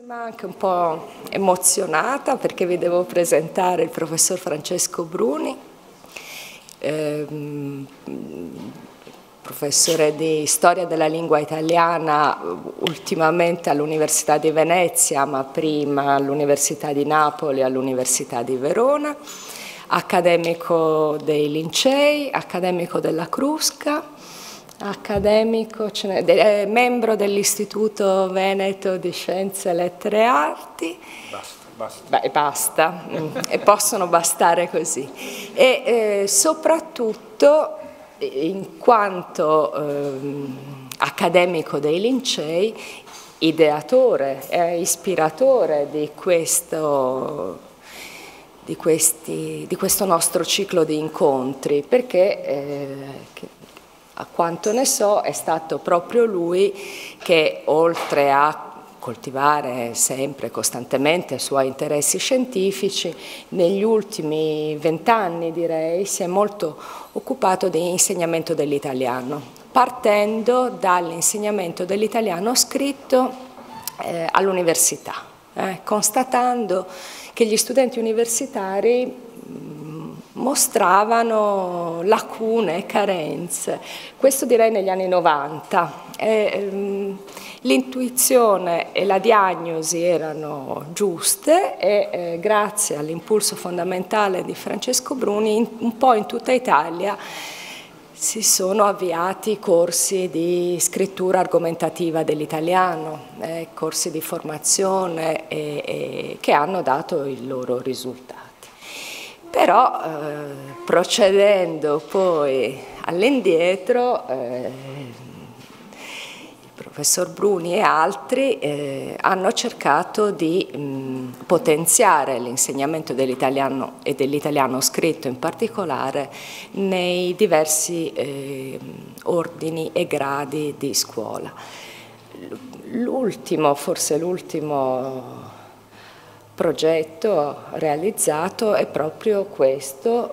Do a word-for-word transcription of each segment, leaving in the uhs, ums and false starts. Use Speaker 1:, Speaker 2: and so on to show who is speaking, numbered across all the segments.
Speaker 1: Anche un po' emozionata perché vi devo presentare il professor Francesco Bruni, ehm, professore di storia della lingua italiana ultimamente all'Università di Venezia, ma prima all'Università di Napoli e all'Università di Verona, accademico dei Lincei, accademico della Crusca, accademico, eh, membro dell'Istituto Veneto di Scienze, Lettere e Arti.
Speaker 2: Basta, basta.
Speaker 1: Beh, basta, e possono bastare così. E eh, soprattutto in quanto eh, accademico dei Lincei, ideatore e ispiratore di questo, di, questi, di questo nostro ciclo di incontri, perché eh, che, a quanto ne so è stato proprio lui che, oltre a coltivare sempre, costantemente i suoi interessi scientifici, negli ultimi vent'anni direi si è molto occupato di insegnamento dell'italiano, partendo dall'insegnamento dell'italiano scritto eh, all'università, eh, constatando che gli studenti universitari mostravano lacune e carenze. Questo direi negli anni novanta. Ehm, l'intuizione e la diagnosi erano giuste e eh, grazie all'impulso fondamentale di Francesco Bruni in, un po' in tutta Italia si sono avviati corsi di scrittura argomentativa dell'italiano, eh, corsi di formazione e, e, che hanno dato i loro risultati. Però eh, procedendo poi all'indietro, eh, il professor Bruni e altri eh, hanno cercato di mh, potenziare l'insegnamento dell'italiano e dell'italiano scritto in particolare nei diversi eh, ordini e gradi di scuola. L'ultimo, forse l'ultimo progetto realizzato è proprio questo,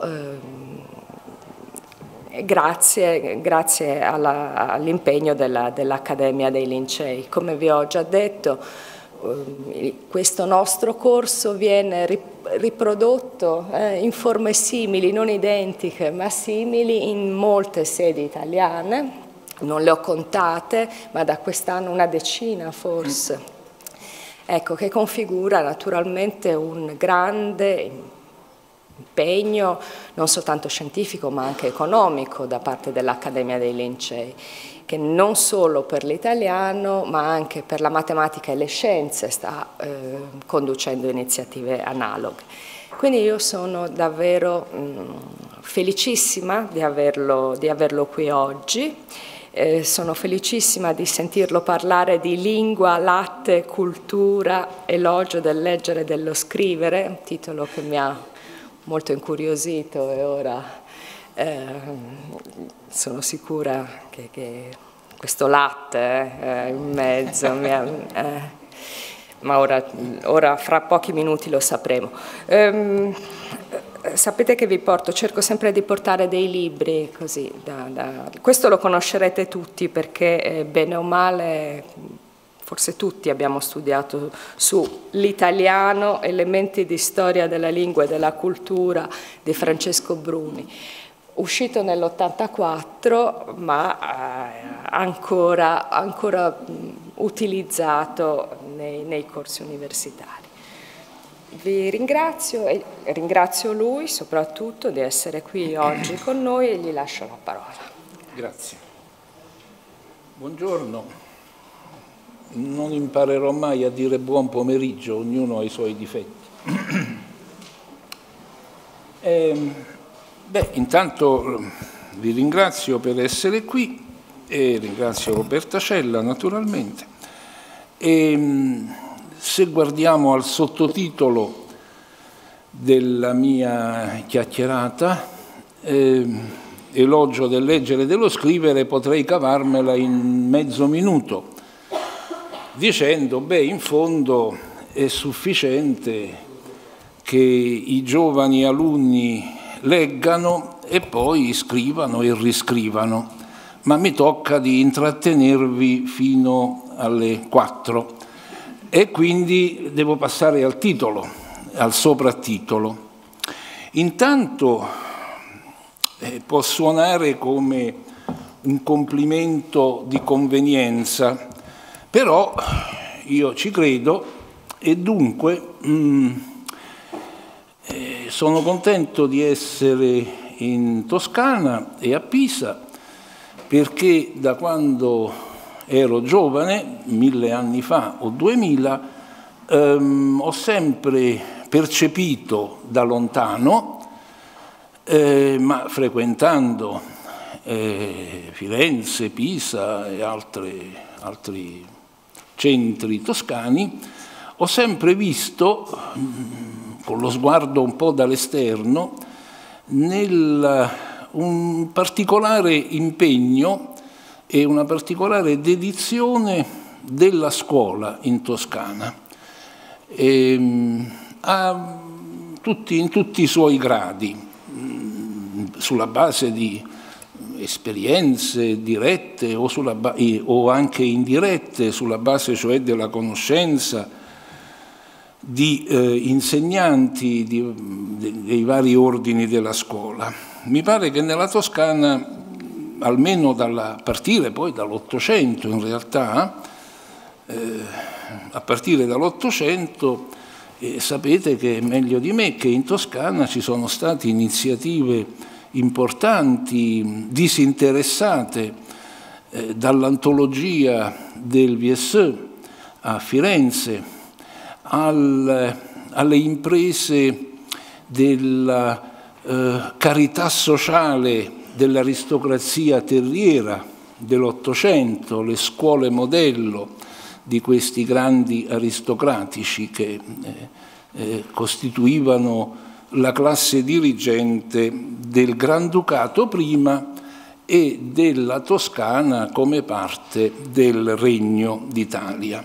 Speaker 1: eh, grazie, grazie all'impegno della, dell'Accademia dei Lincei. Come vi ho già detto, eh, questo nostro corso viene riprodotto eh, in forme simili, non identiche, ma simili in molte sedi italiane, non le ho contate, ma da quest'anno una decina forse. Ecco, che configura naturalmente un grande impegno non soltanto scientifico ma anche economico da parte dell'Accademia dei Lincei, che non solo per l'italiano ma anche per la matematica e le scienze sta eh, conducendo iniziative analoghe. Quindi io sono davvero mh, felicissima di averlo, di averlo qui oggi. Eh, sono felicissima di sentirlo parlare di lingua, latte, cultura, elogio del leggere e dello scrivere, un titolo che mi ha molto incuriosito e ora eh, sono sicura che, che questo latte eh, in mezzo mi ha, eh, ma ora, ora fra pochi minuti lo sapremo. Ehm, Sapete che vi porto, cerco sempre di portare dei libri così, da, da, questo lo conoscerete tutti perché eh, bene o male forse tutti abbiamo studiato sull'italiano, elementi di storia della lingua e della cultura di Francesco Bruni, uscito nell'ottantaquattro ma eh, ancora, ancora utilizzato nei, nei corsi universitari. Vi ringrazio e ringrazio lui soprattutto di essere qui oggi con noi e gli lascio la parola.
Speaker 2: Grazie. Buongiorno. Non imparerò mai a dire buon pomeriggio, ognuno ha i suoi difetti. eh, beh, intanto vi ringrazio per essere qui e ringrazio Roberta Cella naturalmente. E, se guardiamo al sottotitolo della mia chiacchierata, eh, elogio del leggere e dello scrivere, potrei cavarmela in mezzo minuto, dicendo, beh, in fondo è sufficiente che i giovani alunni leggano e poi scrivano e riscrivano, ma mi tocca di intrattenervi fino alle quattro. e quindi devo passare al titolo, al soprattitolo. Intanto eh, può suonare come un complimento di convenienza, però io ci credo e dunque mh, eh, sono contento di essere in Toscana e a Pisa, perché da quando ero giovane, mille anni fa o duemila, ehm, ho sempre percepito da lontano, eh, ma frequentando eh, Firenze, Pisa e altre, altri centri toscani, ho sempre visto, con lo sguardo un po' dall'esterno, nel un particolare impegno e una particolare dedizione della scuola in Toscana, e, a tutti, in tutti i suoi gradi, sulla base di esperienze dirette o, sulla o anche indirette, sulla base cioè della conoscenza di eh, insegnanti di, de, dei vari ordini della scuola. Mi pare che nella Toscana, almeno dalla, a partire poi dall'Ottocento in realtà, eh, a partire dall'Ottocento, eh, sapete che meglio di me che in Toscana ci sono state iniziative importanti, disinteressate, eh, dall'antologia del V S E a Firenze, al, alle imprese della eh, carità sociale dell'aristocrazia terriera dell'Ottocento, le scuole modello di questi grandi aristocratici che eh, eh, costituivano la classe dirigente del Granducato prima e della Toscana come parte del Regno d'Italia.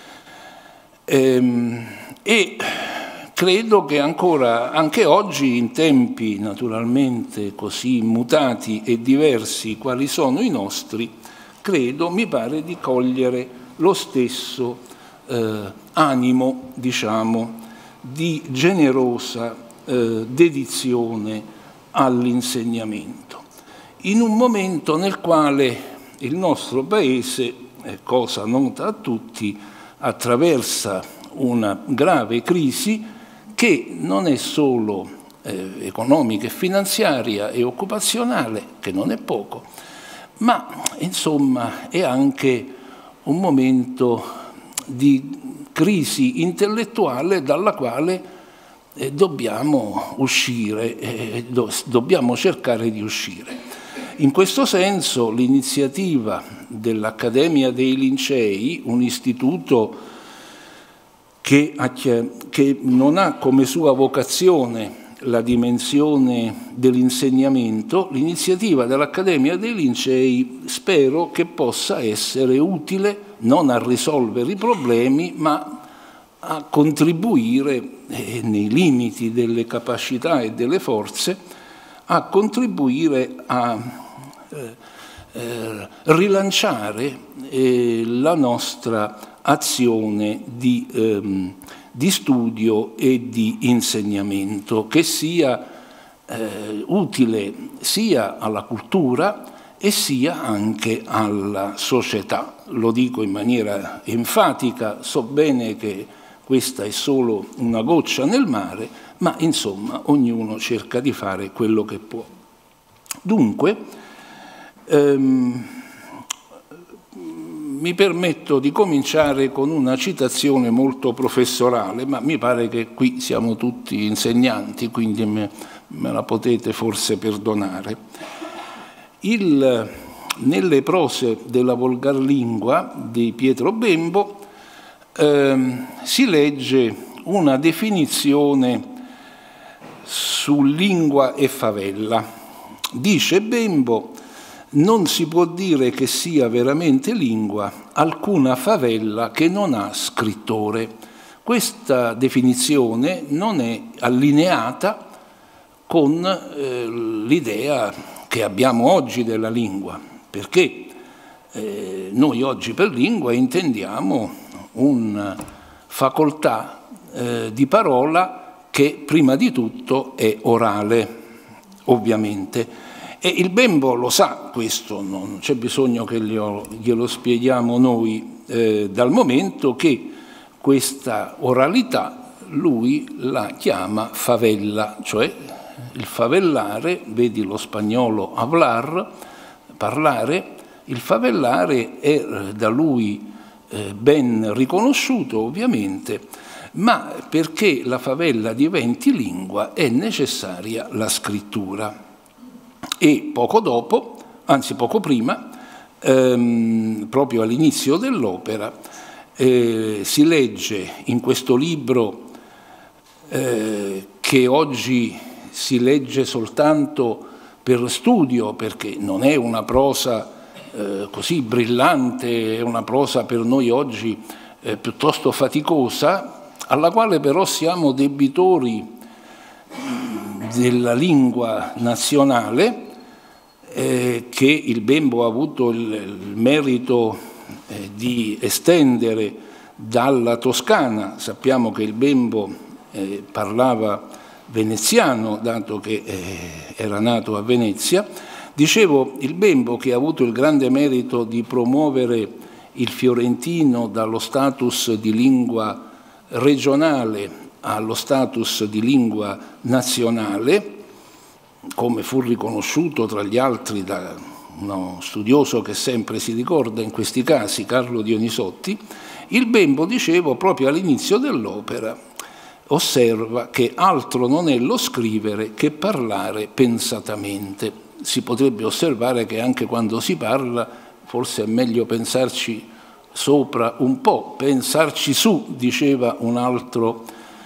Speaker 2: Ehm, e credo che ancora, anche oggi, in tempi naturalmente così mutati e diversi quali sono i nostri, credo, mi pare di cogliere lo stesso eh, animo, diciamo, di generosa eh, dedizione all'insegnamento. In un momento nel quale il nostro Paese, è cosa nota a tutti, attraversa una grave crisi che non è solo eh, economica e finanziaria e occupazionale, che non è poco, ma insomma è anche un momento di crisi intellettuale dalla quale eh, dobbiamo uscire, eh, do, dobbiamo cercare di uscire. In questo senso l'iniziativa dell'Accademia dei Lincei, un istituto che, che non ha come sua vocazione la dimensione dell'insegnamento, l'iniziativa dell'Accademia dei Lincei spero che possa essere utile non a risolvere i problemi, ma a contribuire, eh, nei limiti delle capacità e delle forze, a contribuire a eh, eh, rilanciare eh, la nostra azione di ehm, di studio e di insegnamento, che sia eh, utile sia alla cultura e sia anche alla società. Lo dico in maniera enfatica, so bene che questa è solo una goccia nel mare, ma insomma ognuno cerca di fare quello che può. Dunque, ehm, mi permetto di cominciare con una citazione molto professorale, ma mi pare che qui siamo tutti insegnanti, quindi me, me la potete forse perdonare. Il, nelle prose della volgarlingua di Pietro Bembo eh, si legge una definizione su lingua e favella. Dice Bembo: non si può dire che sia veramente lingua alcuna favella che non ha scrittore. Questa definizione non è allineata con eh, l'idea che abbiamo oggi della lingua, perché eh, noi oggi per lingua intendiamo un facoltà eh, di parola che prima di tutto è orale, ovviamente. E il Bembo lo sa questo, non c'è bisogno che glielo, glielo spieghiamo noi, eh, dal momento che questa oralità lui la chiama favella, cioè il favellare, vedi lo spagnolo hablar, parlare, il favellare è da lui eh, ben riconosciuto ovviamente, ma perché la favella diventi lingua è necessaria la scrittura. E poco dopo, anzi poco prima, ehm, proprio all'inizio dell'opera, eh, si legge in questo libro eh, che oggi si legge soltanto per studio, perché non è una prosa eh, così brillante, è una prosa per noi oggi eh, piuttosto faticosa, alla quale però siamo debitori della lingua nazionale, eh, che il Bembo ha avuto il, il merito eh, di estendere dalla Toscana. Sappiamo che il Bembo eh, parlava veneziano, dato che eh, era nato a Venezia. Dicevo, il Bembo, che ha avuto il grande merito di promuovere il fiorentino dallo status di lingua regionale allo status di lingua nazionale, come fu riconosciuto tra gli altri da uno studioso che sempre si ricorda in questi casi, Carlo Dionisotti, il Bembo, dicevo, proprio all'inizio dell'opera osserva che altro non è lo scrivere che parlare pensatamente. Si potrebbe osservare che anche quando si parla forse è meglio pensarci sopra un po', pensarci su, diceva un altro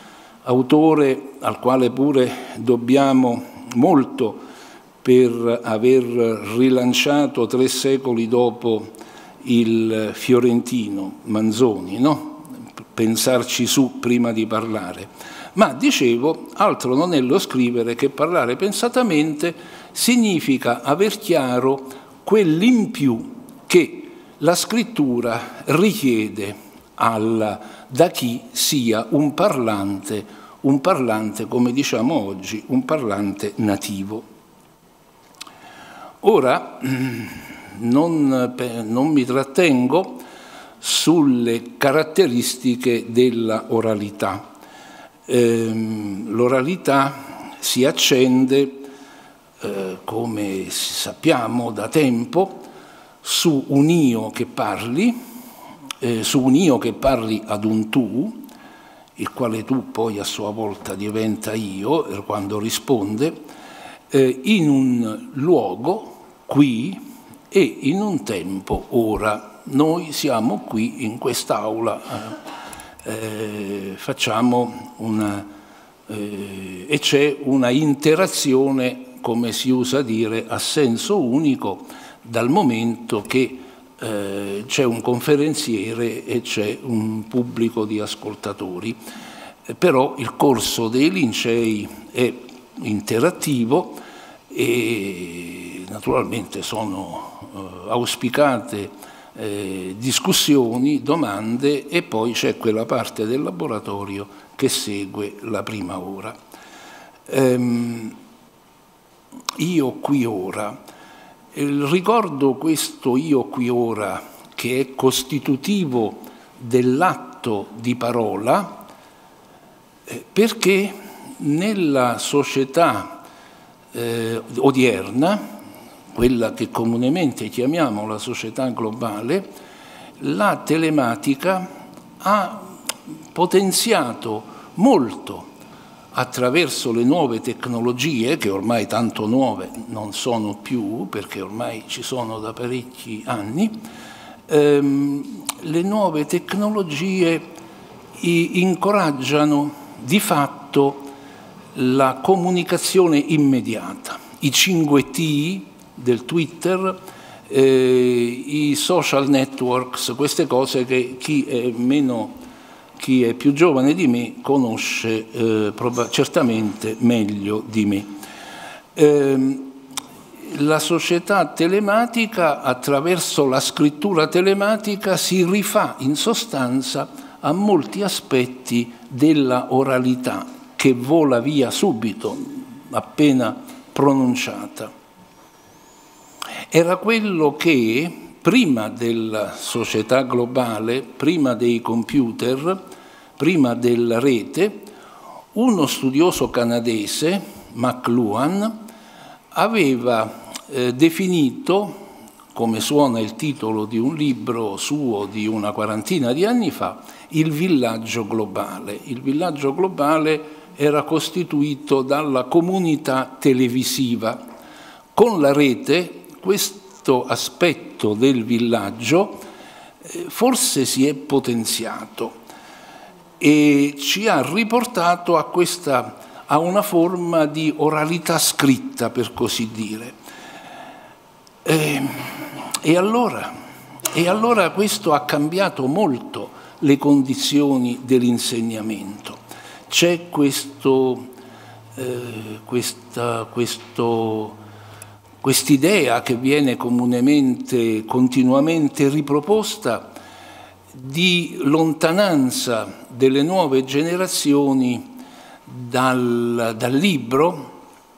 Speaker 2: autore al quale pure dobbiamo molto per aver rilanciato tre secoli dopo il fiorentino, Manzoni, no? Pensarci su prima di parlare. Ma, dicevo, altro non è lo scrivere che parlare pensatamente significa aver chiaro quell'in più che la scrittura richiede alla, da chi sia un parlante, un parlante, come diciamo oggi, un parlante nativo. Ora, non, non mi trattengo sulle caratteristiche della oralità. Ehm, l'oralità si accende, eh, come sappiamo da tempo, su un io che parli, eh, su un io che parli ad un tu, il quale tu poi a sua volta diventa io quando risponde, eh, in un luogo, qui, e in un tempo, ora. Noi siamo qui in quest'aula, eh, eh, facciamo una, eh, e c'è una interazione, come si usa dire, a senso unico, dal momento che eh, c'è un conferenziere e c'è un pubblico di ascoltatori. Eh, però il corso dei Lincei è interattivo e naturalmente sono eh, auspicate Eh, discussioni, domande, e poi c'è quella parte del laboratorio che segue la prima ora. Ehm, io qui ora, il ricordo questo io qui ora che è costitutivo dell'atto di parola, eh, perché nella società eh, odierna, quella che comunemente chiamiamo la società globale, la telematica ha potenziato molto attraverso le nuove tecnologie, che ormai tanto nuove non sono più, perché ormai ci sono da parecchi anni, ehm, le nuove tecnologie incoraggiano di fatto la comunicazione immediata. I cinque T del Twitter, eh, i social networks, queste cose che chi è meno, chi è più giovane di me conosce eh, certamente meglio di me. Eh, la società telematica, attraverso la scrittura telematica, si rifà in sostanza a molti aspetti della oralità che vola via subito, appena pronunciata. Era quello che, prima della società globale, prima dei computer, prima della rete, uno studioso canadese, McLuhan, aveva eh, definito, come suona il titolo di un libro suo di una quarantina di anni fa, il villaggio globale. Il villaggio globale era costituito dalla comunità televisiva. Con la rete questo aspetto del villaggio eh, forse si è potenziato e ci ha riportato a, questa, a una forma di oralità scritta, per così dire. E, e, allora, e allora questo ha cambiato molto le condizioni dell'insegnamento. C'è questo, eh, questa, questo, quest'idea che viene comunemente, continuamente riproposta di lontananza delle nuove generazioni dal, dal libro,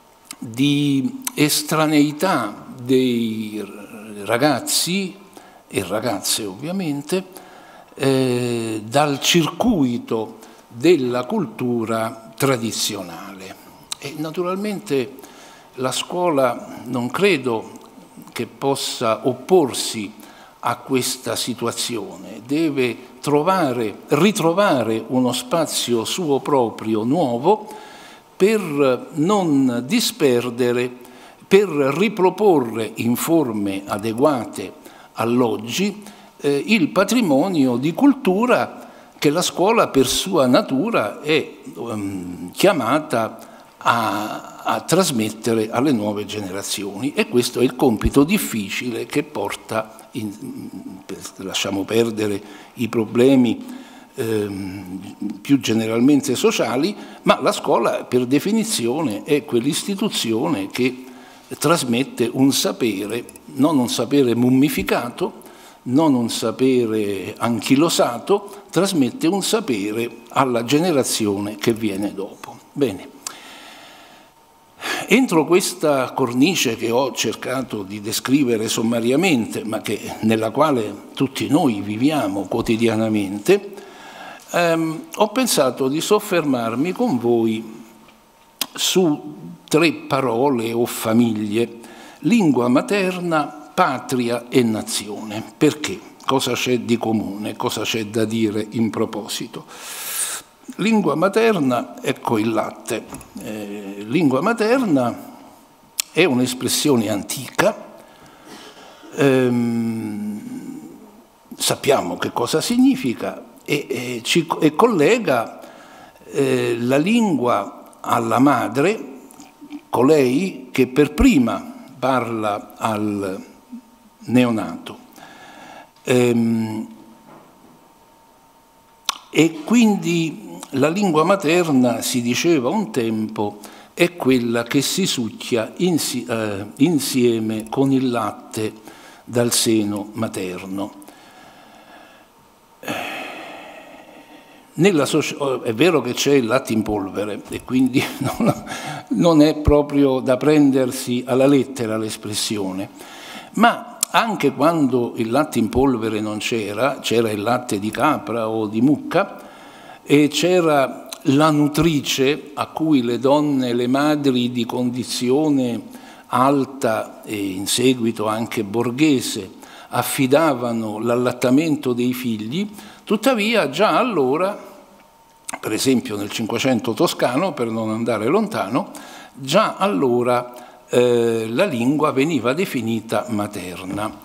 Speaker 2: di estraneità dei ragazzi e ragazze ovviamente, eh, dal circuito della cultura tradizionale. E naturalmente la scuola non credo che possa opporsi a questa situazione, deve trovare, ritrovare uno spazio suo proprio nuovo per non disperdere, per riproporre in forme adeguate all'oggi eh, il patrimonio di cultura che la scuola per sua natura è um, chiamata a, a trasmettere alle nuove generazioni, e questo è il compito difficile che porta, in, lasciamo perdere i problemi ehm, più generalmente sociali, ma la scuola per definizione è quell'istituzione che trasmette un sapere, non un sapere mummificato, non un sapere anchilosato, trasmette un sapere alla generazione che viene dopo. Bene. Entro questa cornice che ho cercato di descrivere sommariamente, ma che, nella quale tutti noi viviamo quotidianamente, ehm, ho pensato di soffermarmi con voi su tre parole o famiglie: lingua materna, patria e nazione. Perché? Cosa c'è di comune? Cosa c'è da dire in proposito? Lingua materna, ecco il latte. Eh, lingua materna è un'espressione antica, ehm, sappiamo che cosa significa e, e, ci, e collega eh, la lingua alla madre, colei che per prima parla al neonato. Ehm, e quindi la lingua materna, si diceva un tempo, è quella che si succhia insi eh, insieme con il latte dal seno materno. Nella è vero che c'è il latte in polvere e quindi non, non è proprio da prendersi alla lettera l'espressione, ma anche quando il latte in polvere non c'era, c'era il latte di capra o di mucca e c'era la nutrice a cui le donne, le madri di condizione alta e in seguito anche borghese affidavano l'allattamento dei figli. Tuttavia già allora, per esempio nel Cinquecento toscano, per non andare lontano, già allora eh, la lingua veniva definita materna.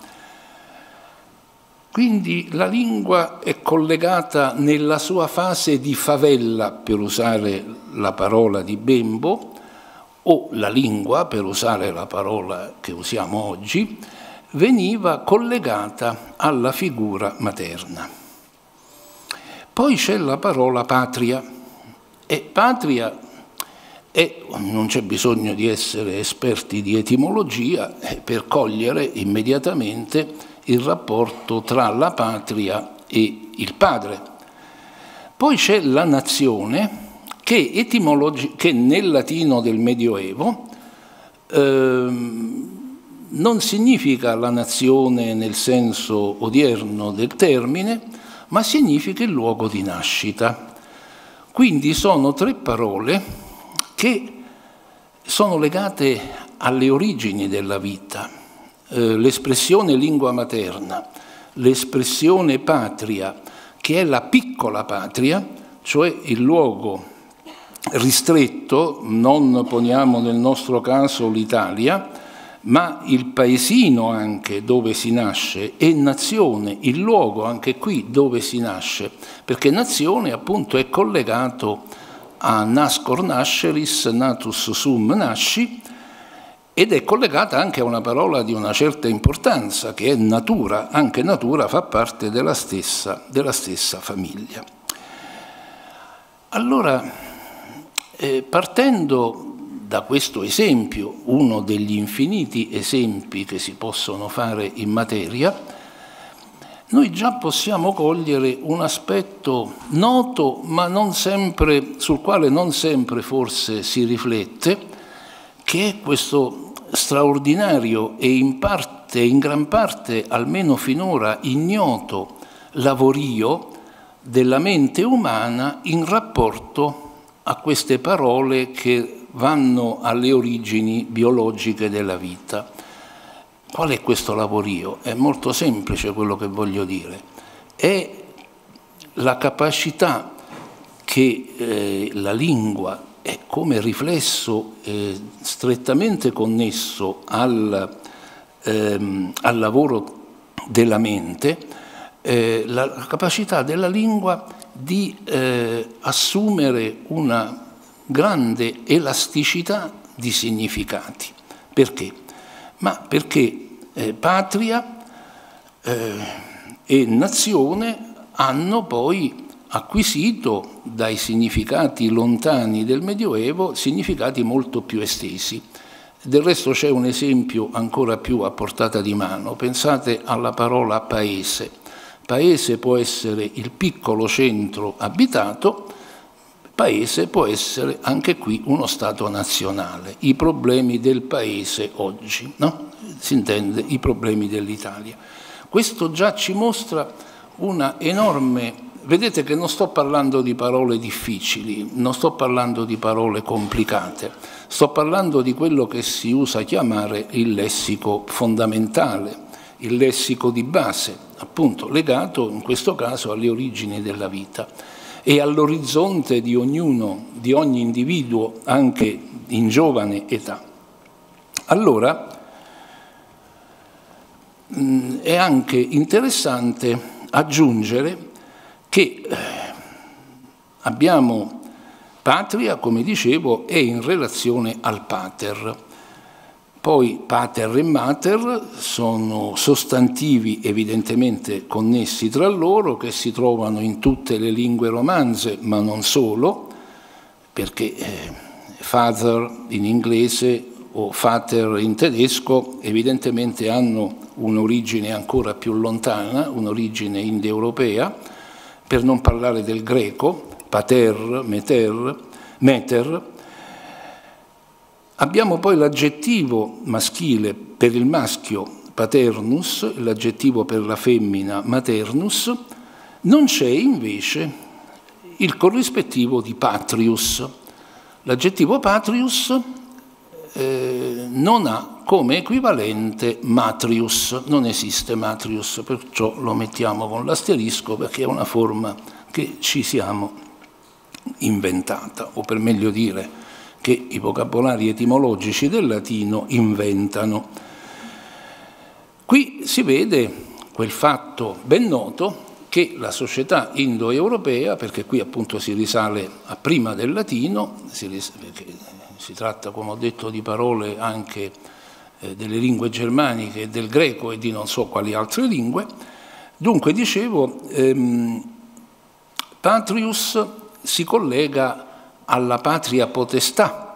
Speaker 2: Quindi la lingua è collegata nella sua fase di favella, per usare la parola di Bembo, o la lingua, per usare la parola che usiamo oggi, veniva collegata alla figura materna. Poi c'è la parola patria, e patria è, non c'è bisogno di essere esperti di etimologia per cogliere immediatamente il rapporto tra la patria e il padre. Poi c'è la nazione, che, etimologi- che nel latino del Medioevo ehm, non significa la nazione nel senso odierno del termine, ma significa il luogo di nascita. Quindi sono tre parole che sono legate alle origini della vita. Eh, l'espressione lingua materna, l'espressione patria, che è la piccola patria, cioè il luogo ristretto, non poniamo nel nostro caso l'Italia, ma il paesino anche dove si nasce, e nazione, il luogo anche qui dove si nasce, perché nazione appunto è collegato a nascor nasceris, natus sum nasci, ed è collegata anche a una parola di una certa importanza, che è natura. Anche natura fa parte della stessa, della stessa famiglia. Allora, eh, partendo da questo esempio, uno degli infiniti esempi che si possono fare in materia, noi già possiamo cogliere un aspetto noto, ma non sempre, sul quale non sempre forse si riflette, che è questo straordinario e in parte, in gran parte, almeno finora ignoto lavorio della mente umana in rapporto a queste parole che vanno alle origini biologiche della vita. Qual è questo lavorio? È molto semplice quello che voglio dire. È la capacità che eh, la lingua è come riflesso eh, strettamente connesso al, ehm, al lavoro della mente, eh, la, la capacità della lingua di eh, assumere una grande elasticità di significati. Perché? Ma perché eh, patria eh, e nazione hanno poi acquisito dai significati lontani del Medioevo significati molto più estesi. Del resto c'è un esempio ancora più a portata di mano. Pensate alla parola paese. Paese può essere il piccolo centro abitato, paese può essere anche qui uno Stato nazionale. I problemi del paese oggi, no? Si intende i problemi dell'Italia. Questo già ci mostra una enorme... Vedete che non sto parlando di parole difficili, non sto parlando di parole complicate, sto parlando di quello che si usa chiamare il lessico fondamentale, il lessico di base, appunto legato in questo caso alle origini della vita e all'orizzonte di ognuno, di ogni individuo, anche in giovane età. Allora, mh, è anche interessante aggiungere che abbiamo patria, come dicevo, è in relazione al pater. Poi pater e mater sono sostantivi evidentemente connessi tra loro, che si trovano in tutte le lingue romanze, ma non solo, perché eh, father in inglese o vater in tedesco evidentemente hanno un'origine ancora più lontana, un'origine indoeuropea, per non parlare del greco, pater, meter, meter. Abbiamo poi l'aggettivo maschile per il maschio, paternus, l'aggettivo per la femmina, maternus. Non c'è invece il corrispettivo di patrius. L'aggettivo patrius eh, non ha come equivalente matrius, non esiste matrius, perciò lo mettiamo con l'asterisco perché è una forma che ci siamo inventata, o per meglio dire che i vocabolari etimologici del latino inventano. Qui si vede quel fatto ben noto che la società indoeuropea, perché qui appunto si risale a prima del latino, si, ris- perché si tratta, come ho detto, di parole anche delle lingue germaniche e del greco e di non so quali altre lingue. Dunque, dicevo, ehm, patrius si collega alla patria potestà,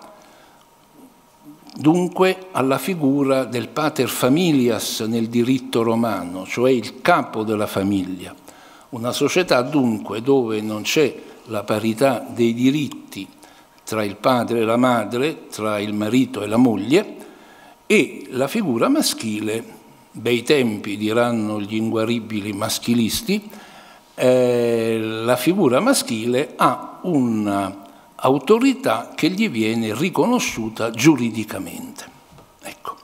Speaker 2: dunque alla figura del pater familias nel diritto romano, cioè il capo della famiglia. Una società dunque dove non c'è la parità dei diritti tra il padre e la madre, tra il marito e la moglie, e la figura maschile, bei tempi diranno gli inguaribili maschilisti, eh, la figura maschile ha un'autorità che gli viene riconosciuta giuridicamente. Ecco.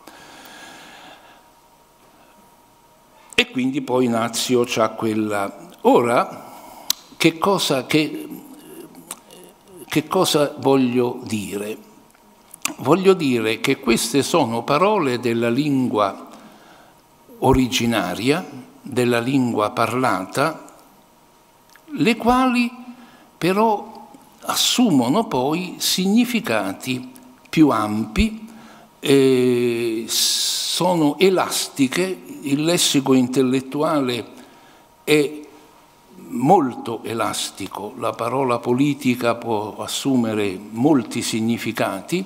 Speaker 2: E quindi poi Nazio c'ha quella... Ora, che cosa, che, che cosa voglio dire? Voglio dire che queste sono parole della lingua originaria, della lingua parlata, le quali però assumono poi significati più ampi, eh, sono elastiche, il lessico intellettuale è molto elastico, la parola politica può assumere molti significati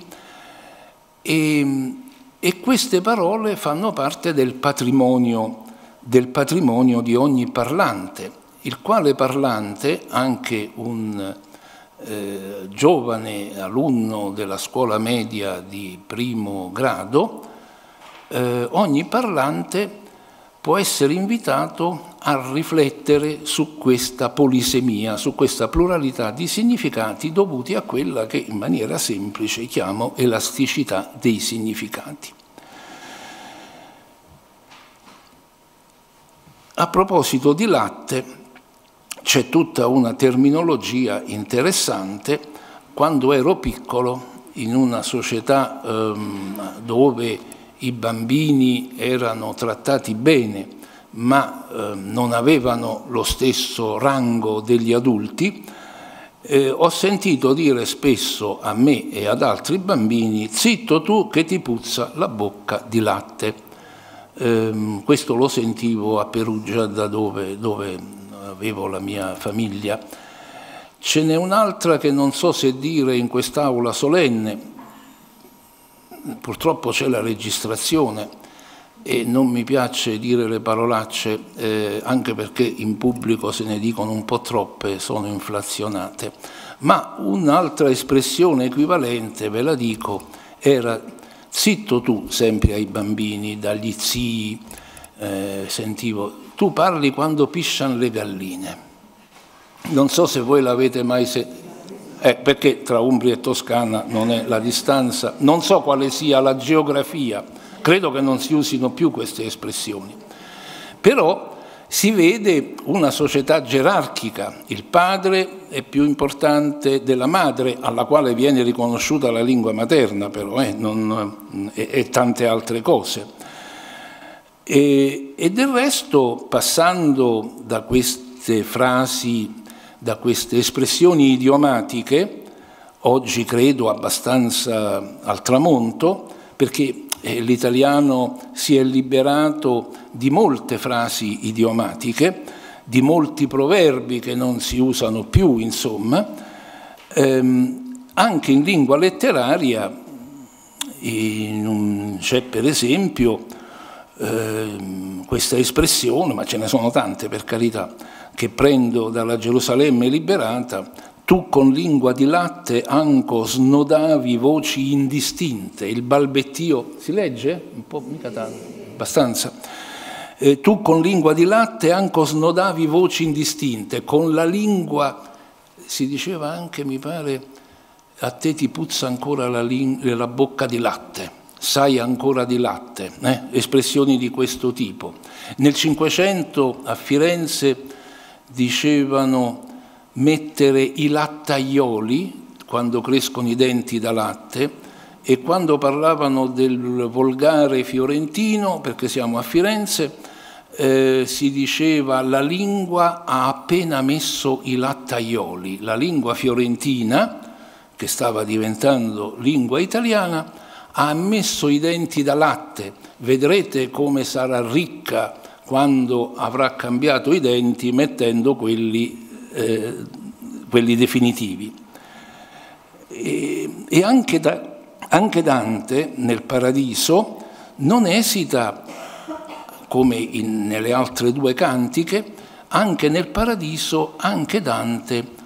Speaker 2: e, e queste parole fanno parte del patrimonio, del patrimonio di ogni parlante, il quale parlante, anche un eh, giovane alunno della scuola media di primo grado, eh, ogni parlante può essere invitato a riflettere su questa polisemia, su questa pluralità di significati dovuti a quella che in maniera semplice chiamo elasticità dei significati. A proposito di latte, c'è tutta una terminologia interessante. Quando ero piccolo, in una società ehm, dove i bambini erano trattati bene, ma eh, non avevano lo stesso rango degli adulti, eh, ho sentito dire spesso a me e ad altri bambini: zitto tu che ti puzza la bocca di latte. Eh, questo lo sentivo a Perugia, da dove, dove avevo la mia famiglia. Ce n'è un'altra che non so se dire in quest'aula solenne, purtroppo c'è la registrazione e non mi piace dire le parolacce, eh, anche perché in pubblico se ne dicono un po' troppe, sono inflazionate. Ma un'altra espressione equivalente, ve la dico, era zitto tu, sempre ai bambini, dagli zii, eh, sentivo, tu parli quando pisciano le galline. Non so se voi l'avete mai sentito. Eh, perché tra Umbria e Toscana non è la distanza, non so quale sia la geografia, credo che non si usino più queste espressioni. Però si vede una società gerarchica, il padre è più importante della madre, alla quale viene riconosciuta la lingua materna però, eh, non, e, e tante altre cose. E, e del resto, passando da queste frasi, da queste espressioni idiomatiche, oggi credo abbastanza al tramonto, perché eh, l'italiano si è liberato di molte frasi idiomatiche, di molti proverbi che non si usano più, insomma, ehm, anche in lingua letteraria c'è per esempio ehm, questa espressione, ma ce ne sono tante per carità, che prendo dalla Gerusalemme liberata: tu con lingua di latte anco snodavi voci indistinte, il balbettio, si legge? Un po', mica tanto, abbastanza. Eh, tu con lingua di latte anco snodavi voci indistinte, con la lingua, si diceva anche, mi pare, a te ti puzza ancora la, la bocca di latte, sai ancora di latte, eh? Espressioni di questo tipo. Nel Cinquecento a Firenze dicevano mettere i lattaioli quando crescono i denti da latte, e quando parlavano del volgare fiorentino, perché siamo a Firenze, eh, si diceva la lingua ha appena messo i lattaioli. La lingua fiorentina, che stava diventando lingua italiana, ha messo i denti da latte, vedrete come sarà ricca quando avrà cambiato i denti mettendo quelli, eh, quelli definitivi. E, e anche, da, anche Dante nel Paradiso non esita, come in, nelle altre due cantiche, anche nel Paradiso, anche Dante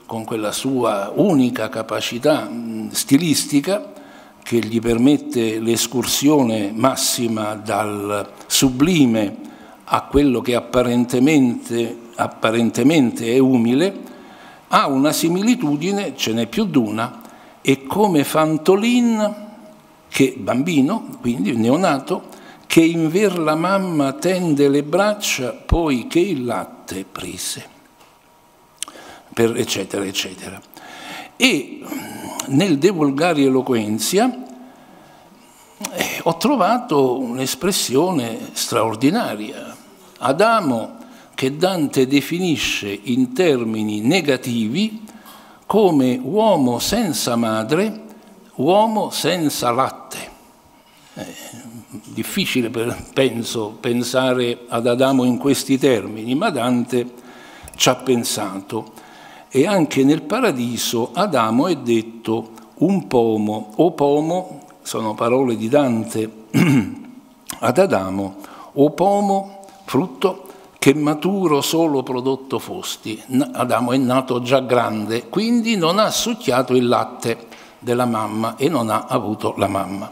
Speaker 2: con quella sua unica capacità stilistica che gli permette l'escursione massima dal sublime a quello che apparentemente, apparentemente è umile, ha una similitudine, ce n'è più d'una, e come Fantolin, che bambino, quindi neonato, che inver la mamma tende le braccia, poi che il latte prese, per eccetera, eccetera. E nel De Vulgari Eloquentia eh, ho trovato un'espressione straordinaria. Adamo, che Dante definisce in termini negativi come uomo senza madre, uomo senza latte. È difficile, per, penso, pensare ad Adamo in questi termini, ma Dante ci ha pensato. E anche nel Paradiso Adamo è detto un pomo, o pomo, sono parole di Dante ad Adamo, o pomo, frutto che maturo solo prodotto fosti. Adamo è nato già grande, quindi non ha succhiato il latte della mamma e non ha avuto la mamma.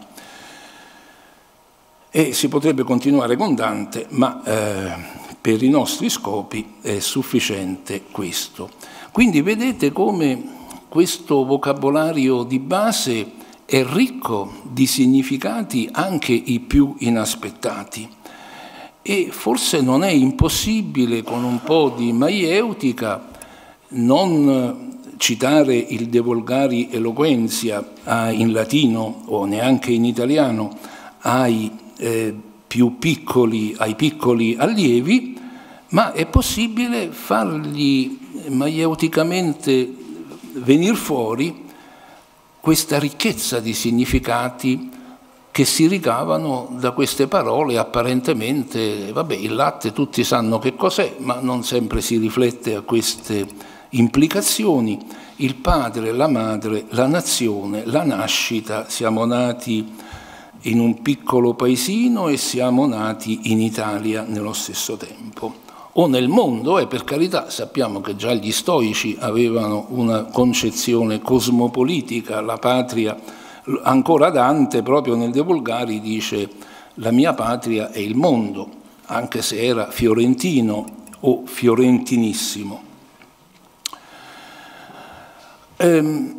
Speaker 2: E si potrebbe continuare con Dante, ma eh, per i nostri scopi è sufficiente questo. Quindi vedete come questo vocabolario di base è ricco di significati anche i più inaspettati. E forse non è impossibile, con un po' di maieutica, non citare il De Vulgari Eloquentia in latino o neanche in italiano ai eh, più piccoli, ai piccoli allievi, ma è possibile fargli maieuticamente venire fuori questa ricchezza di significati che si ricavano da queste parole apparentemente, vabbè, il latte tutti sanno che cos'è, ma non sempre si riflette a queste implicazioni. Il padre, la madre, la nazione, la nascita, siamo nati in un piccolo paesino e siamo nati in Italia nello stesso tempo. O nel mondo, e per carità sappiamo che già gli stoici avevano una concezione cosmopolitica, la patria. Ancora Dante, proprio nel De Vulgari, dice la mia patria è il mondo, anche se era fiorentino o fiorentinissimo. Ehm,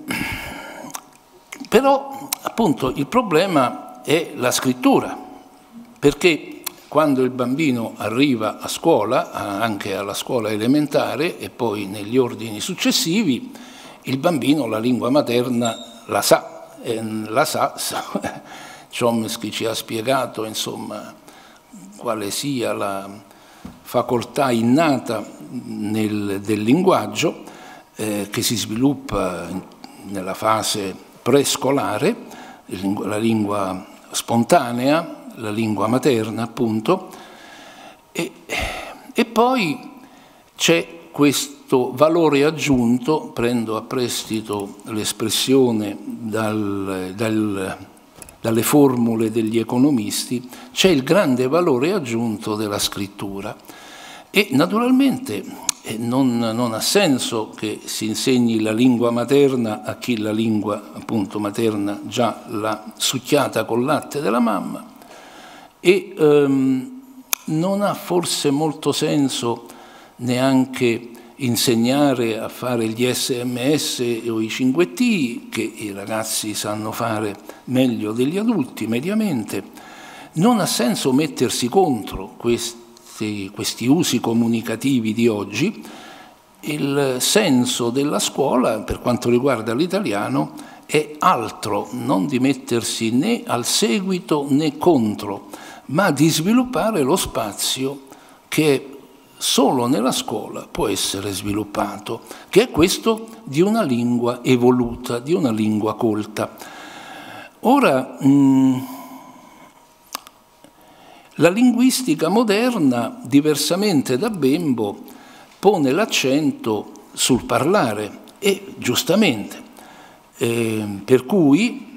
Speaker 2: però, appunto, il problema è la scrittura, perché quando il bambino arriva a scuola, anche alla scuola elementare e poi negli ordini successivi, il bambino la lingua materna la sa. La sa, Chomsky ci ha spiegato, insomma, quale sia la facoltà innata nel, del linguaggio eh, che si sviluppa nella fase prescolare, la lingua spontanea, la lingua materna, appunto, e, e poi c'è questo valore aggiunto, prendo a prestito l'espressione dal, dal, dalle formule degli economisti, c'è il grande valore aggiunto della scrittura. E naturalmente eh, non, non ha senso che si insegni la lingua materna a chi la lingua appunto materna già l'ha succhiata col latte della mamma, e ehm, non ha forse molto senso neanche insegnare a fare gli S M S o i cinque T, che i ragazzi sanno fare meglio degli adulti mediamente. Non ha senso mettersi contro questi, questi usi comunicativi di oggi. Il senso della scuola, per quanto riguarda l'italiano, è altro, non di mettersi né al seguito né contro, ma di sviluppare lo spazio che solo nella scuola può essere sviluppato, che è questo di una lingua evoluta, di una lingua colta. Ora, mh, la linguistica moderna, diversamente da Bembo, pone l'accento sul parlare, e giustamente, eh, per cui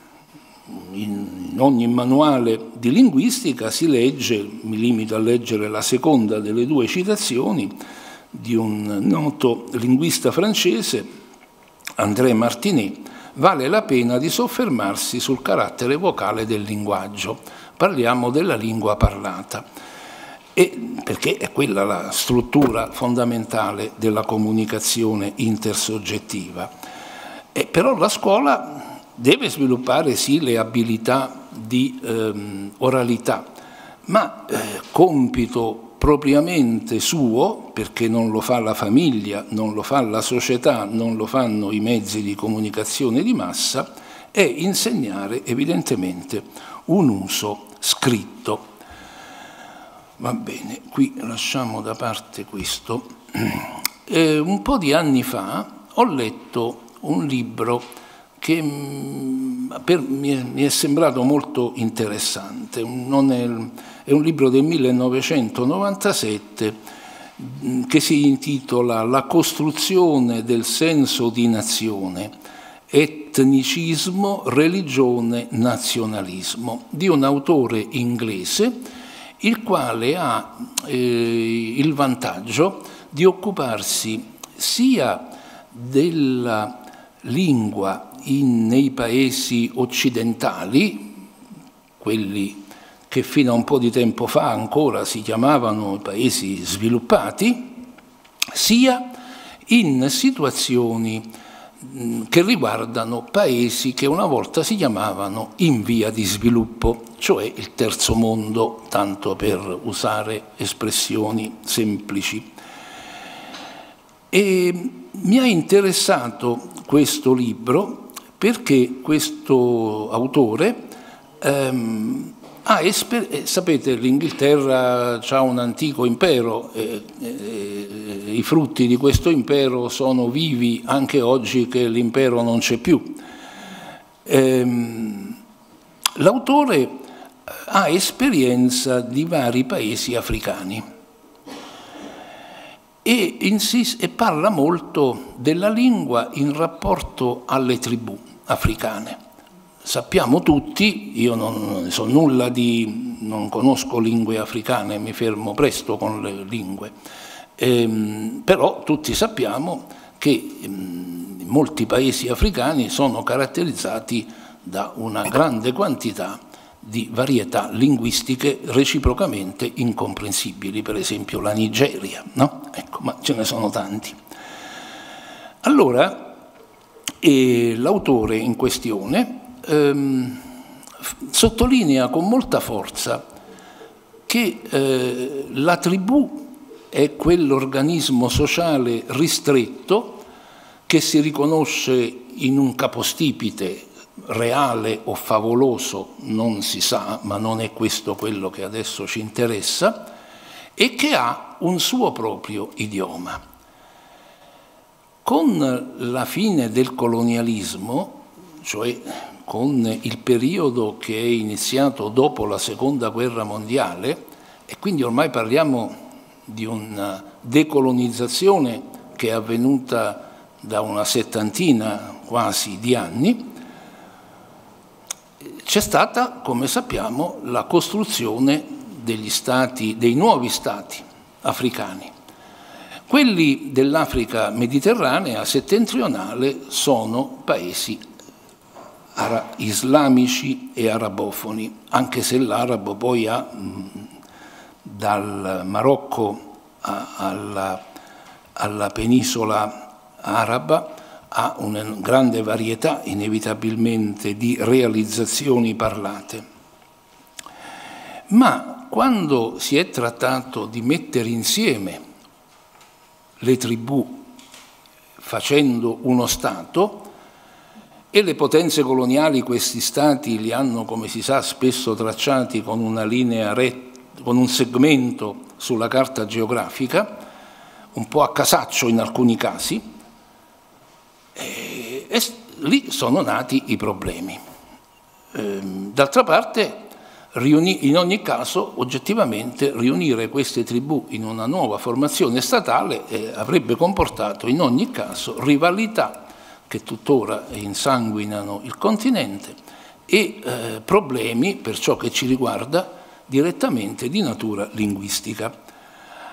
Speaker 2: in ogni manuale di linguistica si legge, mi limito a leggere la seconda delle due citazioni, di un noto linguista francese, André Martinet, vale la pena di soffermarsi sul carattere vocale del linguaggio. Parliamo della lingua parlata, e perché è quella la struttura fondamentale della comunicazione intersoggettiva. E però la scuola deve sviluppare sì le abilità di ehm, oralità, ma eh, compito propriamente suo, perché non lo fa la famiglia, non lo fa la società, non lo fanno i mezzi di comunicazione di massa, è insegnare evidentemente un uso scritto. Va bene, qui lasciamo da parte questo. Eh, un po' di anni fa ho letto un libro che per, mi, è, mi è sembrato molto interessante. Non è, è un libro del millenovecentonovantasette che si intitola La costruzione del senso di nazione, etnicismo, religione, nazionalismo, di un autore inglese il quale ha eh, il vantaggio di occuparsi sia della lingua in, nei paesi occidentali, quelli che fino a un po' di tempo fa ancora si chiamavano paesi sviluppati, sia in situazioni che riguardano paesi che una volta si chiamavano in via di sviluppo, cioè il terzo mondo, tanto per usare espressioni semplici. E mi ha interessato questo libro perché questo autore ehm, ha esper- sapete, l'Inghilterra ha un antico impero, e, e, e i frutti di questo impero sono vivi anche oggi che l'impero non c'è più. Ehm, l'autore ha esperienza di vari paesi africani e, insiste, e parla molto della lingua in rapporto alle tribù africane. Sappiamo tutti, io non ne so nulla di, non conosco lingue africane, mi fermo presto con le lingue, ehm, però tutti sappiamo che ehm, molti paesi africani sono caratterizzati da una grande quantità di varietà linguistiche reciprocamente incomprensibili, per esempio la Nigeria, no? Ecco, ma ce ne sono tanti. Allora, eh, l'autore in questione ehm, sottolinea con molta forza che eh, la tribù è quell'organismo sociale ristretto che si riconosce in un capostipite reale o favoloso, non si sa, ma non è questo quello che adesso ci interessa, e che ha un suo proprio idioma. Con la fine del colonialismo, cioè con il periodo che è iniziato dopo la Seconda Guerra Mondiale, e quindi ormai parliamo di una decolonizzazione che è avvenuta da una settantina quasi di anni, c'è stata, come sappiamo, la costruzione degli stati, dei nuovi stati africani. Quelli dell'Africa mediterranea settentrionale sono paesi islamici e arabofoni, anche se l'arabo poi ha dal Marocco alla, alla penisola araba ha una grande varietà inevitabilmente di realizzazioni parlate. Ma quando si è trattato di mettere insieme le tribù facendo uno Stato, e le potenze coloniali questi Stati li hanno, come si sa, spesso tracciati con una linea retta, con un segmento sulla carta geografica, un po' a casaccio in alcuni casi, e, e lì sono nati i problemi. E, d'altra parte, riuni, in ogni caso, oggettivamente, riunire queste tribù in una nuova formazione statale eh, avrebbe comportato in ogni caso rivalità che tuttora insanguinano il continente e eh, problemi, per ciò che ci riguarda, direttamente di natura linguistica.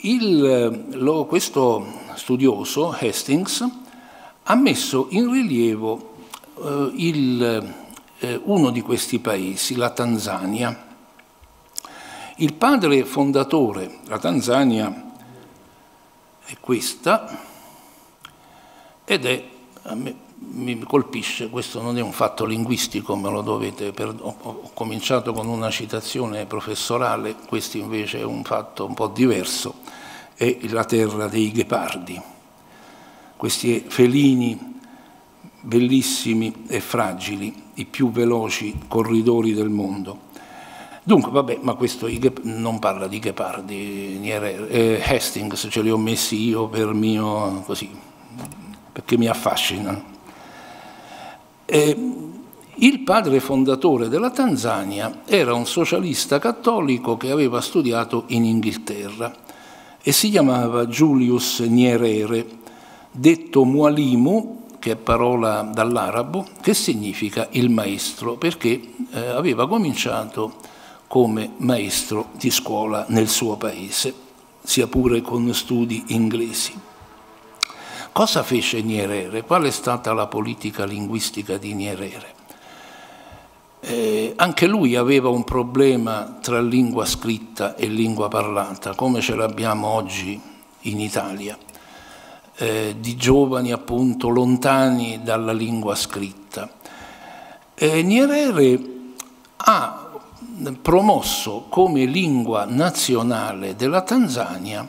Speaker 2: il, lo, questo studioso, Hastings, ha messo in rilievo eh, il, eh, uno di questi paesi, la Tanzania. Il padre fondatore, la Tanzania è questa, ed è, a me mi colpisce, questo non è un fatto linguistico, me lo dovete, per, ho, ho cominciato con una citazione professorale, questo invece è un fatto un po' diverso, è la terra dei ghepardi, questi felini bellissimi e fragili, i più veloci corridori del mondo. Dunque, vabbè, ma questo non parla di ghepardi, eh, Hastings ce li ho messi io per mio, così, perché mi affascinano. Eh, il padre fondatore della Tanzania era un socialista cattolico che aveva studiato in Inghilterra e si chiamava Julius Nyerere, detto Mwalimu, che è parola dall'arabo, che significa il maestro, perché eh, aveva cominciato come maestro di scuola nel suo paese, sia pure con studi inglesi. Cosa fece Nyerere? Qual è stata la politica linguistica di Nyerere? Eh, anche lui aveva un problema tra lingua scritta e lingua parlata, come ce l'abbiamo oggi in Italia, eh, di giovani appunto lontani dalla lingua scritta. Eh, Nyerere ha promosso come lingua nazionale della Tanzania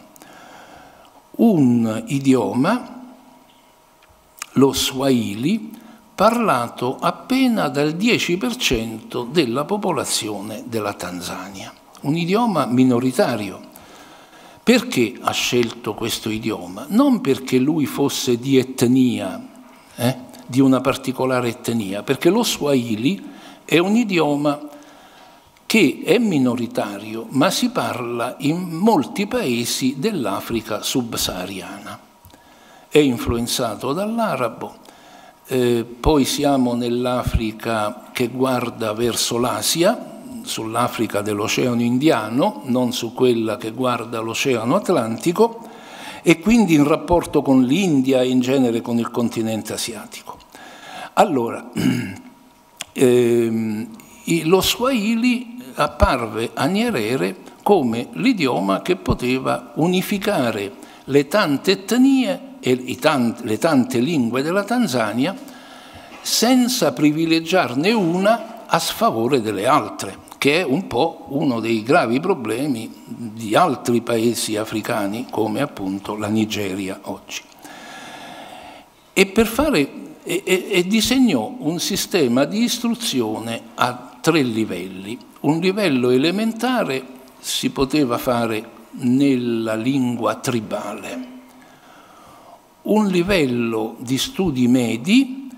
Speaker 2: un idioma, lo Swahili, parlato appena dal dieci per cento della popolazione della Tanzania, un idioma minoritario. Perché ha scelto questo idioma? Non perché lui fosse di etnia, eh, di una particolare etnia, perché lo Swahili è un idioma che è minoritario, ma si parla in molti paesi dell'Africa subsahariana. È influenzato dall'arabo, eh, poi siamo nell'Africa che guarda verso l'Asia, sull'Africa dell'Oceano Indiano, non su quella che guarda l'Oceano Atlantico, e quindi in rapporto con l'India e in genere con il continente asiatico. Allora, ehm, lo Swahili apparve a Nyerere come l'idioma che poteva unificare le tante etnie e i tanti, le tante lingue della Tanzania senza privilegiarne una a sfavore delle altre, che è un po' uno dei gravi problemi di altri paesi africani come appunto la Nigeria oggi. E per fare e, e, e disegnò un sistema di istruzione a tre livelli. Un livello elementare si poteva fare nella lingua tribale. Un livello di studi medi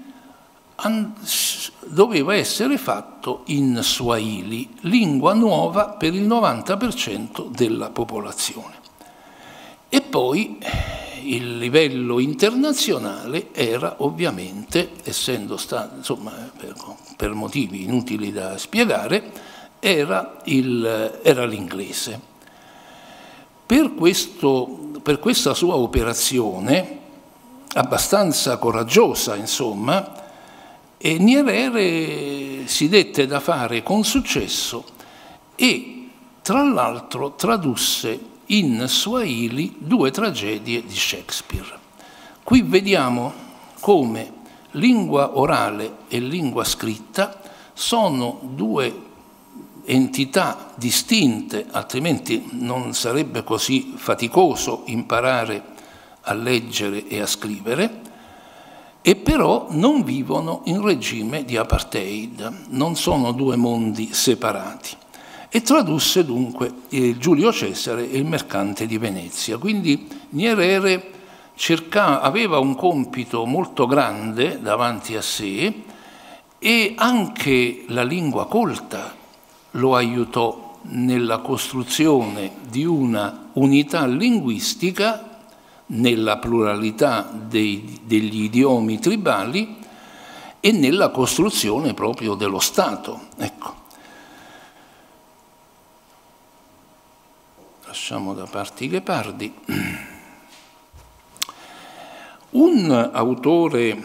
Speaker 2: doveva essere fatto in Swahili, lingua nuova per il novanta per cento della popolazione. E poi il livello internazionale era ovviamente, essendo stato, insomma, per, per motivi inutili da spiegare, era l'inglese. Per, questo, per questa sua operazione, abbastanza coraggiosa, insomma, e Nyerere si dette da fare con successo e, tra l'altro, tradusse in Swahili due tragedie di Shakespeare. Qui vediamo come lingua orale e lingua scritta sono due entità distinte, altrimenti non sarebbe così faticoso imparare a leggere e a scrivere, e però non vivono in regime di apartheid, non sono due mondi separati. E tradusse dunque eh, Giulio Cesare e il mercante di Venezia. Quindi Nyerere cercava, aveva un compito molto grande davanti a sé, e anche la lingua colta lo aiutò nella costruzione di una unità linguistica nella pluralità dei, degli idiomi tribali e nella costruzione proprio dello Stato. Ecco. lasciamo da parte i ghepardi. Un autore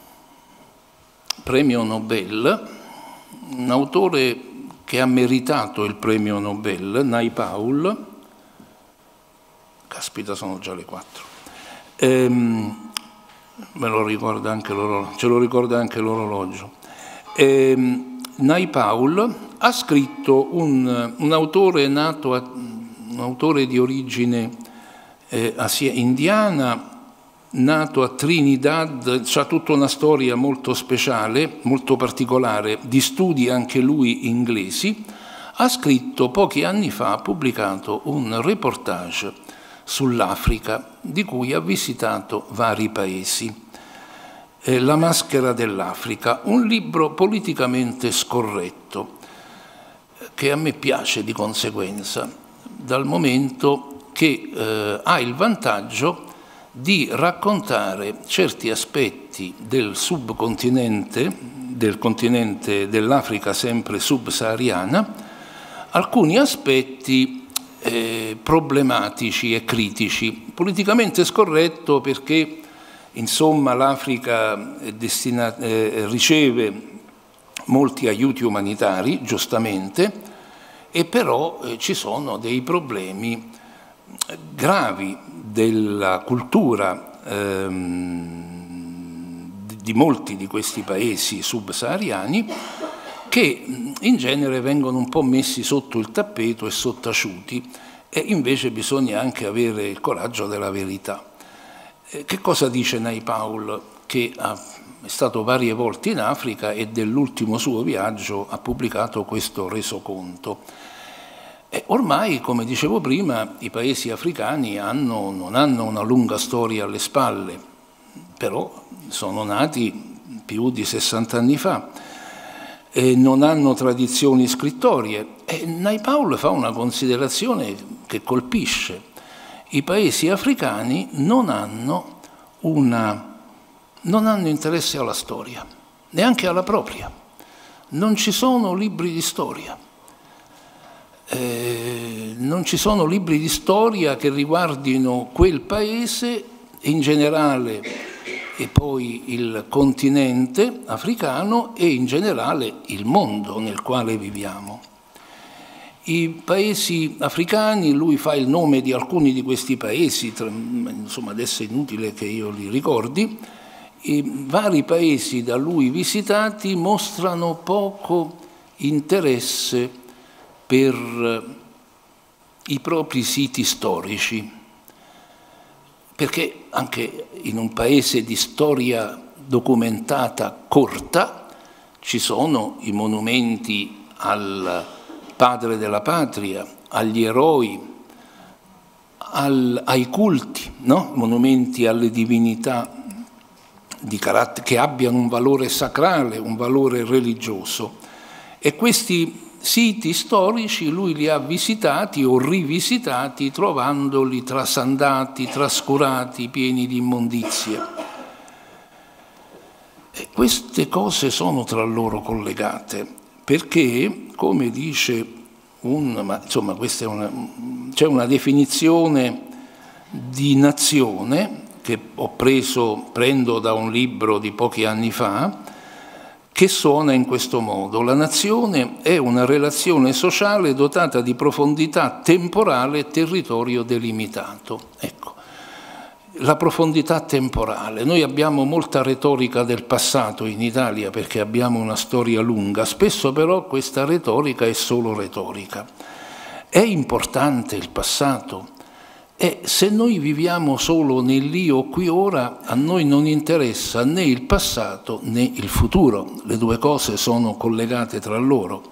Speaker 2: premio Nobel, un autore che ha meritato il premio Nobel, Naipaul, caspita sono già le quattro, ehm, me lo ricorda anche l'orologio, ce lo ricorda anche l'orologio. Ehm, Naipaul ha scritto un, un autore nato, a, un autore di origine eh, indiana, nato a Trinidad, ha tutta una storia molto speciale, molto particolare, di studi anche lui inglesi. Ha scritto pochi anni fa, ha pubblicato un reportage sull'Africa, di cui ha visitato vari paesi. Eh, La maschera dell'Africa, un libro politicamente scorretto, che a me piace di conseguenza, dal momento che eh, ha il vantaggio di raccontare certi aspetti del subcontinente, del continente dell'Africa sempre subsahariana, alcuni aspetti eh, problematici e critici. Politicamente scorretto perché, insomma, l'Africa eh, riceve molti aiuti umanitari, giustamente, e però eh, ci sono dei problemi gravi della cultura ehm, di molti di questi paesi subsahariani, che in genere vengono un po' messi sotto il tappeto e sottaciuti, e invece bisogna anche avere il coraggio della verità. Eh, che cosa dice Naipaul, che ha, è stato varie volte in Africa e dell'ultimo suo viaggio ha pubblicato questo resoconto? E ormai, come dicevo prima, i paesi africani hanno, non hanno una lunga storia alle spalle, però sono nati più di sessanta anni fa e non hanno tradizioni scrittorie. E Naipaul fa una considerazione che colpisce. I paesi africani non hanno, una, non hanno interesse alla storia, neanche alla propria. Non ci sono libri di storia. Eh, non ci sono libri di storia che riguardino quel paese in generale e poi il continente africano e in generale il mondo nel quale viviamo. I paesi africani, lui fa il nome di alcuni di questi paesi, insomma adesso è inutile che io li ricordi, i vari paesi da lui visitati mostrano poco interesse per i propri siti storici, perché anche in un paese di storia documentata corta ci sono i monumenti al padre della patria, agli eroi, al, ai culti, no? Monumenti alle divinità di carattere, che abbiano un valore sacrale, un valore religioso. E questi siti storici lui li ha visitati o rivisitati trovandoli trasandati, trascurati, pieni di immondizie. E queste cose sono tra loro collegate perché, come dice un, ma insomma questa è una, c'è una definizione di nazione che ho preso, prendo da un libro di pochi anni fa, che suona in questo modo: la nazione è una relazione sociale dotata di profondità temporale e territorio delimitato. Ecco, la profondità temporale. Noi abbiamo molta retorica del passato in Italia perché abbiamo una storia lunga, spesso però questa retorica è solo retorica. È importante il passato? E se noi viviamo solo nell'io qui ora, a noi non interessa né il passato né il futuro, le due cose sono collegate tra loro.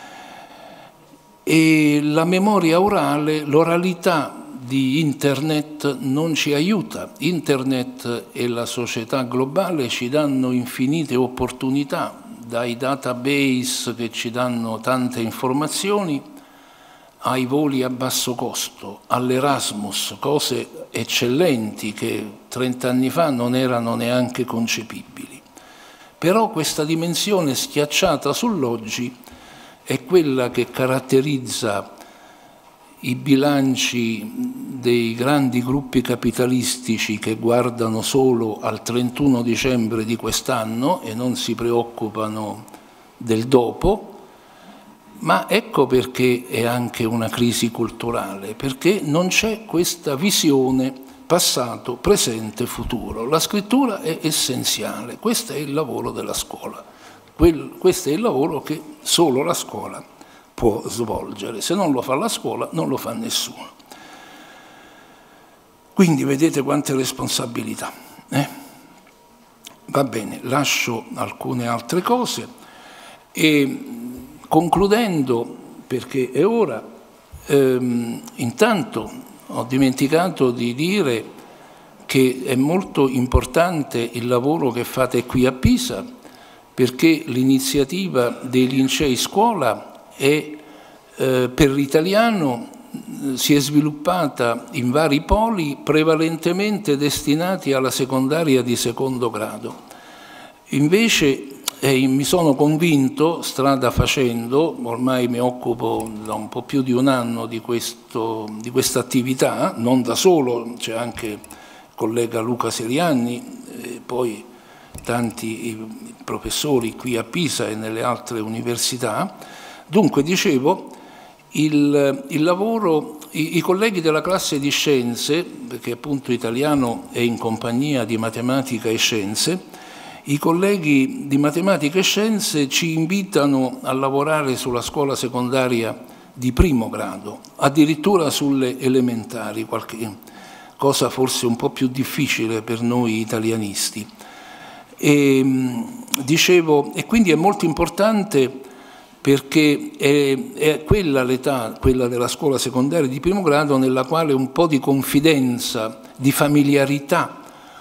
Speaker 2: E la memoria orale, l'oralità di Internet non ci aiuta. Internet e la società globale ci danno infinite opportunità, dai database che ci danno tante informazioni, ai voli a basso costo, all'Erasmus, cose eccellenti che trent'anni fa non erano neanche concepibili. Però questa dimensione schiacciata sull'oggi è quella che caratterizza i bilanci dei grandi gruppi capitalistici che guardano solo al trentuno dicembre di quest'anno e non si preoccupano del dopo, ma ecco perché è anche una crisi culturale, perché non c'è questa visione passato, presente, futuro. La scrittura è essenziale, questo è il lavoro della scuola, Quel, questo è il lavoro che solo la scuola può svolgere, se non lo fa la scuola non lo fa nessuno. Quindi vedete quante responsabilità. Eh? Va bene, lascio alcune altre cose e concludendo, perché è ora, ehm, intanto ho dimenticato di dire che è molto importante il lavoro che fate qui a Pisa, perché l'iniziativa dei Lincei Scuola è, eh, per l'italiano si è sviluppata in vari poli prevalentemente destinati alla secondaria di secondo grado. Invece eh, mi sono convinto, strada facendo, ormai mi occupo da un po' più di un anno di, questo, di questa attività, non da solo, c'è anche il collega Luca Serianni, e poi tanti professori qui a Pisa e nelle altre università. Dunque, dicevo, Il, il lavoro, i, i colleghi della classe di scienze, perché appunto italiano è in compagnia di matematica e scienze, i colleghi di matematica e scienze ci invitano a lavorare sulla scuola secondaria di primo grado, addirittura sulle elementari, qualche cosa forse un po' più difficile per noi italianisti. E, dicevo, e quindi è molto importante perché è, è quella l'età, quella della scuola secondaria di primo grado, nella quale un po' di confidenza, di familiarità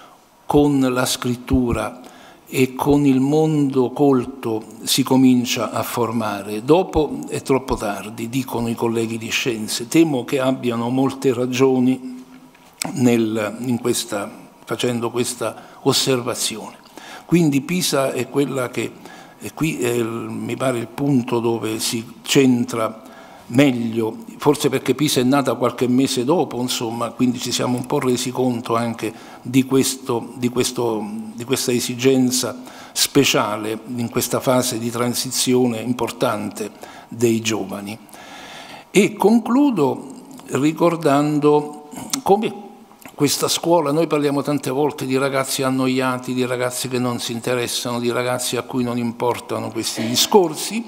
Speaker 2: con la scrittura e con il mondo colto si comincia a formare. Dopo è troppo tardi, dicono i colleghi di scienze. Temo che abbiano molte ragioni nel, in questa, facendo questa osservazione. Quindi Pisa è quella che E qui è il, mi pare il punto dove si centra meglio, forse perché Pisa è nata qualche mese dopo, insomma, quindi ci siamo un po' resi conto anche di, questo, di, questo, di questa esigenza speciale in questa fase di transizione importante dei giovani. E concludo ricordando come questa scuola, noi parliamo tante volte di ragazzi annoiati, di ragazzi che non si interessano, di ragazzi a cui non importano questi discorsi,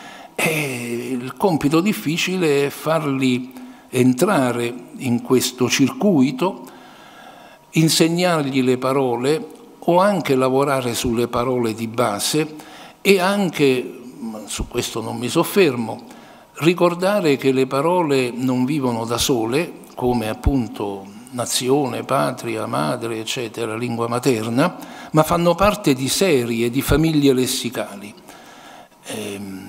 Speaker 2: e il compito difficile è farli entrare in questo circuito, insegnargli le parole o anche lavorare sulle parole di base e anche, su questo non mi soffermo, ricordare che le parole non vivono da sole, come appunto nazione, patria, madre, eccetera, lingua materna, ma fanno parte di serie, di famiglie lessicali. Ehm,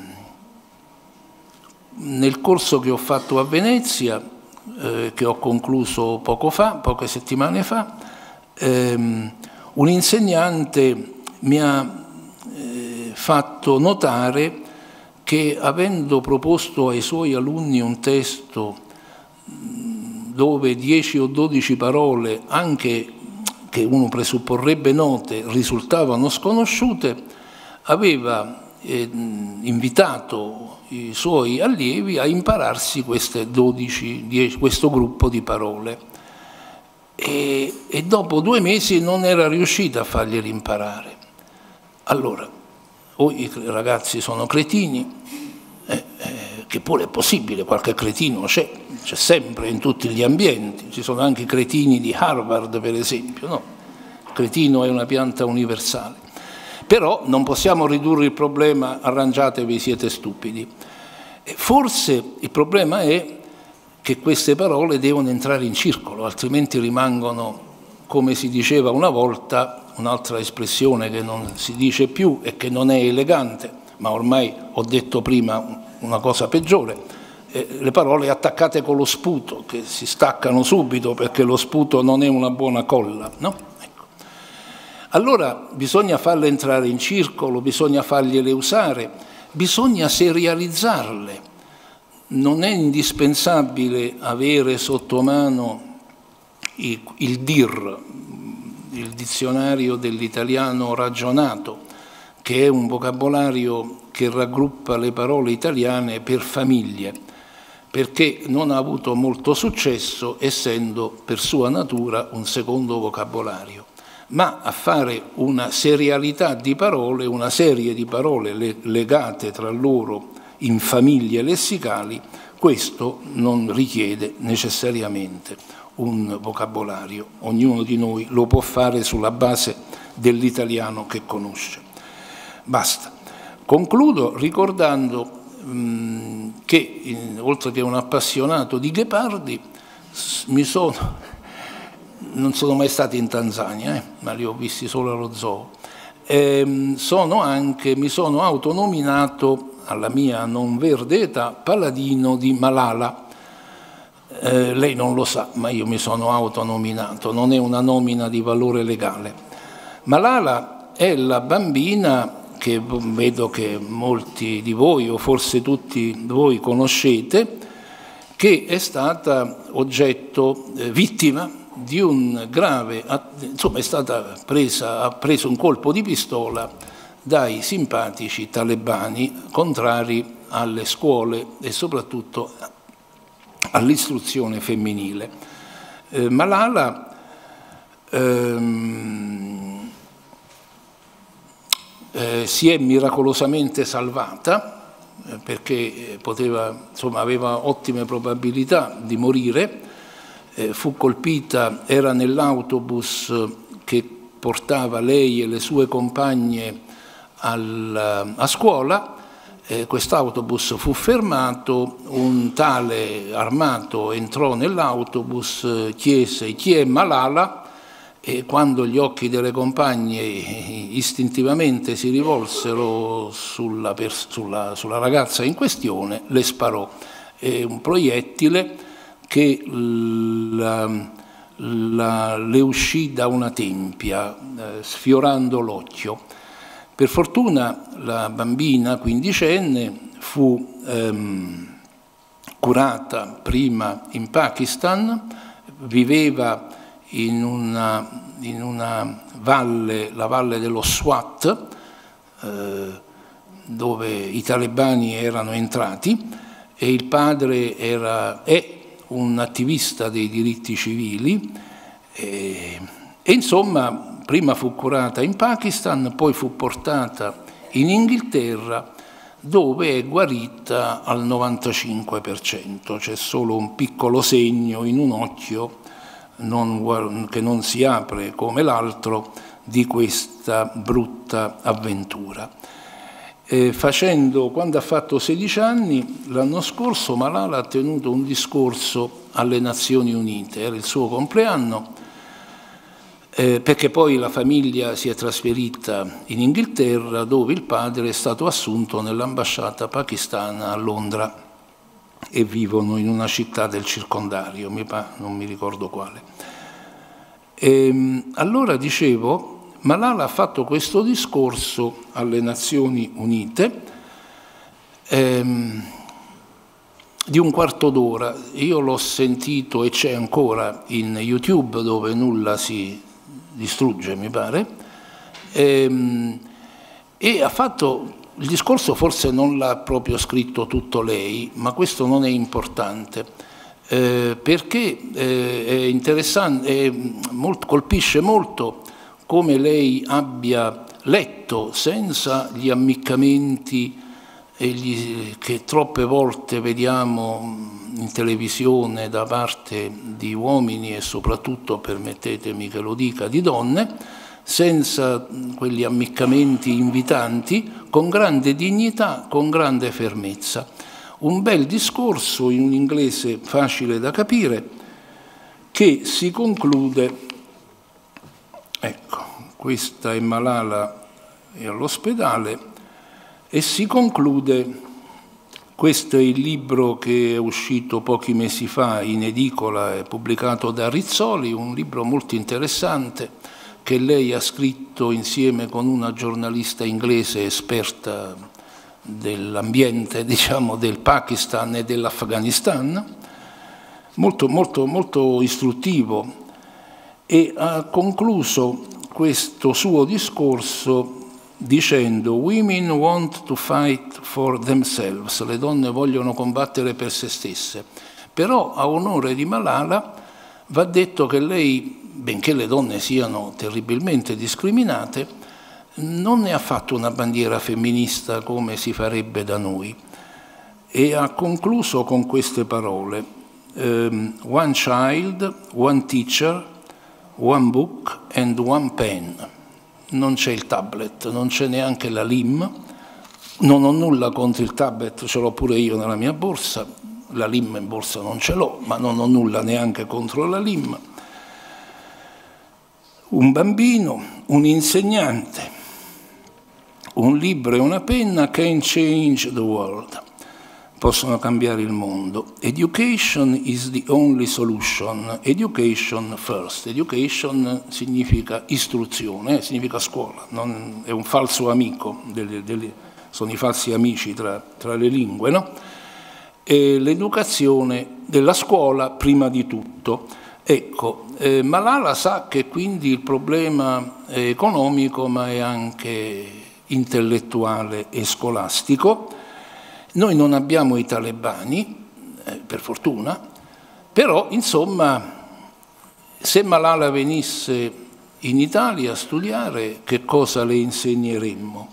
Speaker 2: nel corso che ho fatto a Venezia, eh, che ho concluso poco fa, poche settimane fa, ehm, un insegnante mi ha eh, fatto notare che, avendo proposto ai suoi alunni un testo dove dieci o dodici parole, anche che uno presupporrebbe note, risultavano sconosciute, aveva eh, invitato i suoi allievi a impararsi queste dodici, dieci, questo gruppo di parole. E, e dopo due mesi non era riuscita a farglieli imparare. Allora, o i ragazzi sono cretini, eh, eh, che pure è possibile, qualche cretino c'è, c'è sempre in tutti gli ambienti, ci sono anche i cretini di Harvard per esempio, no? Il cretino è una pianta universale, però non possiamo ridurre il problema arrangiatevi, siete stupidi. E forse il problema è che queste parole devono entrare in circolo, altrimenti rimangono, come si diceva una volta, un'altra espressione che non si dice più e che non è elegante, ma ormai ho detto prima una cosa peggiore, eh, le parole attaccate con lo sputo, che si staccano subito perché lo sputo non è una buona colla, no? Ecco. Allora bisogna farle entrare in circolo, bisogna fargliele usare, bisogna serializzarle. non è indispensabile avere sotto mano il, il D I R, il dizionario dell'italiano ragionato, che è un vocabolario che raggruppa le parole italiane per famiglie, perché non ha avuto molto successo, essendo per sua natura un secondo vocabolario. Ma a fare una serialità di parole, una serie di parole legate tra loro in famiglie lessicali, questo non richiede necessariamente un vocabolario. Ognuno di noi lo può fare sulla base dell'italiano che conosce. Basta. Concludo ricordando mh, che, in, oltre che un appassionato di ghepardi, mi sono, non sono mai stato in Tanzania, eh, ma li ho visti solo allo zoo, e, sono anche, mi sono autonominato, alla mia non verde età, paladino di Malala. Eh, lei non lo sa, ma io mi sono autonominato, non è una nomina di valore legale. Malala è la bambina che vedo che molti di voi, o forse tutti voi, conoscete, che è stata oggetto, eh, vittima di un grave, insomma è stata presa, ha preso un colpo di pistola dai simpatici talebani contrari alle scuole e soprattutto all'istruzione femminile. Eh, Malala ehm, eh, si è miracolosamente salvata eh, perché poteva, insomma, aveva ottime probabilità di morire, eh, fu colpita, era nell'autobus che portava lei e le sue compagne al, a scuola. Eh, quest'autobus fu fermato, un tale armato entrò nell'autobus, eh, chiese chi è Malala, e quando gli occhi delle compagne istintivamente si rivolsero sulla, sulla, sulla ragazza in questione, le sparò. È un proiettile che la, la, le uscì da una tempia, eh, sfiorando l'occhio. Per fortuna la bambina quindicenne fu ehm, curata prima in Pakistan, viveva in una, in una valle, la valle dello Swat, eh, dove i talebani erano entrati, e il padre era, è un attivista dei diritti civili, e, e insomma prima fu curata in Pakistan, poi fu portata in Inghilterra, dove è guarita al novantacinque per cento, c'è solo un piccolo segno in un occhio non, che non si apre come l'altro di questa brutta avventura. E facendo, quando ha fatto sedici anni, l'anno scorso Malala ha tenuto un discorso alle Nazioni Unite, era il suo compleanno, Eh, perché poi la famiglia si è trasferita in Inghilterra, dove il padre è stato assunto nell'ambasciata pakistana a Londra e vivono in una città del circondario, mi pa, non mi ricordo quale. E, allora dicevo, Malala ha fatto questo discorso alle Nazioni Unite ehm, di un quarto d'ora. Io l'ho sentito e c'è ancora in YouTube, dove nulla si distrugge, mi pare, e, e ha fatto il discorso, forse non l'ha proprio scritto tutto lei, ma questo non è importante, eh, perché eh, è interessante, è molto, colpisce molto come lei abbia letto senza gli ammiccamenti e gli, che troppe volte vediamo in televisione da parte di uomini e soprattutto, permettetemi che lo dica, di donne, senza quegli ammiccamenti invitanti, con grande dignità, con grande fermezza. Un bel discorso in un inglese facile da capire, che si conclude, ecco, questa è Malala e all'ospedale, e si conclude. Questo è il libro che è uscito pochi mesi fa in edicola e pubblicato da Rizzoli, un libro molto interessante che lei ha scritto insieme con una giornalista inglese esperta dell'ambiente, diciamo, del Pakistan e dell'Afghanistan, molto, molto, molto istruttivo, e ha concluso questo suo discorso dicendo «Women want to fight for themselves», le donne vogliono combattere per se stesse. Però a onore di Malala va detto che lei, benché le donne siano terribilmente discriminate, non ne ha fatto una bandiera femminista come si farebbe da noi, e ha concluso con queste parole: um, «One child, one teacher, one book and one pen». Non c'è il tablet, non c'è neanche la L I M, non ho nulla contro il tablet, ce l'ho pure io nella mia borsa, la L I M in borsa non ce l'ho, ma non ho nulla neanche contro la L I M. Un bambino, un insegnante, un libro e una penna can change the world, possono cambiare il mondo. Education is the only solution. Education first. Education significa istruzione, eh, significa scuola, non, è un falso amico, delle, delle, sono i falsi amici tra, tra le lingue, no? E l'educazione della scuola prima di tutto. Ecco, eh, Malala sa che quindi il problema è economico, ma è anche intellettuale e scolastico. Noi non abbiamo i talebani, eh, per fortuna, però, insomma, se Malala venisse in Italia a studiare, che cosa le insegneremmo?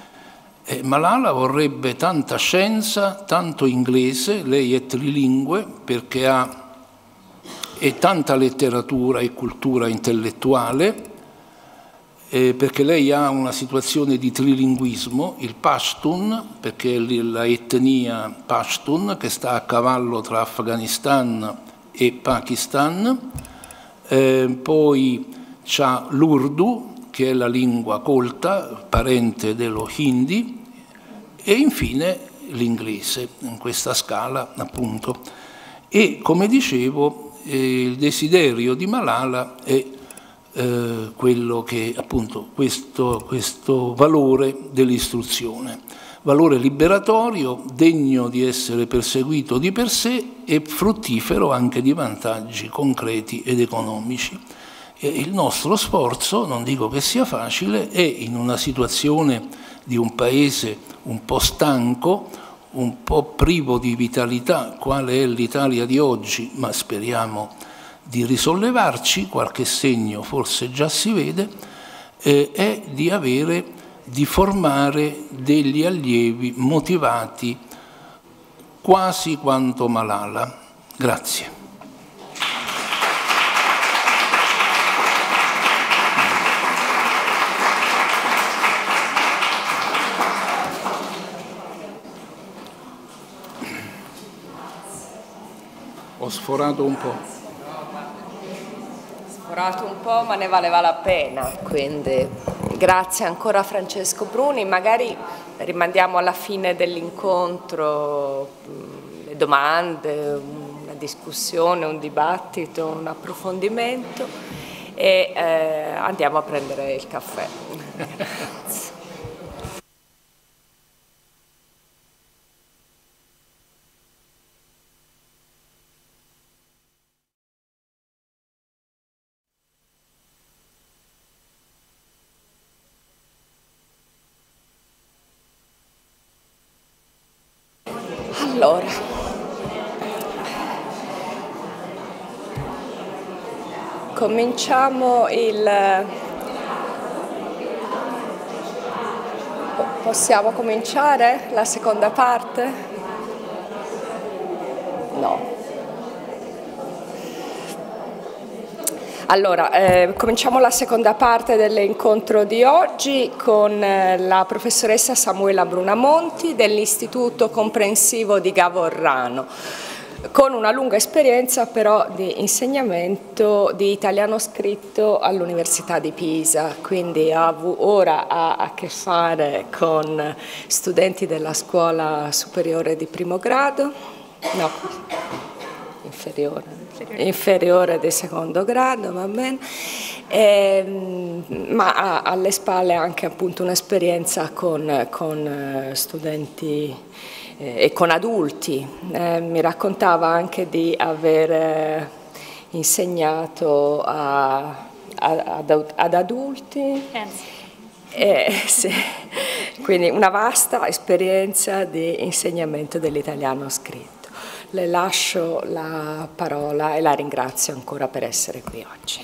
Speaker 2: Eh, Malala vorrebbe tanta scienza, tanto inglese, lei è trilingue perché ha e tanta letteratura e cultura intellettuale, eh, perché lei ha una situazione di trilinguismo, il Pashtun, perché è la etnia Pashtun che sta a cavallo tra Afghanistan e Pakistan, eh, poi c'ha l'Urdu, che è la lingua colta, parente dello Hindi, e infine l'inglese, in questa scala appunto. E come dicevo, eh, il desiderio di Malala è eh, quello che appunto questo, questo valore dell'istruzione, valore liberatorio, degno di essere perseguito di per sé e fruttifero anche di vantaggi concreti ed economici. E il nostro sforzo, non dico che sia facile, è in una situazione di un paese un po' stanco, un po' privo di vitalità, quale è l'Italia di oggi, ma speriamo di risollevarci, qualche segno forse già si vede, eh, è di avere, di formare degli allievi motivati quasi quanto Malala. Grazie. Ho sforato un po'.
Speaker 1: Sforato un po', ma ne valeva la pena, quindi grazie ancora a Francesco Bruni. Magari rimandiamo alla fine dell'incontro le domande, una discussione, un dibattito, un approfondimento e eh, andiamo a prendere il caffè. Grazie. Allora, cominciamo il... Possiamo cominciare la seconda parte? No. Allora, eh, cominciamo la seconda parte dell'incontro di oggi con eh, la professoressa Samuela Brunamonti dell'Istituto Comprensivo di Gavorrano, con una lunga esperienza però di insegnamento di italiano scritto all'Università di Pisa, quindi ha, ora ha a che fare con studenti della scuola superiore di primo grado. No. inferiore, inferiore di secondo grado, va bene, e, ma ha alle spalle anche appunto un'esperienza con, con studenti eh, e con adulti. Eh, mi raccontava anche di aver eh, insegnato a, a, ad, ad adulti. Eh, sì. Quindi una vasta esperienza di insegnamento dell'italiano scritto. Le lascio la parola e la ringrazio ancora per essere qui oggi.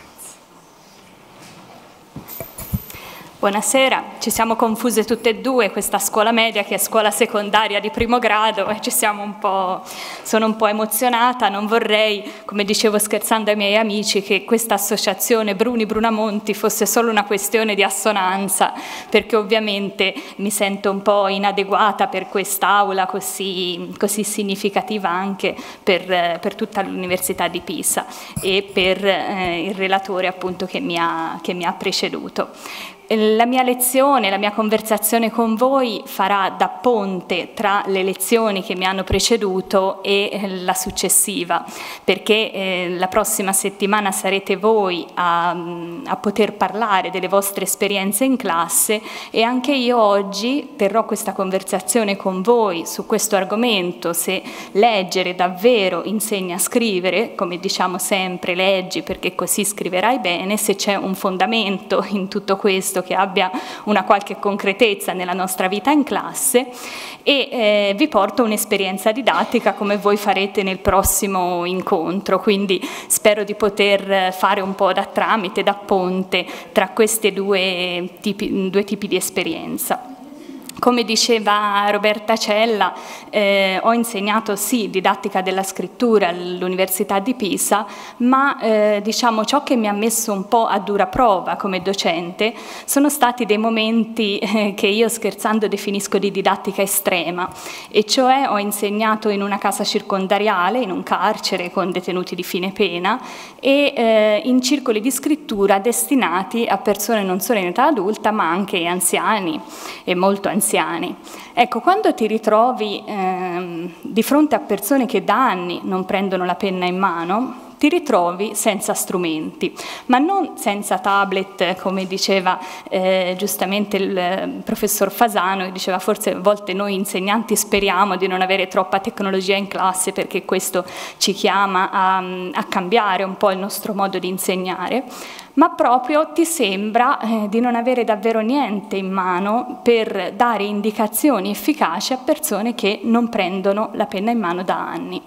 Speaker 3: Buonasera, ci siamo confuse tutte e due, questa scuola media che è scuola secondaria di primo grado, e ci siamo un po', sono un po' emozionata. Non vorrei, come dicevo scherzando ai miei amici, che questa associazione Bruni-Brunamonti fosse solo una questione di assonanza, perché ovviamente mi sento un po' inadeguata per quest'aula così, così significativa anche per, per tutta l'Università di Pisa e per eh, il relatore appunto che mi ha, che mi ha preceduto. La mia lezione, la mia conversazione con voi farà da ponte tra le lezioni che mi hanno preceduto e la successiva, perché eh, la prossima settimana sarete voi a, a poter parlare delle vostre esperienze in classe, e anche io oggi terrò questa conversazione con voi su questo argomento: se leggere davvero insegna a scrivere, come diciamo sempre, leggi perché così scriverai bene, se c'è un fondamento in tutto questo che abbia una qualche concretezza nella nostra vita in classe, e eh, vi porto un'esperienza didattica come voi farete nel prossimo incontro, quindi spero di poter fare un po' da tramite, da ponte tra questi due tipi, due tipi di esperienza. Come diceva Roberta Cella, eh, ho insegnato sì didattica della scrittura all'Università di Pisa, ma eh, diciamo ciò che mi ha messo un po' a dura prova come docente sono stati dei momenti eh, che io scherzando definisco di didattica estrema, e cioè ho insegnato in una casa circondariale, in un carcere con detenuti di fine pena, e eh, in circoli di scrittura destinati a persone non solo in età adulta ma anche anziani e molto anziani. Ecco, quando ti ritrovi ehm, di fronte a persone che da anni non prendono la penna in mano, ti ritrovi senza strumenti, ma non senza tablet, come diceva eh, giustamente il professor Fasano, che diceva forse a volte noi insegnanti speriamo di non avere troppa tecnologia in classe perché questo ci chiama a, a cambiare un po' il nostro modo di insegnare, ma proprio ti sembra eh, di non avere davvero niente in mano per dare indicazioni efficaci a persone che non prendono la penna in mano da anni.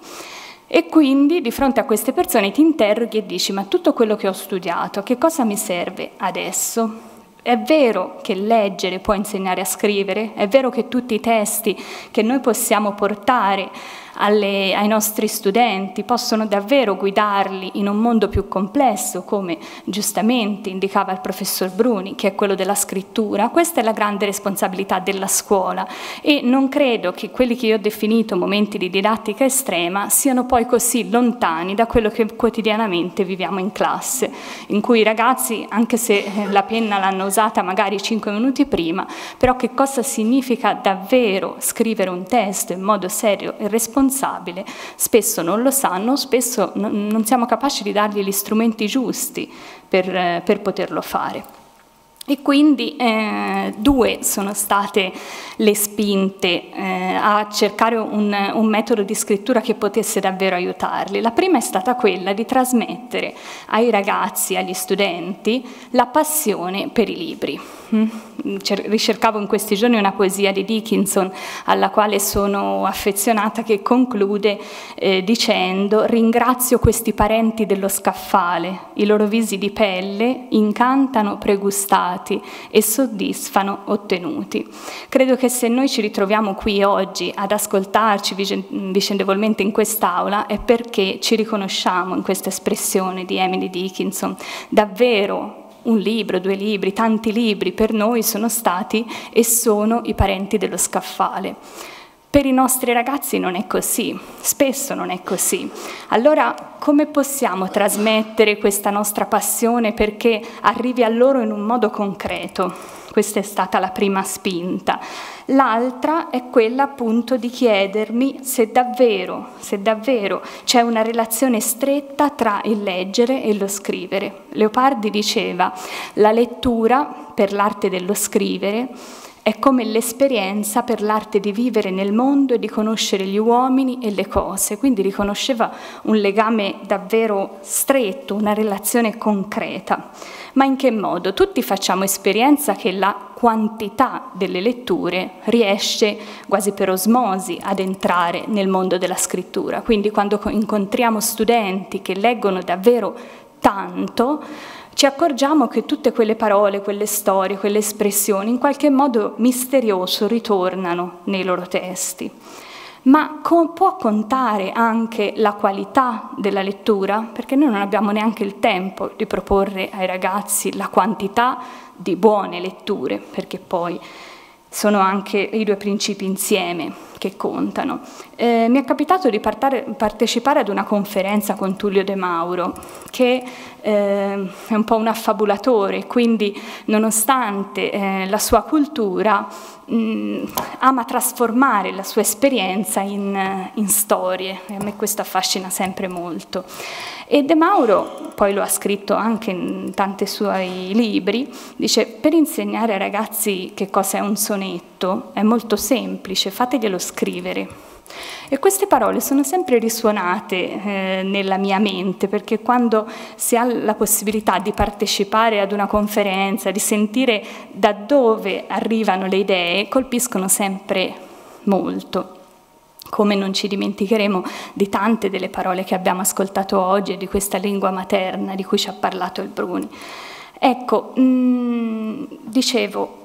Speaker 3: E quindi di fronte a queste persone ti interroghi e dici: ma tutto quello che ho studiato, che cosa mi serve adesso? È vero che leggere può insegnare a scrivere? È vero che tutti i testi che noi possiamo portare alle, ai nostri studenti possono davvero guidarli in un mondo più complesso, come giustamente indicava il professor Bruni, che è quello della scrittura? Questa è la grande responsabilità della scuola, e non credo che quelli che io ho definito momenti di didattica estrema siano poi così lontani da quello che quotidianamente viviamo in classe, in cui i ragazzi, anche se la penna l'hanno usata magari cinque minuti prima, però che cosa significa davvero scrivere un testo in modo serio e responsabile spesso non lo sanno, spesso non siamo capaci di dargli gli strumenti giusti per, per poterlo fare. E quindi eh, due sono state le spinte eh, a cercare un, un metodo di scrittura che potesse davvero aiutarli. La prima è stata quella di trasmettere ai ragazzi, agli studenti, la passione per i libri. Ricercavo in questi giorni una poesia di Dickinson alla quale sono affezionata, che conclude eh, dicendo: ringrazio questi parenti dello scaffale, i loro visi di pelle incantano pregustati e soddisfano ottenuti. Credo che se noi ci ritroviamo qui oggi ad ascoltarci vicendevolmente in quest'aula è perché ci riconosciamo in questa espressione di Emily Dickinson. Davvero un libro, due libri, tanti libri per noi sono stati e sono i parenti dello scaffale. Per i nostri ragazzi non è così, spesso non è così. Allora come possiamo trasmettere questa nostra passione perché arrivi a loro in un modo concreto? Questa è stata la prima spinta. L'altra è quella appunto di chiedermi se davvero, se davvero c'è una relazione stretta tra il leggere e lo scrivere. Leopardi diceva: la lettura per l'arte dello scrivere è come l'esperienza per l'arte di vivere nel mondo e di conoscere gli uomini e le cose. Quindi riconosceva un legame davvero stretto, una relazione concreta. Ma in che modo? Tutti facciamo esperienza che la quantità delle letture riesce quasi per osmosi ad entrare nel mondo della scrittura. Quindi quando incontriamo studenti che leggono davvero tanto, ci accorgiamo che tutte quelle parole, quelle storie, quelle espressioni in qualche modo misterioso ritornano nei loro testi. Ma può contare anche la qualità della lettura? Perché noi non abbiamo neanche il tempo di proporre ai ragazzi la quantità di buone letture, perché poi sono anche i due principi insieme che contano. Eh, mi è capitato di partecipare ad una conferenza con Tullio De Mauro, che eh, è un po' un affabulatore, quindi nonostante eh, la sua cultura mh, ama trasformare la sua esperienza in, in storie, e a me questo affascina sempre molto. E De Mauro, poi lo ha scritto anche in tanti suoi libri, dice: per insegnare ai ragazzi che cosa è un sonetto è molto semplice, fateglielo scrivere. E queste parole sono sempre risuonate eh, nella mia mente, perché quando si ha la possibilità di partecipare ad una conferenza, di sentire da dove arrivano le idee, colpiscono sempre molto. Come non ci dimenticheremo di tante delle parole che abbiamo ascoltato oggi e di questa lingua materna di cui ci ha parlato il Bruni. Ecco, mh, dicevo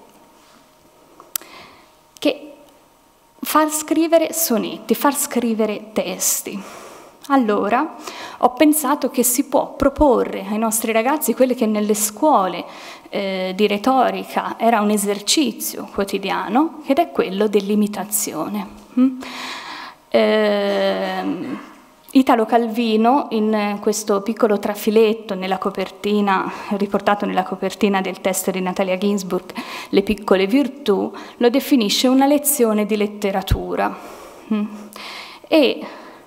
Speaker 3: che far scrivere sonetti, far scrivere testi. Allora ho pensato che si può proporre ai nostri ragazzi quelle che nelle scuole eh, di retorica era un esercizio quotidiano, ed è quello dell'imitazione. Mm? Eh, Italo Calvino, in questo piccolo trafiletto nella copertina, riportato nella copertina del testo di Natalia Ginsburg, Le piccole virtù, lo definisce una lezione di letteratura. Mm. E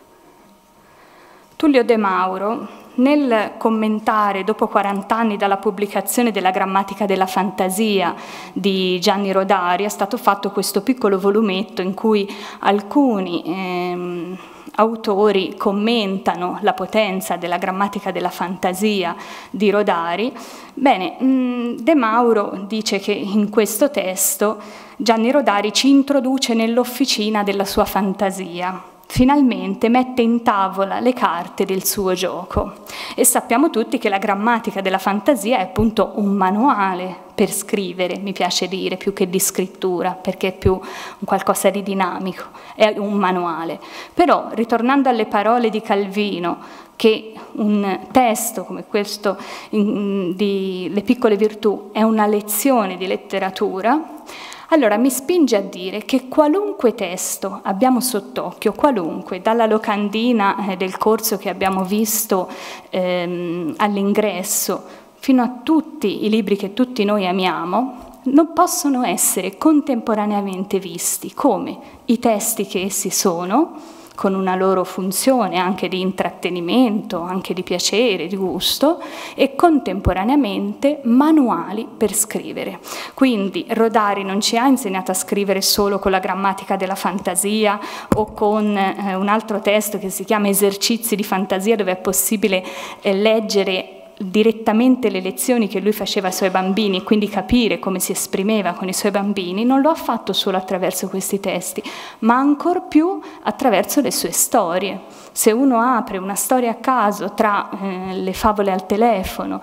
Speaker 3: Tullio De Mauro, nel commentare, dopo quaranta anni dalla pubblicazione della Grammatica della fantasia di Gianni Rodari, è stato fatto questo piccolo volumetto in cui alcuni ehm, autori commentano la potenza della Grammatica della fantasia di Rodari. Bene, De Mauro dice che in questo testo Gianni Rodari ci introduce nell'officina della sua fantasia. Finalmente mette in tavola le carte del suo gioco. E sappiamo tutti che la grammatica della fantasia è appunto un manuale per scrivere, mi piace dire, più che di scrittura, perché è più un qualcosa di dinamico, è un manuale. Però, ritornando alle parole di Calvino, che un testo come questo in, di Le piccole virtù è una lezione di letteratura, allora mi spinge a dire che qualunque testo abbiamo sott'occhio, qualunque, dalla locandina eh, del corso che abbiamo visto ehm, all'ingresso, fino a tutti i libri che tutti noi amiamo, non possono essere contemporaneamente visti come i testi che essi sono, con una loro funzione anche di intrattenimento, anche di piacere, di gusto, e contemporaneamente manuali per scrivere. Quindi Rodari non ci ha insegnato a scrivere solo con la grammatica della fantasia o con eh, un altro testo che si chiama Esercizi di fantasia, dove è possibile eh, leggere direttamente le lezioni che lui faceva ai suoi bambini e quindi capire come si esprimeva con i suoi bambini. Non lo ha fatto solo attraverso questi testi, ma ancor più attraverso le sue storie. Se uno apre una storia a caso tra eh, Le favole al telefono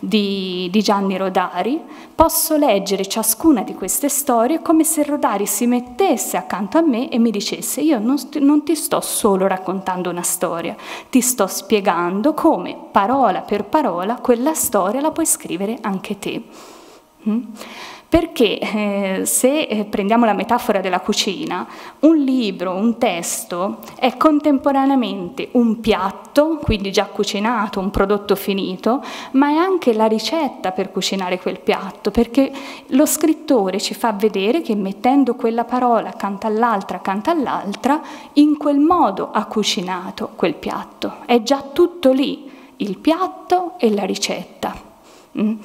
Speaker 3: di, di Gianni Rodari, posso leggere ciascuna di queste storie come se Rodari si mettesse accanto a me e mi dicesse: io non, non ti sto solo raccontando una storia, ti sto spiegando come parola per parola quella storia la puoi scrivere anche te. Mm? perché eh, se eh, prendiamo la metafora della cucina, un libro, un testo è contemporaneamente un piatto, quindi già cucinato, un prodotto finito, ma è anche la ricetta per cucinare quel piatto, perché lo scrittore ci fa vedere che mettendo quella parola accanto all'altra, accanto all'altra, in quel modo ha cucinato quel piatto. È già tutto lì, il piatto e la ricetta. Mm.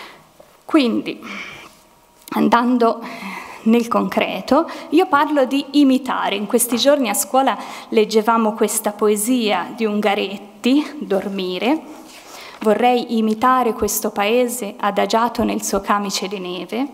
Speaker 3: Quindi, andando nel concreto, io parlo di imitare. In questi giorni a scuola leggevamo questa poesia di Ungaretti, Dormire. Vorrei imitare questo paese adagiato nel suo camice di neve.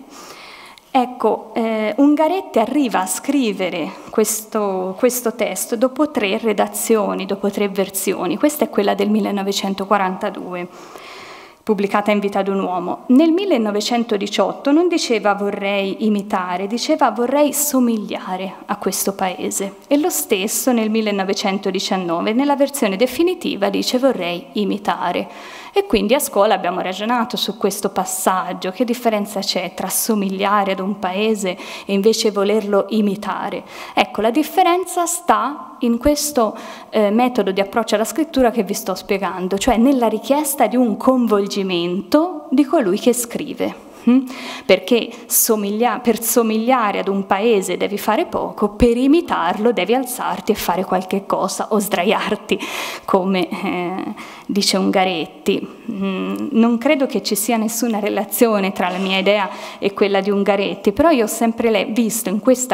Speaker 3: Ecco, eh, Ungaretti arriva a scrivere questo, questo testo dopo tre redazioni, dopo tre versioni. Questa è quella del millenovecentoquarantadue. Pubblicata in Vita d'un uomo. Nel millenovecentodiciotto non diceva vorrei imitare, diceva vorrei somigliare a questo paese. E lo stesso nel millenovecentodiciannove, nella versione definitiva, dice vorrei imitare. E quindi a scuola abbiamo ragionato su questo passaggio, che differenza c'è tra somigliare ad un paese e invece volerlo imitare. Ecco, la differenza sta in questo eh, metodo di approccio alla scrittura che vi sto spiegando, cioè nella richiesta di un coinvolgimento di colui che scrive. Perché somiglia, per somigliare ad un paese devi fare poco, per imitarlo devi alzarti e fare qualche cosa o sdraiarti, come eh, dice Ungaretti. Mm, non credo che ci sia nessuna relazione tra la mia idea e quella di Ungaretti, però io ho sempre visto in questa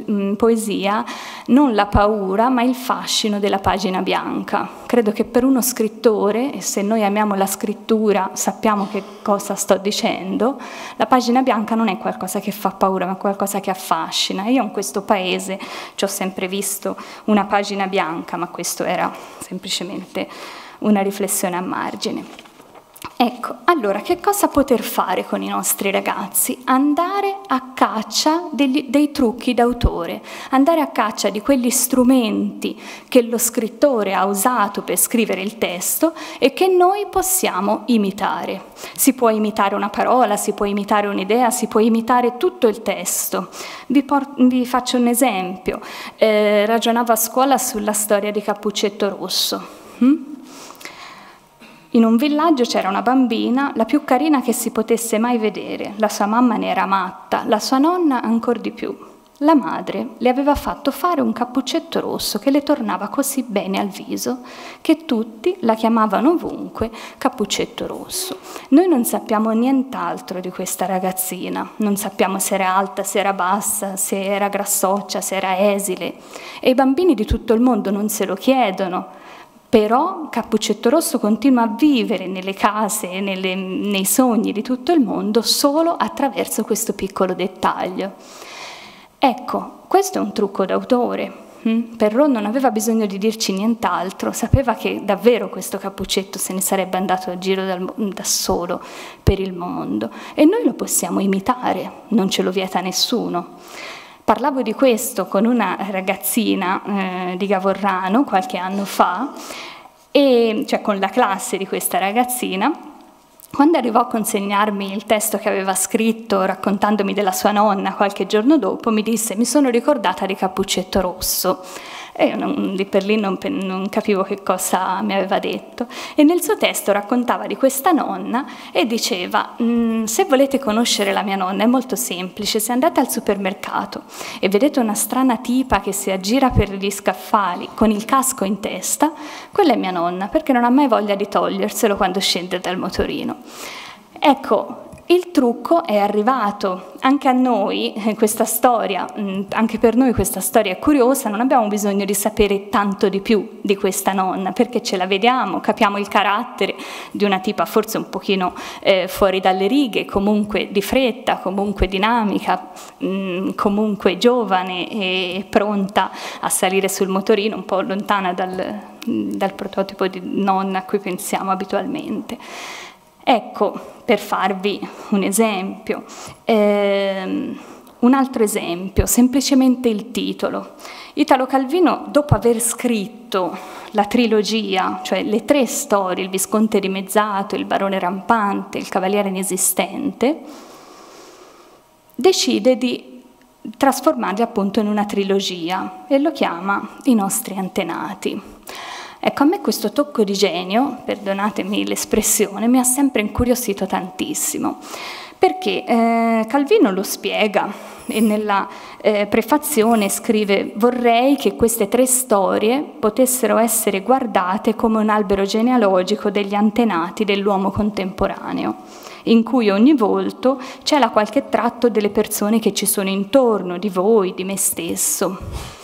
Speaker 3: poesia non la paura ma il fascino della pagina bianca. Credo che per uno scrittore, e se noi amiamo la scrittura sappiamo che cosa sto dicendo, la pagina bianca non è qualcosa che fa paura, ma qualcosa che affascina. Io in questo paese ci ho sempre visto una pagina bianca, ma questo era semplicemente una riflessione a margine. Ecco, allora che cosa poter fare con i nostri ragazzi? Andare a caccia degli, dei trucchi d'autore, andare a caccia di quegli strumenti che lo scrittore ha usato per scrivere il testo e che noi possiamo imitare. Si può imitare una parola, si può imitare un'idea, si può imitare tutto il testo. Vi, vi faccio un esempio. Eh, ragionavo a scuola sulla storia di Cappuccetto Rosso. Hm? In un villaggio c'era una bambina, la più carina che si potesse mai vedere. La sua mamma ne era matta, la sua nonna ancor di più. La madre le aveva fatto fare un cappuccetto rosso che le tornava così bene al viso che tutti la chiamavano ovunque Cappuccetto Rosso. Noi non sappiamo nient'altro di questa ragazzina, non sappiamo se era alta, se era bassa, se era grassoccia, se era esile. E i bambini di tutto il mondo non se lo chiedono. Però Cappuccetto Rosso continua a vivere nelle case, nelle, nei sogni di tutto il mondo solo attraverso questo piccolo dettaglio. Ecco, questo è un trucco d'autore. Perrault non aveva bisogno di dirci nient'altro, sapeva che davvero questo cappuccetto se ne sarebbe andato a giro dal, da solo per il mondo. E noi lo possiamo imitare, non ce lo vieta nessuno. Parlavo di questo con una ragazzina eh, di Gavorrano qualche anno fa, e, cioè con la classe di questa ragazzina. Quando arrivò a consegnarmi il testo che aveva scritto raccontandomi della sua nonna qualche giorno dopo, mi disse: mi sono ricordata di Cappuccetto Rosso. E io non, lì per lì non, non capivo che cosa mi aveva detto. E nel suo testo raccontava di questa nonna e diceva: se volete conoscere la mia nonna è molto semplice, se andate al supermercato e vedete una strana tipa che si aggira per gli scaffali con il casco in testa, quella è mia nonna, perché non ha mai voglia di toglierselo quando scende dal motorino. Ecco, il trucco è arrivato anche a noi, questa storia, anche per noi questa storia è curiosa, non abbiamo bisogno di sapere tanto di più di questa nonna, perché ce la vediamo, capiamo il carattere di una tipa forse un pochino eh, fuori dalle righe, comunque di fretta, comunque dinamica, mh, comunque giovane e pronta a salire sul motorino, un po' lontana dal, dal prototipo di nonna a cui pensiamo abitualmente. Ecco, per farvi un esempio, ehm, un altro esempio, semplicemente il titolo. Italo Calvino, dopo aver scritto la trilogia, cioè le tre storie, il Visconte dimezzato, il Barone rampante, il Cavaliere inesistente, decide di trasformarli appunto in una trilogia e lo chiama I nostri antenati. Ecco, a me questo tocco di genio, perdonatemi l'espressione, mi ha sempre incuriosito tantissimo, perché eh, Calvino lo spiega e nella eh, prefazione scrive: vorrei che queste tre storie potessero essere guardate come un albero genealogico degli antenati dell'uomo contemporaneo, in cui ogni volto cela qualche tratto delle persone che ci sono intorno, di voi, di me stesso.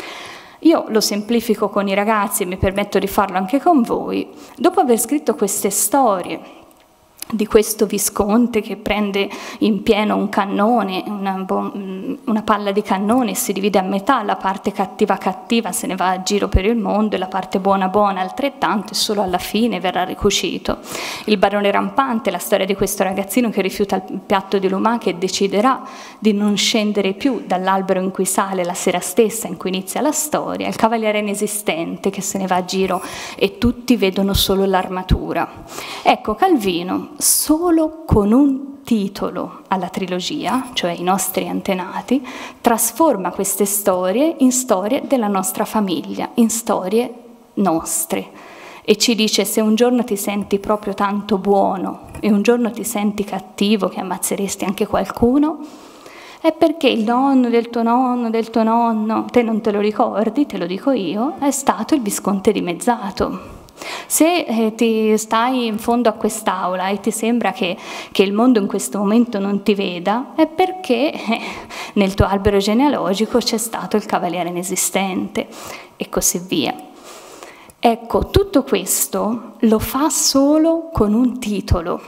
Speaker 3: Io lo semplifico con i ragazzi e mi permetto di farlo anche con voi. Dopo aver scritto queste storie di questo visconte che prende in pieno un cannone, una, una palla di cannone, e si divide a metà, la parte cattiva cattiva se ne va a giro per il mondo e la parte buona buona altrettanto, e solo alla fine verrà ricucito. Il barone rampante, la storia di questo ragazzino che rifiuta il piatto di lumache e deciderà di non scendere più dall'albero in cui sale la sera stessa in cui inizia la storia. Il cavaliere inesistente che se ne va a giro e tutti vedono solo l'armatura. Ecco, Calvino solo con un titolo alla trilogia, cioè I nostri antenati, trasforma queste storie in storie della nostra famiglia, in storie nostre, e ci dice: se un giorno ti senti proprio tanto buono e un giorno ti senti cattivo che ammazzeresti anche qualcuno, è perché il nonno del tuo nonno, del tuo nonno, te non te lo ricordi, te lo dico io, è stato il visconte dimezzato. Se eh, ti stai in fondo a quest'aula e ti sembra che, che il mondo in questo momento non ti veda, è perché eh, nel tuo albero genealogico c'è stato il cavaliere inesistente, e così via. Ecco, tutto questo lo fa solo con un titolo,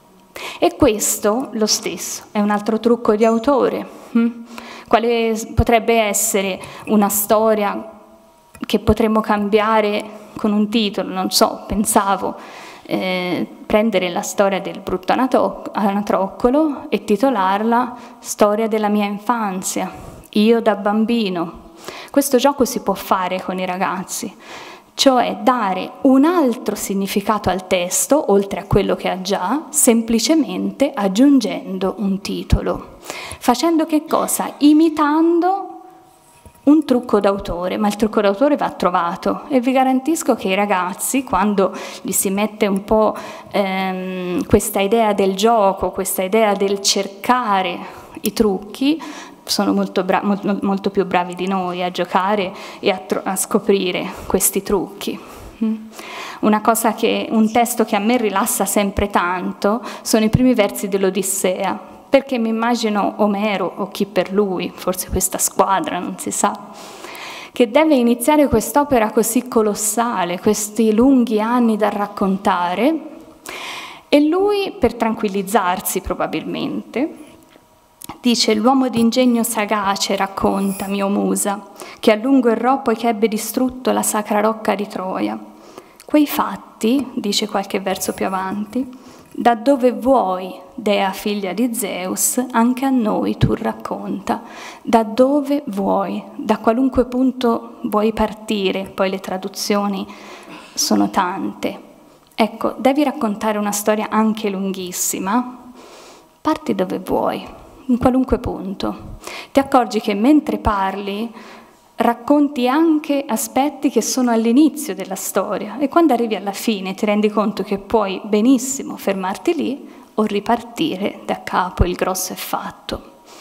Speaker 3: e questo, lo stesso, è un altro trucco di autore. Hm? Quale potrebbe essere una storia che potremmo cambiare con un titolo? Non so, pensavo eh, prendere la storia del brutto anatroccolo e titolarla Storia della mia infanzia, io da bambino. Questo gioco si può fare con i ragazzi, cioè dare un altro significato al testo, oltre a quello che ha già, semplicemente aggiungendo un titolo. Facendo che cosa? Imitando un trucco d'autore, ma il trucco d'autore va trovato, e vi garantisco che i ragazzi, quando gli si mette un po' ehm, questa idea del gioco, questa idea del cercare i trucchi, sono molto, bra- molto, molto più bravi di noi a giocare e a, tro- a scoprire questi trucchi. Una cosa che, un testo che a me rilassa sempre tanto sono i primi versi dell'Odissea, perché mi immagino Omero, o chi per lui, forse questa squadra, non si sa, che deve iniziare quest'opera così colossale, questi lunghi anni da raccontare, e lui, per tranquillizzarsi probabilmente, dice: l'uomo d'ingegno sagace racconta, mio musa, che a lungo errò poi che ebbe distrutto la sacra rocca di Troia. Quei fatti, dice qualche verso più avanti, da dove vuoi, dea figlia di Zeus, anche a noi tu racconta. Da dove vuoi, da qualunque punto vuoi partire, poi le traduzioni sono tante. Ecco, devi raccontare una storia anche lunghissima, parti dove vuoi, in qualunque punto. Ti accorgi che mentre parli racconti anche aspetti che sono all'inizio della storia, e quando arrivi alla fine ti rendi conto che puoi benissimo fermarti lì o ripartire da capo, il grosso è fatto.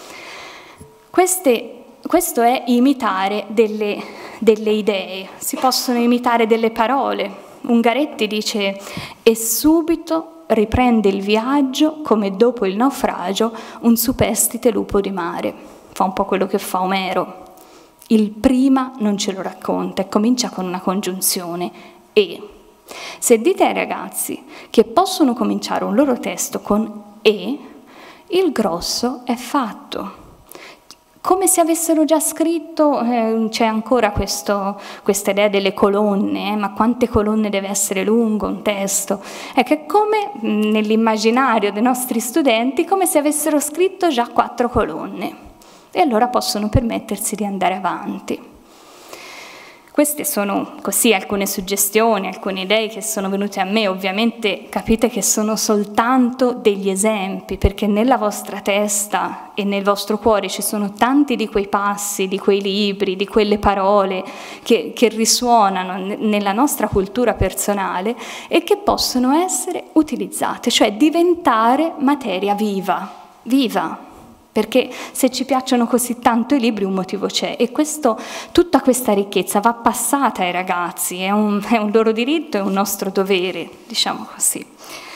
Speaker 3: Queste, questo è imitare delle, delle idee, si possono imitare delle parole. Ungaretti dice: e subito riprende il viaggio come dopo il naufragio un superstite lupo di mare. Fa un po' quello che fa Omero. Il prima non ce lo racconta e comincia con una congiunzione e. Se dite ai ragazzi che possono cominciare un loro testo con e, il grosso è fatto. Come se avessero già scritto, eh, c'è ancora questo, questa idea delle colonne, eh, ma quante colonne deve essere lungo un testo? È che come nell'immaginario dei nostri studenti, come se avessero scritto già quattro colonne. E allora possono permettersi di andare avanti. Queste sono così alcune suggestioni, alcune idee che sono venute a me. Ovviamente capite che sono soltanto degli esempi, perché nella vostra testa e nel vostro cuore ci sono tanti di quei passi, di quei libri, di quelle parole che, che risuonano nella nostra cultura personale e che possono essere utilizzate, cioè diventare materia viva, viva. Perché se ci piacciono così tanto i libri un motivo c'è, e questo, tutta questa ricchezza va passata ai ragazzi, è un, è un loro diritto, è un nostro dovere, diciamo così.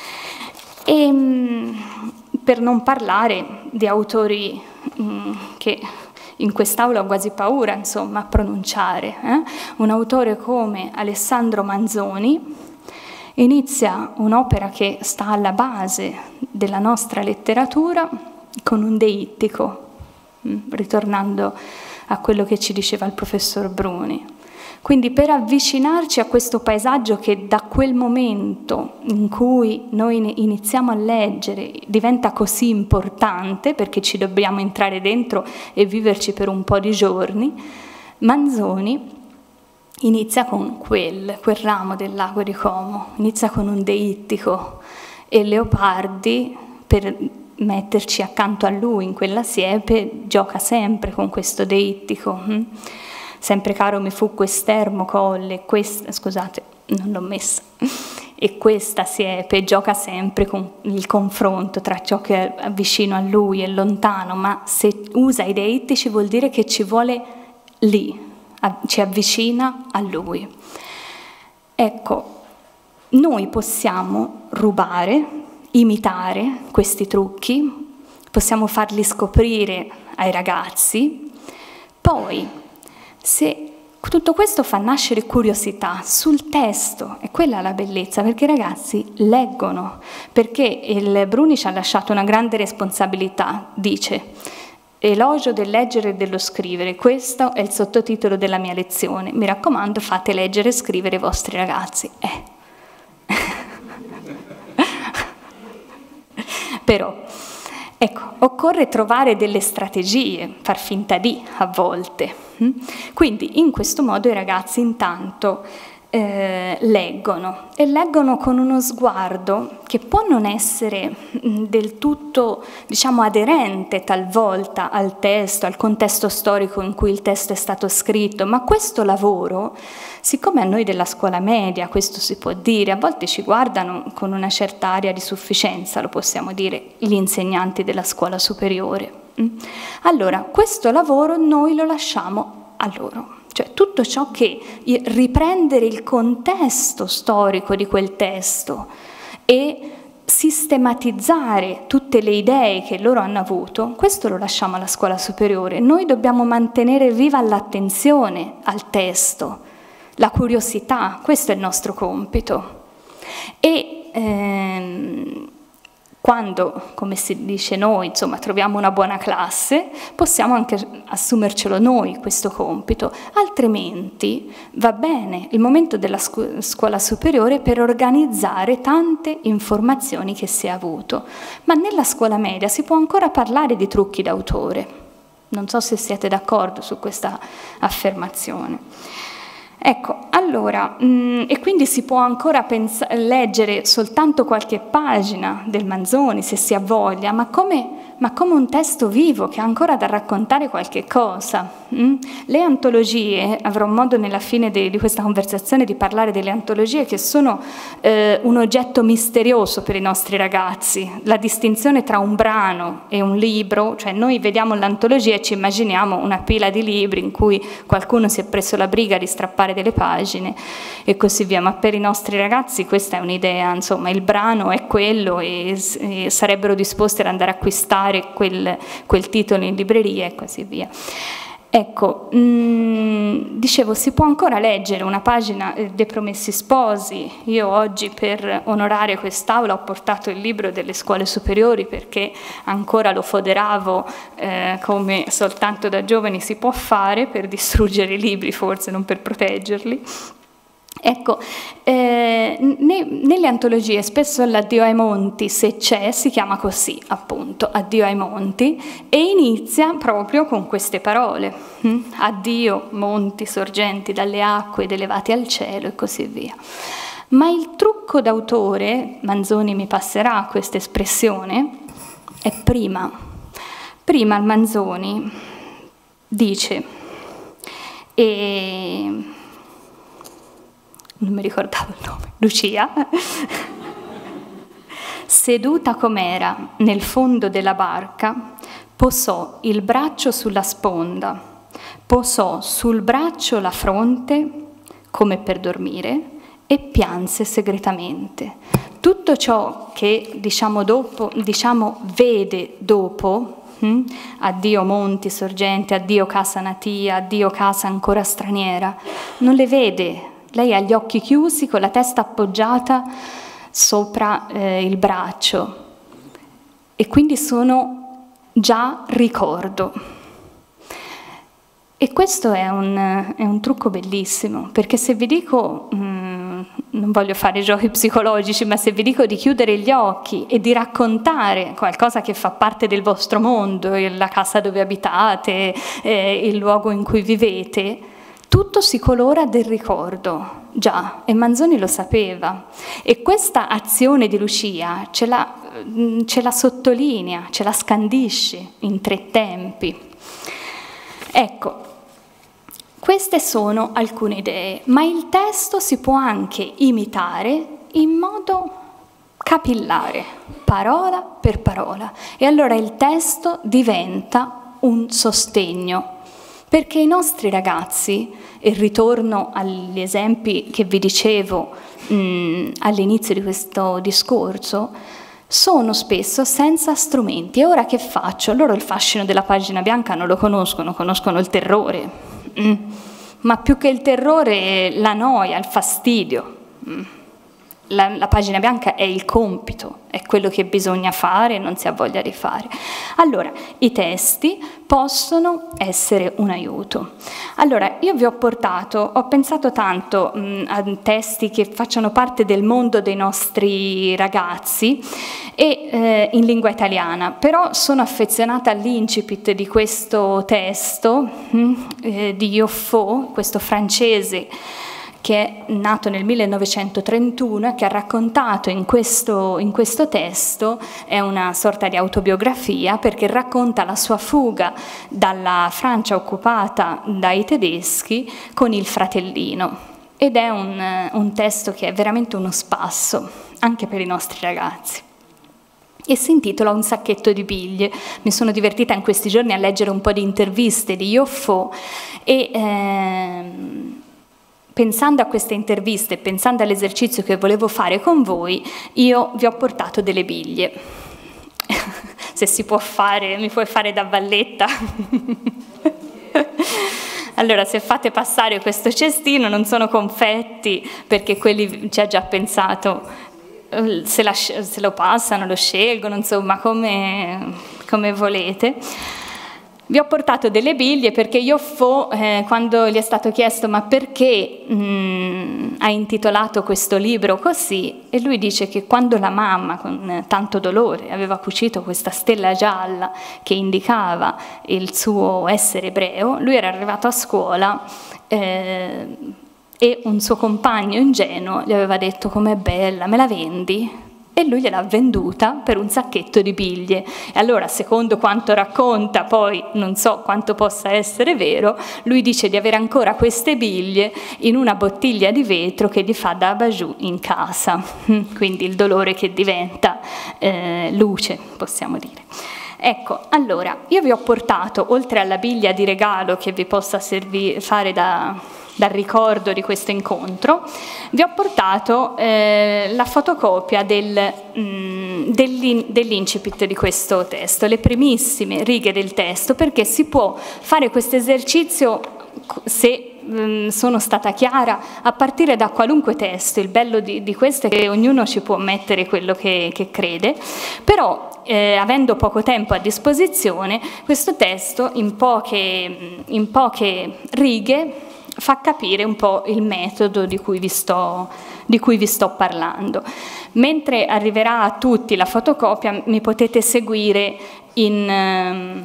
Speaker 3: E, per non parlare di autori mh, che in quest'aula ho quasi paura, insomma, a pronunciare, eh? Un autore come Alessandro Manzoni inizia un'opera che sta alla base della nostra letteratura con un deittico, ritornando a quello che ci diceva il professor Bruni. Quindi per avvicinarci a questo paesaggio che da quel momento in cui noi iniziamo a leggere diventa così importante, perché ci dobbiamo entrare dentro e viverci per un po' di giorni, Manzoni inizia con quel, quel ramo del lago di Como, inizia con un deittico, e Leopardi, per metterci accanto a lui in quella siepe, gioca sempre con questo deittico. Hm? Sempre caro mi fu quest'ermo colle, questa, scusate, non l'ho messa, e questa siepe gioca sempre con il confronto tra ciò che è vicino a lui e lontano, ma se usa i deittici vuol dire che ci vuole lì, ci avvicina a lui. Ecco, noi possiamo rubare, imitare questi trucchi, possiamo farli scoprire ai ragazzi, poi se tutto questo fa nascere curiosità sul testo, e quella è la bellezza, perché i ragazzi leggono, perché il Bruni ci ha lasciato una grande responsabilità, dice: elogio del leggere e dello scrivere, questo è il sottotitolo della mia lezione, mi raccomando fate leggere e scrivere i vostri ragazzi. Eh. Però, ecco, occorre trovare delle strategie, far finta di, a volte. Quindi, in questo modo i ragazzi intanto eh, leggono, e leggono con uno sguardo che può non essere mh, del tutto, diciamo, aderente talvolta al testo, al contesto storico in cui il testo è stato scritto, ma questo lavoro, siccome a noi della scuola media, questo si può dire, a volte ci guardano con una certa aria di sufficienza, lo possiamo dire, gli insegnanti della scuola superiore. Allora, questo lavoro noi lo lasciamo a loro, cioè tutto ciò che riprendere il contesto storico di quel testo e sistematizzare tutte le idee che loro hanno avuto, questo lo lasciamo alla scuola superiore. Noi dobbiamo mantenere viva l'attenzione al testo, la curiosità, questo è il nostro compito. E ehm, quando, come si dice noi, insomma, troviamo una buona classe, possiamo anche assumercelo noi questo compito, altrimenti va bene il momento della scu- scuola superiore per organizzare tante informazioni che si è avuto, ma nella scuola media si può ancora parlare di trucchi d'autore. Non so se siete d'accordo su questa affermazione. Ecco, allora, mh, e quindi si può ancora pensa- leggere soltanto qualche pagina del Manzoni, se si ha voglia, ma come, ma come un testo vivo che ha ancora da raccontare qualche cosa. Mh? Le antologie, avrò modo nella fine de- di questa conversazione di parlare delle antologie, che sono eh, un oggetto misterioso per i nostri ragazzi. La distinzione tra un brano e un libro, cioè noi vediamo l'antologia e ci immaginiamo una pila di libri in cui qualcuno si è preso la briga di strappare delle pagine e così via, ma per i nostri ragazzi questa è un'idea, insomma, il brano è quello e, e sarebbero disposti ad andare a acquistare quel, quel titolo in libreria e così via. Ecco, mh, dicevo, si può ancora leggere una pagina eh, dei Promessi Sposi. Io oggi, per onorare quest'aula, ho portato il libro delle scuole superiori perché ancora lo foderavo eh, come soltanto da giovani si può fare, per distruggere i libri, forse non per proteggerli. Ecco, eh, ne, nelle antologie spesso l'Addio ai monti, se c'è, si chiama così, appunto, Addio ai monti, e inizia proprio con queste parole, hm? Addio monti sorgenti dalle acque elevati al cielo e così via. Ma il trucco d'autore, Manzoni mi passerà questa espressione, è prima. Prima il Manzoni dice, e... non mi ricordavo il nome, Lucia, seduta com'era nel fondo della barca, posò il braccio sulla sponda, posò sul braccio la fronte, come per dormire, e pianse segretamente. Tutto ciò che, diciamo, dopo, diciamo vede dopo, hm? Addio monti sorgenti, addio casa natia, addio casa ancora straniera, non le vede. Lei ha gli occhi chiusi con la testa appoggiata sopra eh, il braccio e quindi sono già ricordo. E questo è un, è un trucco bellissimo, perché se vi dico, mh, non voglio fare giochi psicologici, ma se vi dico di chiudere gli occhi e di raccontare qualcosa che fa parte del vostro mondo, la casa dove abitate, eh, il luogo in cui vivete, tutto si colora del ricordo, già, e Manzoni lo sapeva. E questa azione di Lucia ce la, ce la sottolinea, ce la scandisce in tre tempi. Ecco, queste sono alcune idee, ma il testo si può anche imitare in modo capillare, parola per parola, e allora il testo diventa un sostegno. Perché i nostri ragazzi, e ritorno agli esempi che vi dicevo all'inizio di questo discorso, sono spesso senza strumenti. E ora che faccio? Loro il fascino della pagina bianca non lo conoscono, conoscono il terrore. Mm. Ma più che il terrore, la noia, il fastidio. Mm. La, la pagina bianca è il compito, è quello che bisogna fare e non si ha voglia di fare. Allora, i testi possono essere un aiuto. Allora, io vi ho portato, ho pensato tanto mh, a testi che facciano parte del mondo dei nostri ragazzi e eh, in lingua italiana, però sono affezionata all'incipit di questo testo mh, eh, di Yoffo, questo francese, che è nato nel millenovecentotrentuno e che ha raccontato in questo, in questo testo, è una sorta di autobiografia, perché racconta la sua fuga dalla Francia occupata dai tedeschi con il fratellino. Ed è un, un testo che è veramente uno spasso, anche per i nostri ragazzi. E si intitola Un sacchetto di biglie. Mi sono divertita in questi giorni a leggere un po' di interviste di Yoffo e... Ehm, pensando a queste interviste, pensando all'esercizio che volevo fare con voi, io vi ho portato delle biglie. Se si può fare, mi puoi fare da valletta? Allora, se fate passare questo cestino, non sono confetti, perché quelli ci ha già pensato, se, la, se lo passano, lo scelgono, insomma, come, come volete. Vi ho portato delle biglie perché Yoffo, eh, quando gli è stato chiesto ma perché mh, ha intitolato questo libro così, e lui dice che quando la mamma con tanto dolore aveva cucito questa stella gialla che indicava il suo essere ebreo, lui era arrivato a scuola eh, e un suo compagno ingenuo gli aveva detto com'è bella, me la vendi? E lui gliel'ha venduta per un sacchetto di biglie. E allora, secondo quanto racconta, poi non so quanto possa essere vero, lui dice di avere ancora queste biglie in una bottiglia di vetro che gli fa da abajou in casa. Quindi il dolore che diventa eh, luce, possiamo dire. Ecco, allora, io vi ho portato, oltre alla biglia di regalo che vi possa servire, fare da... dal ricordo di questo incontro, vi ho portato eh, la fotocopia del, mm, dell'incipit di questo testo, le primissime righe del testo, perché si può fare questo esercizio, se mm, sono stata chiara, a partire da qualunque testo. Il bello di, di questo è che ognuno ci può mettere quello che, che crede, però eh, avendo poco tempo a disposizione, questo testo in poche, in poche righe fa capire un po' il metodo di cui vi sto, di cui vi sto parlando. Mentre arriverà a tutti la fotocopia, mi potete seguire in...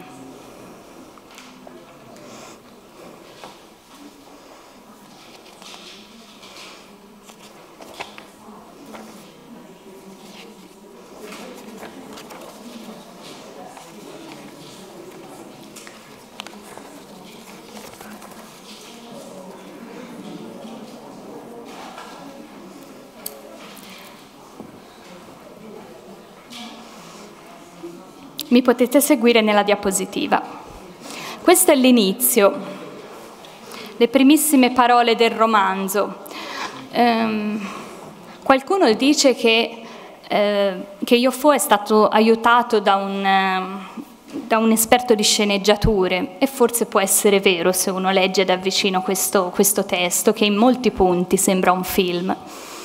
Speaker 3: Mi potete seguire nella diapositiva. Questo è l'inizio, le primissime parole del romanzo. Ehm, qualcuno dice che, eh, che Io-Fo è stato aiutato da un, eh, da un esperto di sceneggiature, e forse può essere vero se uno legge da vicino questo, questo testo, che in molti punti sembra un film.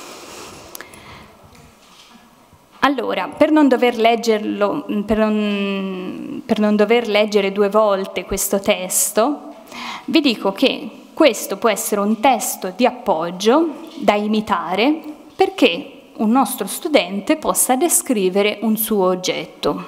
Speaker 3: Allora, per non dover leggerlo, per non, per non dover leggere due volte questo testo, vi dico che questo può essere un testo di appoggio da imitare perché un nostro studente possa descrivere un suo oggetto.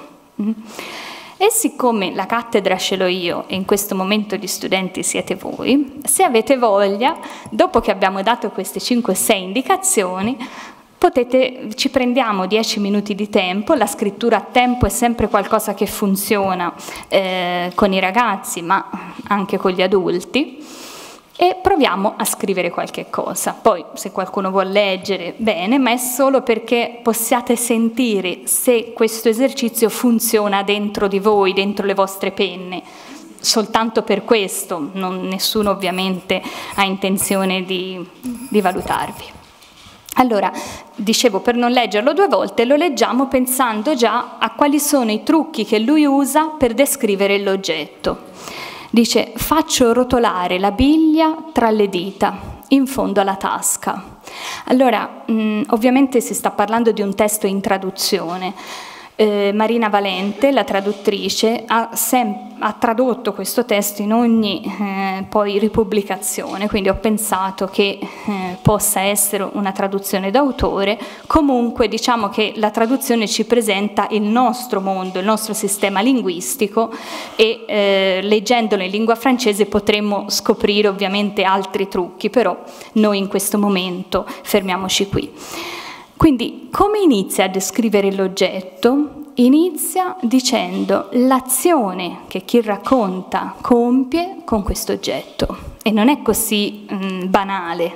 Speaker 3: E siccome la cattedra ce l'ho io e in questo momento gli studenti siete voi, se avete voglia, dopo che abbiamo dato queste cinque sei indicazioni, potete, ci prendiamo dieci minuti di tempo. La scrittura a tempo è sempre qualcosa che funziona eh, con i ragazzi, ma anche con gli adulti, e proviamo a scrivere qualche cosa. Poi, se qualcuno vuol leggere, bene, ma è solo perché possiate sentire se questo esercizio funziona dentro di voi, dentro le vostre penne. Soltanto per questo, non, nessuno ovviamente ha intenzione di, di valutarvi. Allora, dicevo, per non leggerlo due volte, lo leggiamo pensando già a quali sono i trucchi che lui usa per descrivere l'oggetto. Dice: faccio rotolare la biglia tra le dita, in fondo alla tasca. Allora, mh, ovviamente si sta parlando di un testo in traduzione. Eh, Marina Valente, la traduttrice, ha, ha tradotto questo testo in ogni eh, poi ripubblicazione, quindi ho pensato che eh, possa essere una traduzione d'autore. Comunque diciamo che la traduzione ci presenta il nostro mondo, il nostro sistema linguistico, e eh, leggendolo in lingua francese potremmo scoprire ovviamente altri trucchi, però noi in questo momento fermiamoci qui. Quindi, come inizia a descrivere l'oggetto? Inizia dicendo l'azione che chi racconta compie con questo oggetto. E non è così mh, banale.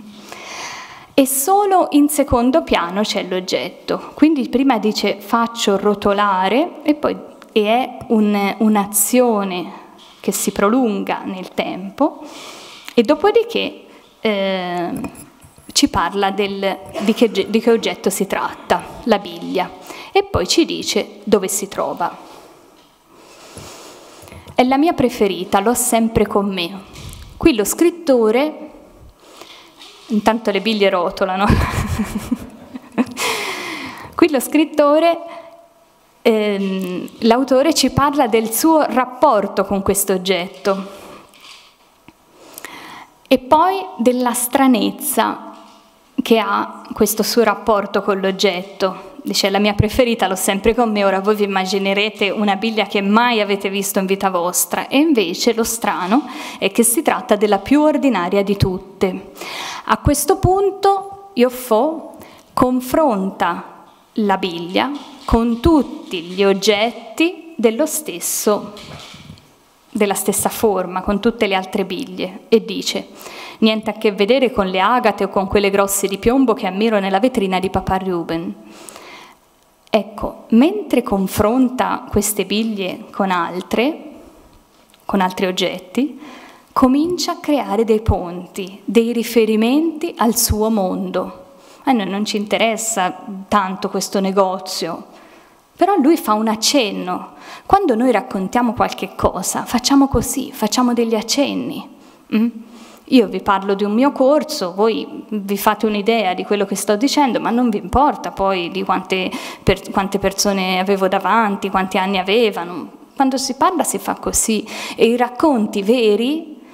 Speaker 3: E solo in secondo piano c'è l'oggetto. Quindi prima dice faccio rotolare, e poi e è un, un'azione che si prolunga nel tempo, e dopodiché eh, ci parla del, di, che, di che oggetto si tratta, la biglia, e poi ci dice dove si trova. È la mia preferita, l'ho sempre con me. Qui lo scrittore, intanto le biglie rotolano, qui lo scrittore, ehm, l'autore ci parla del suo rapporto con questo oggetto e poi della stranezza che ha questo suo rapporto con l'oggetto. Dice: la mia preferita, l'ho sempre con me. Ora voi vi immaginerete una biglia che mai avete visto in vita vostra, e invece lo strano è che si tratta della più ordinaria di tutte. A questo punto Io-Fo confronta la biglia con tutti gli oggetti dello stesso, della stessa forma, con tutte le altre biglie, e dice: niente a che vedere con le agate o con quelle grosse di piombo che ammiro nella vetrina di Papa Ruben. Ecco, mentre confronta queste biglie con altre, con altri oggetti, comincia a creare dei ponti, dei riferimenti al suo mondo. A noi non ci interessa tanto questo negozio, però lui fa un accenno. Quando noi raccontiamo qualche cosa, facciamo così, facciamo degli accenni. Mm? Io vi parlo di un mio corso, voi vi fate un'idea di quello che sto dicendo, ma non vi importa poi di quante, per, quante persone avevo davanti, quanti anni avevano. Quando si parla si fa così, e i racconti veri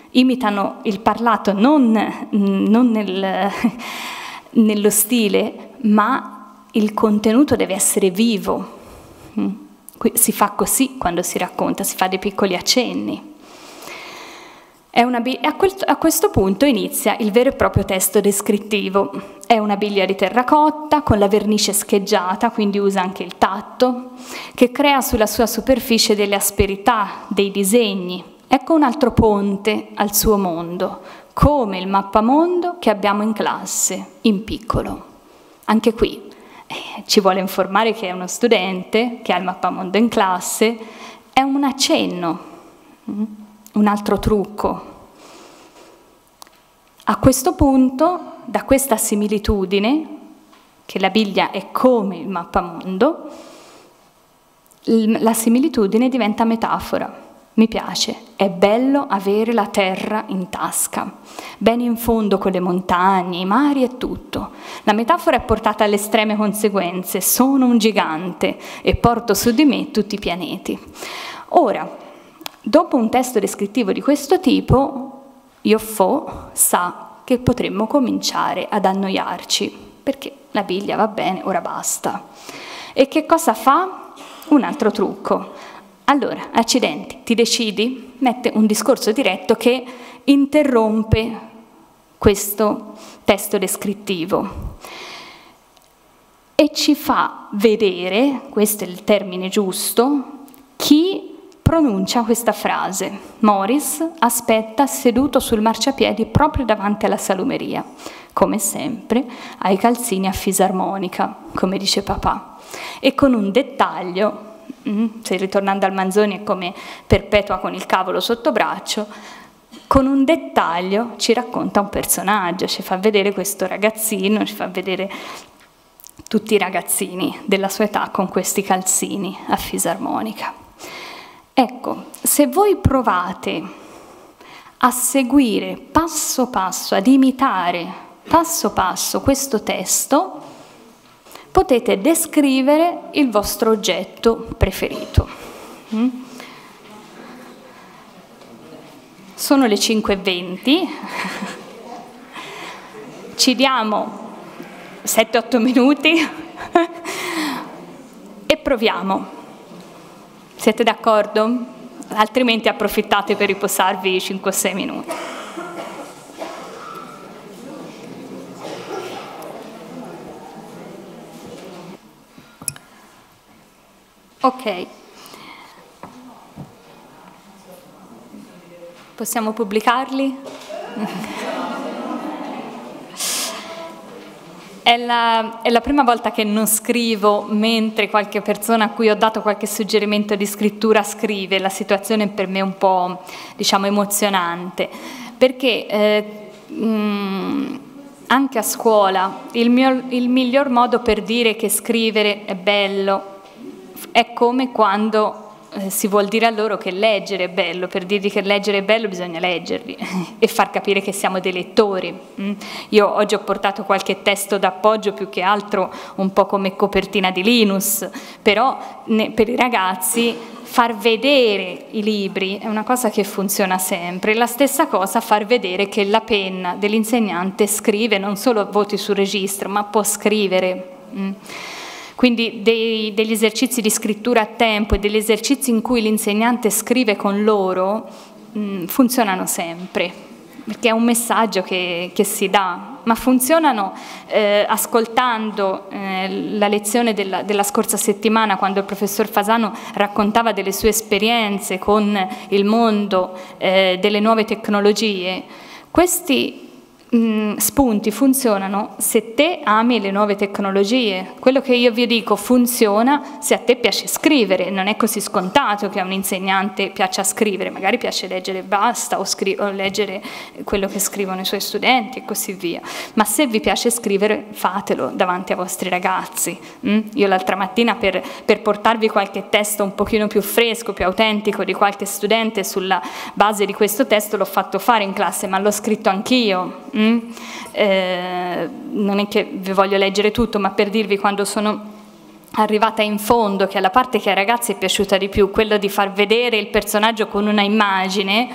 Speaker 3: imitano il parlato non, non nel, nello stile, ma il contenuto deve essere vivo. Si fa così quando si racconta, si fa dei piccoli accenni. È una, a, quel, a questo punto inizia il vero e proprio testo descrittivo. È una biglia di terracotta con la vernice scheggiata, quindi usa anche il tatto, che crea sulla sua superficie delle asperità, dei disegni. Ecco un altro ponte al suo mondo, come il mappamondo che abbiamo in classe, in piccolo. Anche qui eh, ci vuole informare che è uno studente, che ha il mappamondo in classe, è un accenno, mm? un altro trucco. A questo punto, da questa similitudine, che la biglia è come il mappamondo, la similitudine diventa metafora. Mi piace, è bello avere la terra in tasca, bene in fondo con le montagne, i mari e tutto. La metafora è portata alle estreme conseguenze, sono un gigante e porto su di me tutti i pianeti. Ora, dopo un testo descrittivo di questo tipo, Yoffo sa che potremmo cominciare ad annoiarci, perché la biglia va bene, ora basta. E che cosa fa? Un altro trucco. Allora, accidenti, ti decidi? Mette un discorso diretto che interrompe questo testo descrittivo e ci fa vedere, questo è il termine giusto, chi pronuncia questa frase. Morris aspetta seduto sul marciapiedi proprio davanti alla salumeria, come sempre, ha i calzini a fisarmonica, come dice papà, e con un dettaglio. Se ritornando al Manzoni è come Perpetua con il cavolo sotto braccio, con un dettaglio ci racconta un personaggio, ci fa vedere questo ragazzino, ci fa vedere tutti i ragazzini della sua età con questi calzini a fisarmonica. Ecco, se voi provate a seguire passo passo, ad imitare passo passo questo testo, potete descrivere il vostro oggetto preferito. Mm? Sono le cinque e venti, ci diamo sette otto minuti e proviamo. Siete d'accordo? Altrimenti approfittate per riposarvi cinque o sei minuti. Ok, possiamo pubblicarli? È la, è la prima volta che non scrivo mentre qualche persona a cui ho dato qualche suggerimento di scrittura scrive. La situazione per me è un po', diciamo, emozionante, perché eh, mh, anche a scuola il, mio, il miglior modo per dire che scrivere è bello è come quando eh, si vuol dire a loro che leggere è bello. Per dirgli che leggere è bello bisogna leggerli e far capire che siamo dei lettori. Mm? Io oggi ho portato qualche testo d'appoggio, più che altro un po' come copertina di Linus, però ne, per i ragazzi far vedere i libri è una cosa che funziona sempre. La stessa cosa far vedere che la penna dell'insegnante scrive, non solo voti sul registro, ma può scrivere. Mm? Quindi dei, degli esercizi di scrittura a tempo e degli esercizi in cui l'insegnante scrive con loro mh, funzionano sempre, perché è un messaggio che, che si dà, ma funzionano eh, ascoltando eh, la lezione della, della scorsa settimana, quando il professor Fasano raccontava delle sue esperienze con il mondo eh, delle nuove tecnologie. Questi Mm, spunti funzionano se te ami le nuove tecnologie. Quello che io vi dico funziona se a te piace scrivere. Non è così scontato che a un insegnante piaccia scrivere, magari piace leggere e basta, o, o leggere quello che scrivono i suoi studenti e così via, ma se vi piace scrivere fatelo davanti ai vostri ragazzi. mm? Io l'altra mattina per, per portarvi qualche testo un pochino più fresco, più autentico di qualche studente, sulla base di questo testo l'ho fatto fare in classe, ma l'ho scritto anch'io. Mm? Eh, non è che vi voglio leggere tutto, ma per dirvi, quando sono arrivata in fondo, che è la parte che ai ragazzi è piaciuta di più, quello di far vedere il personaggio con una immagine,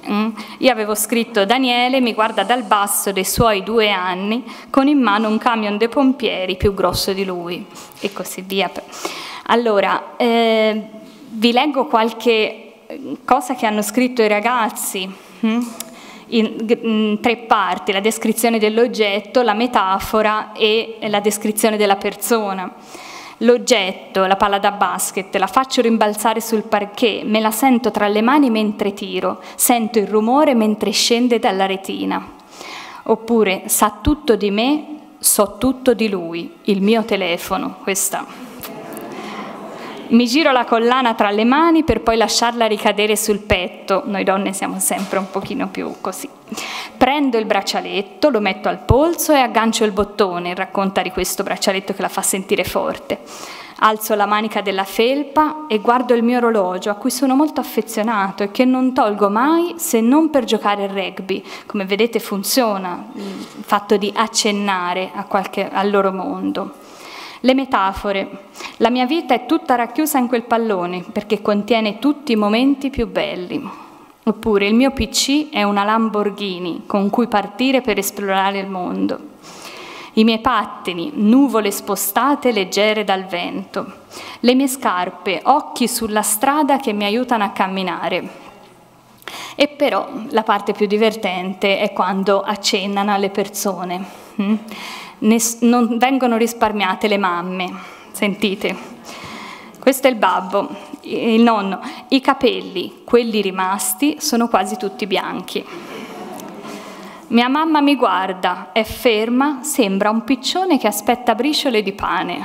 Speaker 3: Mm? Io avevo scritto: Daniele mi guarda dal basso dei suoi due anni con in mano un camion dei pompieri più grosso di lui, e così via. Allora, eh, vi leggo qualche cosa che hanno scritto i ragazzi, hm? in, in tre parti: la descrizione dell'oggetto, la metafora e la descrizione della persona. L'oggetto, la palla da basket, la faccio rimbalzare sul parquet, me la sento tra le mani mentre tiro, sento il rumore mentre scende dalla retina. Oppure, sa tutto di me, so tutto di lui, il mio telefono, questa. Mi giro la collana tra le mani per poi lasciarla ricadere sul petto. Noi donne siamo sempre un pochino più così. Prendo il braccialetto, lo metto al polso e aggancio il bottone, racconta di questo braccialetto che la fa sentire forte. Alzo la manica della felpa e guardo il mio orologio, a cui sono molto affezionato e che non tolgo mai se non per giocare al rugby. Come vedete funziona il fatto di accennare a qualche, al loro mondo. Le metafore. La mia vita è tutta racchiusa in quel pallone perché contiene tutti i momenti più belli. Oppure il mio P C è una Lamborghini con cui partire per esplorare il mondo. I miei pattini, nuvole spostate leggere dal vento. Le mie scarpe, occhi sulla strada che mi aiutano a camminare. E però la parte più divertente è quando accennano alle persone. Mm? Non vengono risparmiate le mamme, sentite. Questo è il babbo, il nonno. I capelli, quelli rimasti, sono quasi tutti bianchi. Mia mamma mi guarda, è ferma, sembra un piccione che aspetta briciole di pane.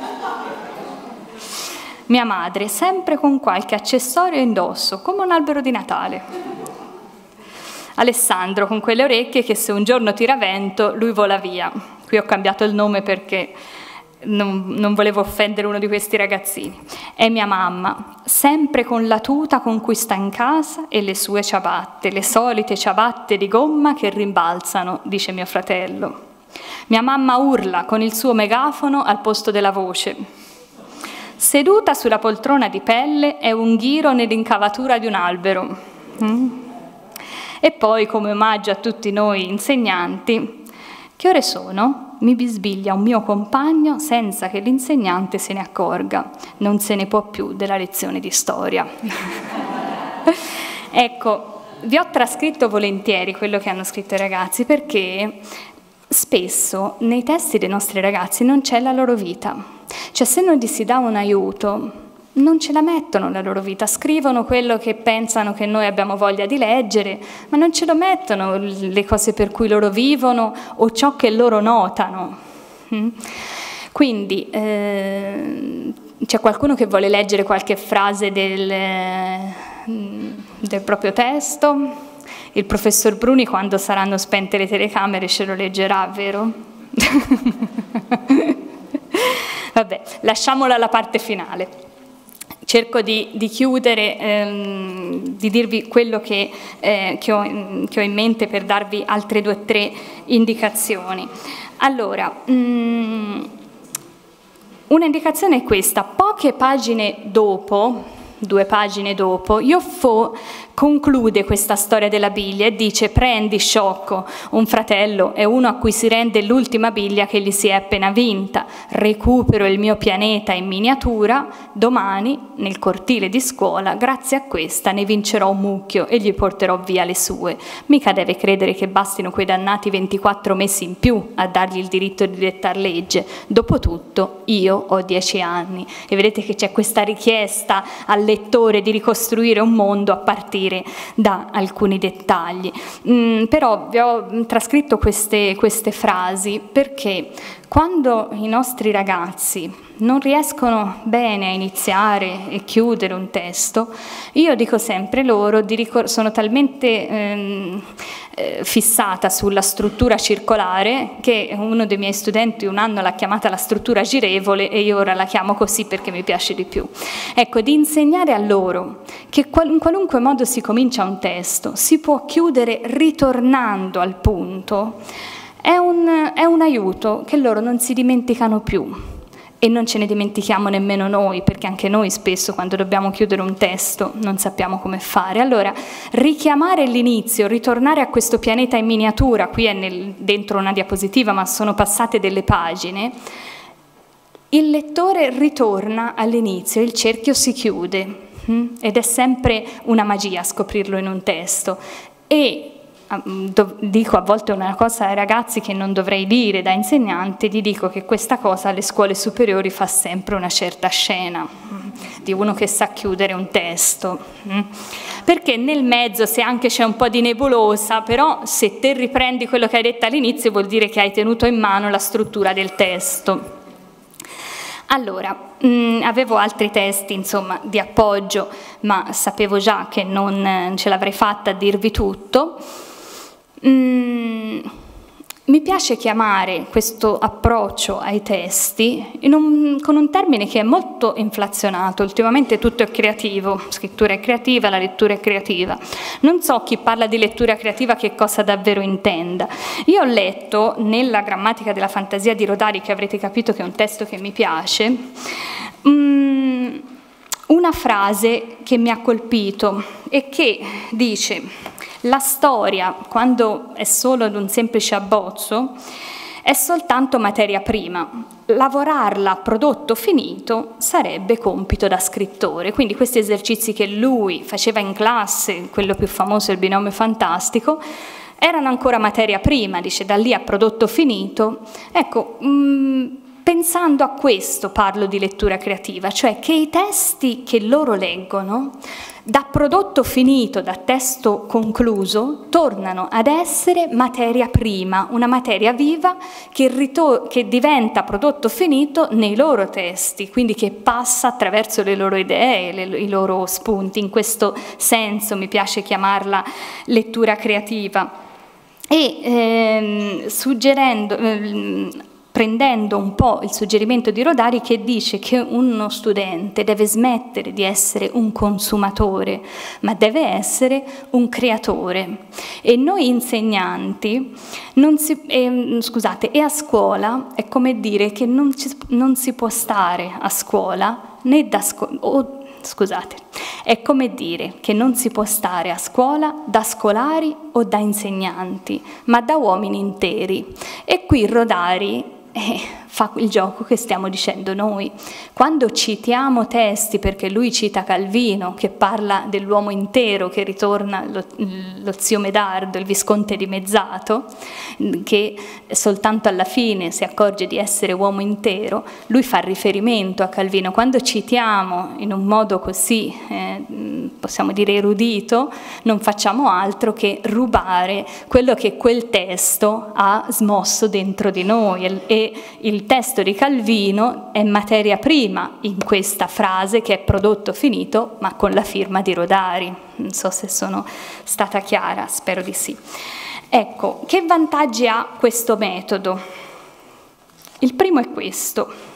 Speaker 3: Mia madre, sempre con qualche accessorio indosso, come un albero di Natale. Alessandro, con quelle orecchie che se un giorno tira vento, lui vola via. Qui ho cambiato il nome perché non, non volevo offendere uno di questi ragazzini. È mia mamma, sempre con la tuta con cui sta in casa e le sue ciabatte, le solite ciabatte di gomma che rimbalzano, dice mio fratello. Mia mamma urla con il suo megafono al posto della voce. Seduta sulla poltrona di pelle è un ghiro nell'incavatura di un albero. Mm? E poi, come omaggio a tutti noi insegnanti, che ore sono? Mi bisbiglia un mio compagno senza che l'insegnante se ne accorga. Non se ne può più della lezione di storia. Ecco, vi ho trascritto volentieri quello che hanno scritto i ragazzi perché spesso nei testi dei nostri ragazzi non c'è la loro vita. Cioè, se non gli si dà un aiuto, non ce la mettono la loro vita, scrivono quello che pensano che noi abbiamo voglia di leggere, ma non ce lo mettono le cose per cui loro vivono o ciò che loro notano. Quindi eh, c'è qualcuno che vuole leggere qualche frase del, del proprio testo? Il professor Bruni, quando saranno spente le telecamere, ce lo leggerà, vero? Vabbè, lasciamola alla parte finale. Cerco di, di chiudere, ehm, di dirvi quello che, eh, che, ho, che ho in mente per darvi altre due o tre indicazioni. Allora, mh, una indicazione è questa. Poche pagine dopo, due pagine dopo, Ioffo conclude questa storia della biglia e dice: prendi sciocco, un fratello è uno a cui si rende l'ultima biglia che gli si è appena vinta, recupero il mio pianeta in miniatura, domani nel cortile di scuola grazie a questa ne vincerò un mucchio e gli porterò via le sue. Mica deve credere che bastino quei dannati ventiquattro mesi in più a dargli il diritto di dettar legge, dopotutto io ho dieci anni. E vedete che c'è questa richiesta al lettore di ricostruire un mondo a partire da alcuni dettagli. Mm, però vi ho trascritto queste, queste frasi perché quando i nostri ragazzi non riescono bene a iniziare e chiudere un testo, io dico sempre loro, di sono talmente ehm, eh, fissata sulla struttura circolare che uno dei miei studenti un anno l'ha chiamata la struttura girevole e io ora la chiamo così perché mi piace di più. Ecco, di insegnare a loro che in qualunque modo si comincia un testo, si può chiudere ritornando al punto, è un, è un aiuto che loro non si dimenticano più. E non ce ne dimentichiamo nemmeno noi, perché anche noi spesso quando dobbiamo chiudere un testo non sappiamo come fare. Allora, richiamare l'inizio, ritornare a questo pianeta in miniatura, qui è nel, dentro una diapositiva, ma sono passate delle pagine, il lettore ritorna all'inizio, il cerchio si chiude, hm? Ed è sempre una magia scoprirlo in un testo. E dico a volte una cosa ai ragazzi che non dovrei dire da insegnante, gli dico che questa cosa alle scuole superiori fa sempre una certa scena di uno che sa chiudere un testo, perché nel mezzo, se anche c'è un po' di nebulosa, però se te riprendi quello che hai detto all'inizio vuol dire che hai tenuto in mano la struttura del testo. Allora, mh, avevo altri testi, insomma, di appoggio, ma sapevo già che non ce l'avrei fatta a dirvi tutto. Mm, mi piace chiamare questo approccio ai testi in un, con un termine che è molto inflazionato. Ultimamente tutto è creativo, scrittura è creativa, la lettura è creativa. Non so chi parla di lettura creativa che cosa davvero intenda. Io ho letto nella Grammatica della fantasia di Rodari, che avrete capito che è un testo che mi piace, mm, una frase che mi ha colpito e che dice: la storia, quando è solo ad un semplice abbozzo, è soltanto materia prima. Lavorarla a prodotto finito sarebbe compito da scrittore. Quindi questi esercizi che lui faceva in classe, quello più famoso, il binomio fantastico, erano ancora materia prima, dice, da lì a prodotto finito. Ecco, mh, pensando a questo parlo di lettura creativa, cioè che i testi che loro leggono, da prodotto finito, da testo concluso, tornano ad essere materia prima, una materia viva che, che diventa prodotto finito nei loro testi, quindi che passa attraverso le loro idee, le, i loro spunti. In questo senso mi piace chiamarla lettura creativa. E ehm, suggerendo... Ehm, prendendo un po' il suggerimento di Rodari, che dice che uno studente deve smettere di essere un consumatore, ma deve essere un creatore. E noi insegnanti, non si, eh, scusate, e a scuola è come dire che non, ci, non si può stare a scuola né da scuola, oh, scusate, è come dire che non si può stare a scuola da scolari o da insegnanti, ma da uomini interi. E qui Rodari Eh, fa il gioco che stiamo dicendo noi. Quando citiamo testi, perché lui cita Calvino, che parla dell'uomo intero, che ritorna lo, lo zio Medardo, il visconte dimezzato, che soltanto alla fine si accorge di essere uomo intero, lui fa riferimento a Calvino. Quando citiamo in un modo così, eh, possiamo dire erudito, non facciamo altro che rubare quello che quel testo ha smosso dentro di noi, e, e il testo di Calvino è materia prima in questa frase che è prodotto finito, ma con la firma di Rodari. Non so se sono stata chiara, spero di sì. Ecco, che vantaggi ha questo metodo? Il primo è questo.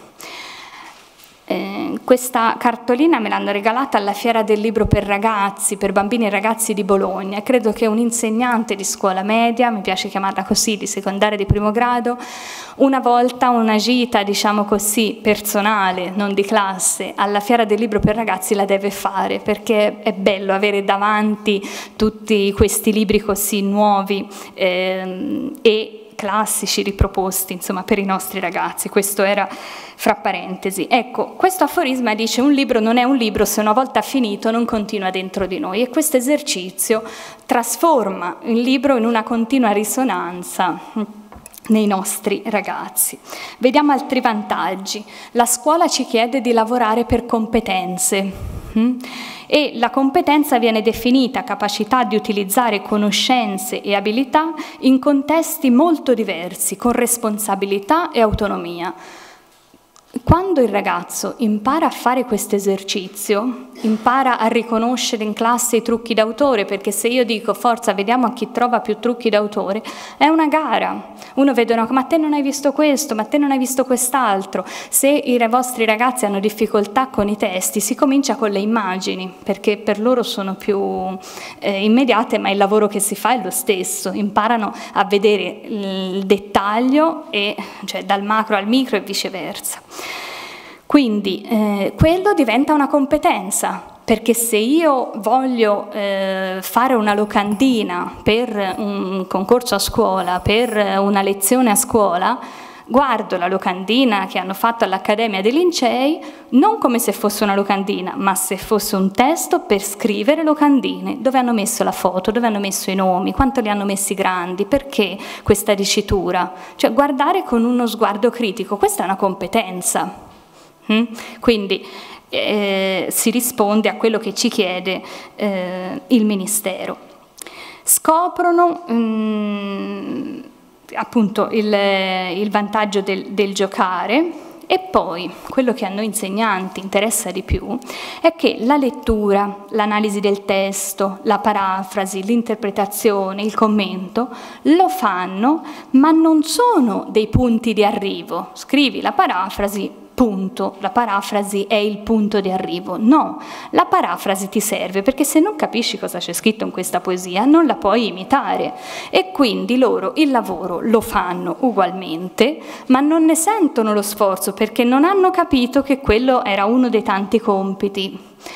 Speaker 3: Eh, questa cartolina me l'hanno regalata alla Fiera del Libro per Ragazzi, per bambini e ragazzi di Bologna. Credo che un insegnante di scuola media, mi piace chiamarla così, di secondaria di primo grado, una volta una gita, diciamo così, personale, non di classe, alla Fiera del Libro per Ragazzi la deve fare, perché è bello avere davanti tutti questi libri così nuovi ehm, e classici riproposti, insomma, per i nostri ragazzi. Questo era fra parentesi. Ecco, questo aforisma dice: un libro non è un libro se una volta finito non continua dentro di noi, e questo esercizio trasforma il libro in una continua risonanza nei nostri ragazzi. Vediamo altri vantaggi. La scuola ci chiede di lavorare per competenze. E la competenza viene definita capacità di utilizzare conoscenze e abilità in contesti molto diversi, con responsabilità e autonomia. Quando il ragazzo impara a fare questo esercizio, impara a riconoscere in classe i trucchi d'autore, perché se io dico forza vediamo a chi trova più trucchi d'autore, è una gara. Uno vede una, ma te non hai visto questo, ma te non hai visto quest'altro. Se i vostri ragazzi hanno difficoltà con i testi, si comincia con le immagini, perché per loro sono più eh, immediate, ma il lavoro che si fa è lo stesso. Imparano a vedere il dettaglio, e, cioè dal macro al micro e viceversa. Quindi eh, quello diventa una competenza, perché se io voglio eh, fare una locandina per un concorso a scuola, per una lezione a scuola, guardo la locandina che hanno fatto all'Accademia dei Lincei non come se fosse una locandina, ma se fosse un testo per scrivere locandine, dove hanno messo la foto, dove hanno messo i nomi, quanto li hanno messi grandi, perché questa dicitura. Cioè guardare con uno sguardo critico, questa è una competenza. Mm? Quindi eh, si risponde a quello che ci chiede eh, il Ministero. Scoprono mm, appunto il, il vantaggio del, del giocare, e poi quello che a noi insegnanti interessa di più è che la lettura, l'analisi del testo, la parafrasi, l'interpretazione, il commento lo fanno, ma non sono dei punti di arrivo. Scrivi la parafrasi, punto, la parafrasi è il punto di arrivo. No, la parafrasi ti serve perché se non capisci cosa c'è scritto in questa poesia non la puoi imitare, e quindi loro il lavoro lo fanno ugualmente, ma non ne sentono lo sforzo perché non hanno capito che quello era uno dei tanti compiti.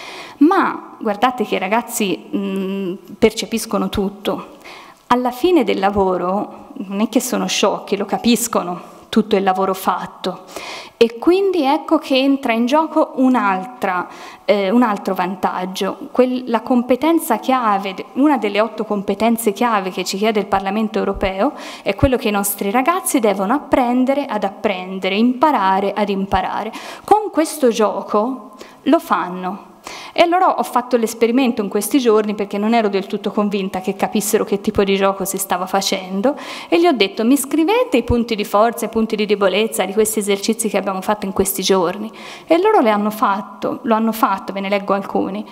Speaker 3: Ma guardate che i ragazzi mh, percepiscono tutto. Alla fine del lavoro non è che sono sciocchi, lo capiscono tutto il lavoro fatto, e quindi ecco che entra in gioco un'altra, eh, un altro vantaggio, Quel, la competenza chiave, una delle otto competenze chiave che ci chiede il Parlamento europeo è quello che i nostri ragazzi devono apprendere ad apprendere, imparare ad imparare. Con questo gioco lo fanno. E allora ho fatto l'esperimento in questi giorni perché non ero del tutto convinta che capissero che tipo di gioco si stava facendo, e gli ho detto: mi scrivete i punti di forza e i punti di debolezza di questi esercizi che abbiamo fatto in questi giorni, e loro le hanno fatto, lo hanno fatto, ve ne leggo alcuni.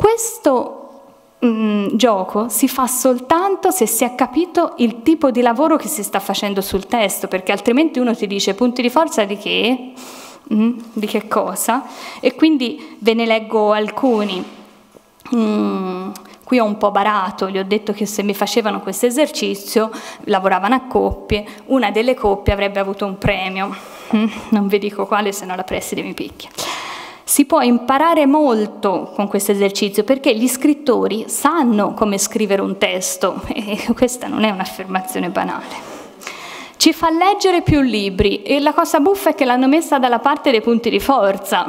Speaker 3: Questo mm, gioco si fa soltanto se si è capito il tipo di lavoro che si sta facendo sul testo, perché altrimenti uno ti dice punti di forza di che? Mm, di che cosa? E quindi ve ne leggo alcuni. Mm, qui ho un po' barato, gli ho detto che se mi facevano questo esercizio lavoravano a coppie, una delle coppie avrebbe avuto un premio, mm, non vi dico quale, se no la preside mi picchia. Si può imparare molto con questo esercizio perché gli scrittori sanno come scrivere un testo, e questa non è un'affermazione banale. Ci fa leggere più libri, e la cosa buffa è che l'hanno messa dalla parte dei punti di forza.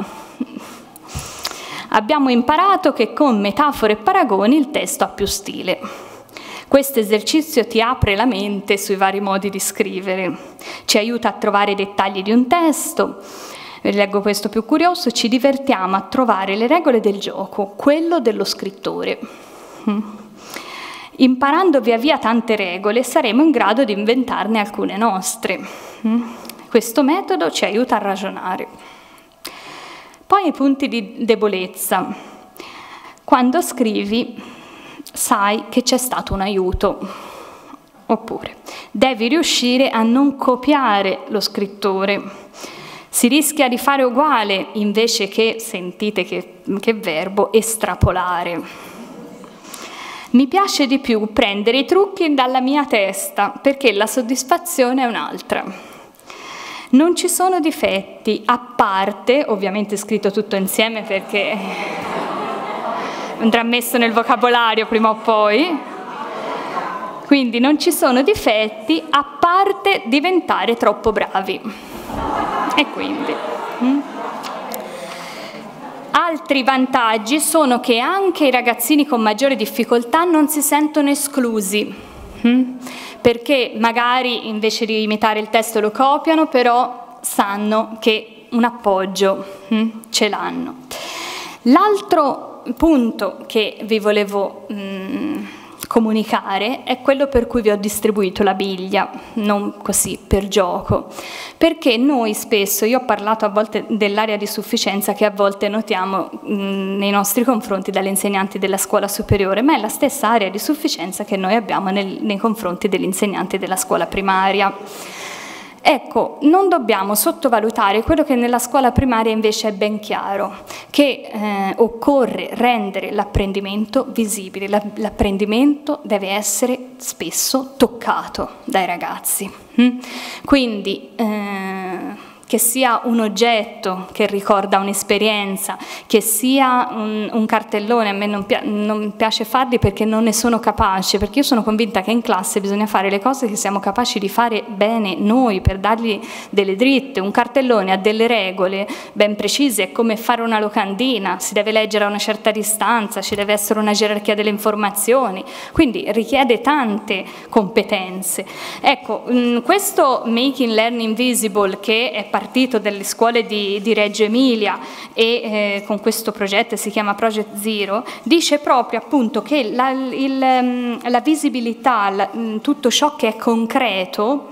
Speaker 3: Abbiamo imparato che con metafore e paragoni il testo ha più stile. Questo esercizio ti apre la mente sui vari modi di scrivere, ci aiuta a trovare i dettagli di un testo. Vi leggo questo più curioso: ci divertiamo a trovare le regole del gioco, quello dello scrittore. Imparando via via tante regole saremo in grado di inventarne alcune nostre. Questo metodo ci aiuta a ragionare. Poi i punti di debolezza. Quando scrivi sai che c'è stato un aiuto, oppure devi riuscire a non copiare lo scrittore. Si rischia di fare uguale invece che, sentite che, che verbo, estrapolare. Mi piace di più prendere i trucchi dalla mia testa perché la soddisfazione è un'altra. Non ci sono difetti, a parte, ovviamente scritto tutto insieme perché andrà messo nel vocabolario prima o poi, quindi non ci sono difetti a parte diventare troppo bravi. E quindi... Mm. Altri vantaggi sono che anche i ragazzini con maggiore difficoltà non si sentono esclusi, hm? perché magari invece di imitare il testo lo copiano, però sanno che un appoggio hm? ce l'hanno. L'altro punto che vi volevo mh, comunicare è quello per cui vi ho distribuito la biglia, non così per gioco, perché noi spesso, io ho parlato a volte dell'area di sufficienza che a volte notiamo mh, nei nostri confronti dalle insegnanti della scuola superiore, ma è la stessa area di sufficienza che noi abbiamo nel, nei confronti degli insegnanti della scuola primaria. Ecco, non dobbiamo sottovalutare quello che nella scuola primaria invece è ben chiaro, che eh, occorre rendere l'apprendimento visibile, l'apprendimento deve essere spesso toccato dai ragazzi. Mm? Quindi eh, che sia un oggetto che ricorda un'esperienza, che sia un, un cartellone. A me non, pi non piace farli perché non ne sono capace, perché io sono convinta che in classe bisogna fare le cose che siamo capaci di fare bene noi, per dargli delle dritte. Un cartellone ha delle regole ben precise, è come fare una locandina, si deve leggere a una certa distanza, ci deve essere una gerarchia delle informazioni, quindi richiede tante competenze. Ecco, mh, questo Making Learning Visible, che è partito dalle scuole di, di Reggio Emilia e eh, con questo progetto, si chiama Project Zero, dice proprio appunto che la, il, la visibilità, la, tutto ciò che è concreto,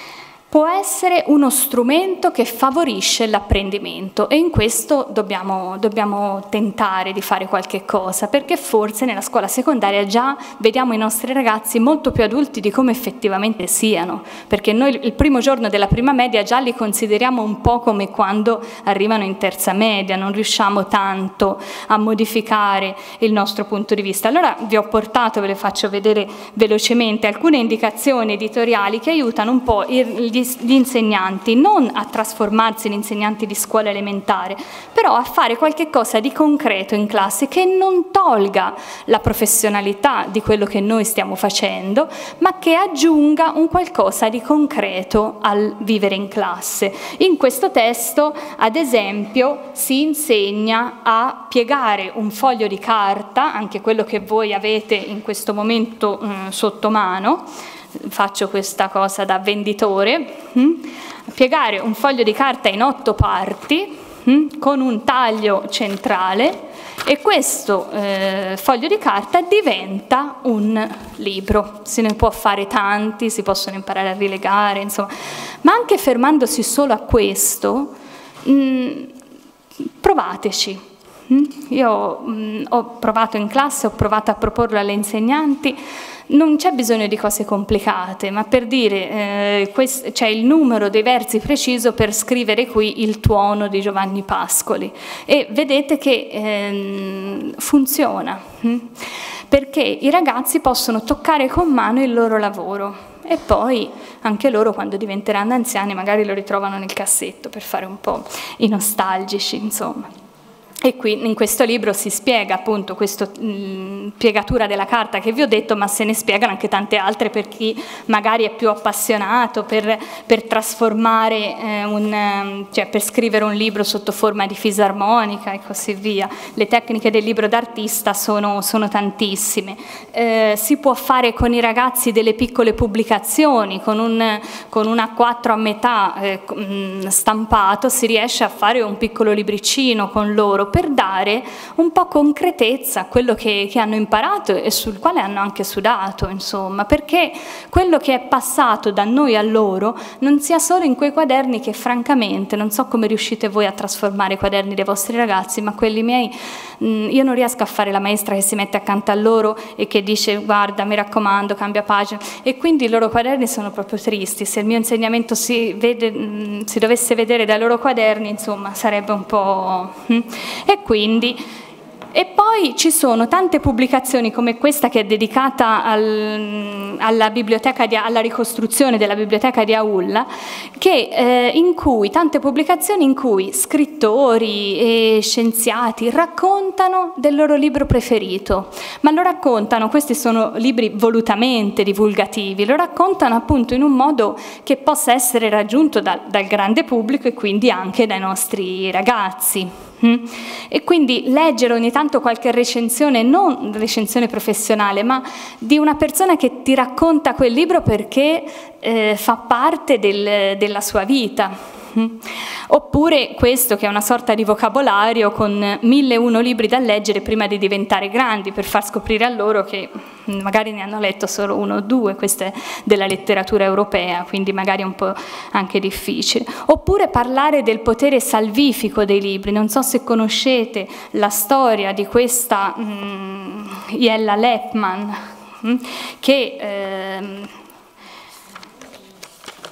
Speaker 3: può essere uno strumento che favorisce l'apprendimento, e in questo dobbiamo, dobbiamo tentare di fare qualche cosa, perché forse nella scuola secondaria già vediamo i nostri ragazzi molto più adulti di come effettivamente siano, perché noi il primo giorno della prima media già li consideriamo un po' come quando arrivano in terza media, non riusciamo tanto a modificare il nostro punto di vista. Allora vi ho portato, ve le faccio vedere velocemente, alcune indicazioni editoriali che aiutano un po' il gli insegnanti non a trasformarsi in insegnanti di scuola elementare, però a fare qualche cosa di concreto in classe che non tolga la professionalità di quello che noi stiamo facendo, ma che aggiunga un qualcosa di concreto al vivere in classe. In questo testo, ad esempio, si insegna a piegare un foglio di carta, anche quello che voi avete in questo momento mh, sotto mano. Faccio questa cosa da venditore, hm? piegare un foglio di carta in otto parti hm? con un taglio centrale, e questo eh, foglio di carta diventa un libro. Se ne può fare tanti, si possono imparare a rilegare, insomma, ma anche fermandosi solo a questo, mh, provateci. Io mh, ho provato in classe, ho provato a proporlo alle insegnanti. Non c'è bisogno di cose complicate, ma per dire eh, c'è il numero dei versi preciso per scrivere qui il tuono di Giovanni Pascoli, e vedete che eh, funziona, hm? perché i ragazzi possono toccare con mano il loro lavoro, e poi anche loro, quando diventeranno anziani, magari lo ritrovano nel cassetto per fare un po' i nostalgici, insomma. E qui in questo libro si spiega appunto questa piegatura della carta che vi ho detto, ma se ne spiegano anche tante altre per chi magari è più appassionato, per, per trasformare, eh, un, cioè per scrivere un libro sotto forma di fisarmonica e così via. Le tecniche del libro d'artista sono, sono tantissime. Eh, si può fare con i ragazzi delle piccole pubblicazioni, con un, con un A quattro a metà eh, stampato si riesce a fare un piccolo libricino con loro, per dare un po' concretezza a quello che, che hanno imparato e sul quale hanno anche sudato, insomma, perché quello che è passato da noi a loro non sia solo in quei quaderni che francamente non so come riuscite voi a trasformare i quaderni dei vostri ragazzi, ma quelli miei mh, io non riesco a fare la maestra che si mette accanto a loro e che dice guarda, mi raccomando, cambia pagina, e quindi i loro quaderni sono proprio tristi. Se il mio insegnamento si, vede, mh, si dovesse vedere dai loro quaderni, insomma, sarebbe un po'... Mh. E quindi, e poi ci sono tante pubblicazioni come questa che è dedicata al, alla, biblioteca di, alla ricostruzione della biblioteca di Aulla, che, eh, in cui, tante pubblicazioni in cui scrittori e scienziati raccontano del loro libro preferito, ma lo raccontano, questi sono libri volutamente divulgativi, lo raccontano appunto in un modo che possa essere raggiunto da, dal grande pubblico e quindi anche dai nostri ragazzi. E quindi leggere ogni tanto qualche recensione, non recensione professionale, ma di una persona che ti racconta quel libro perché eh, fa parte del, della sua vita. Oppure questo, che è una sorta di vocabolario con mille e uno libri da leggere prima di diventare grandi, per far scoprire a loro che magari ne hanno letto solo uno o due, questa è della letteratura europea, quindi magari è un po' anche difficile. Oppure parlare del potere salvifico dei libri. Non so se conoscete la storia di questa mh, Jella Lepman, mh, che... Eh,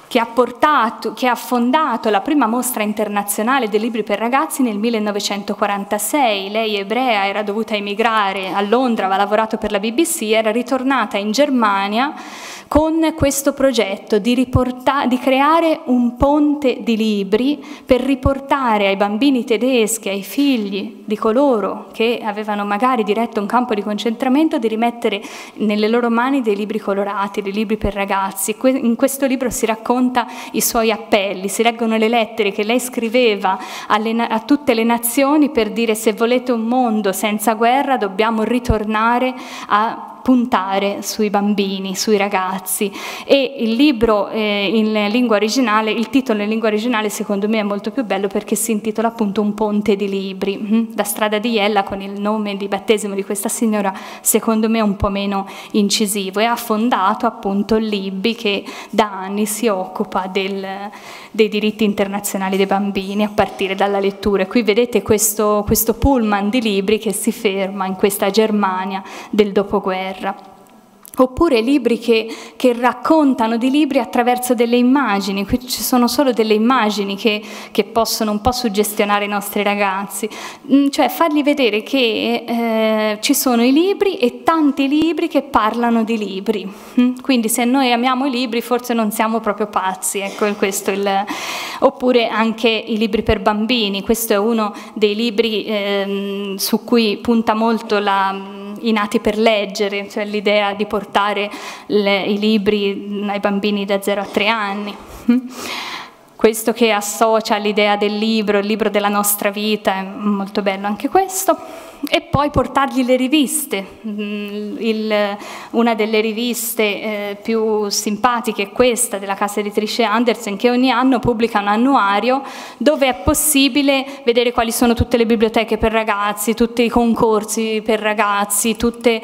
Speaker 3: che ha portato, che ha fondato la prima mostra internazionale dei libri per ragazzi nel millenovecentoquarantasei. Lei è ebrea, era dovuta emigrare a Londra, aveva lavorato per la B B C, era ritornata in Germania con questo progetto di, di creare un ponte di libri per riportare ai bambini tedeschi, ai figli di coloro che avevano magari diretto un campo di concentramento, di rimettere nelle loro mani dei libri colorati, dei libri per ragazzi. In questo libro si racconta i suoi appelli, si leggono le lettere che lei scriveva alle, a tutte le nazioni per dire: se volete un mondo senza guerra dobbiamo ritornare a puntare sui bambini, sui ragazzi. E il libro eh, in lingua originale, il titolo in lingua originale secondo me è molto più bello perché si intitola appunto Un ponte di libri. La strada di Jella, con il nome di battesimo di questa signora, secondo me è un po' meno incisivo, e ha fondato appunto l'I B B I, che da anni si occupa del, dei diritti internazionali dei bambini a partire dalla lettura. E qui vedete questo, questo pullman di libri che si ferma in questa Germania del dopoguerra. Oppure libri che, che raccontano di libri attraverso delle immagini. Qui ci sono solo delle immagini che, che possono un po' suggestionare i nostri ragazzi, cioè fargli vedere che eh, ci sono i libri e tanti libri che parlano di libri. Quindi se noi amiamo i libri forse non siamo proprio pazzi, ecco, questo il... Oppure anche i libri per bambini. Questo è uno dei libri eh, su cui punta molto la I nati per leggere, cioè l'idea di portare le, i libri ai bambini da zero a tre anni. Questo che associa l'idea del libro, il libro della nostra vita, è molto bello anche questo. E poi portargli le riviste. Il, una delle riviste eh, più simpatiche è questa della casa editrice Andersen, che ogni anno pubblica un annuario dove è possibile vedere quali sono tutte le biblioteche per ragazzi, tutti i concorsi per ragazzi, tutte,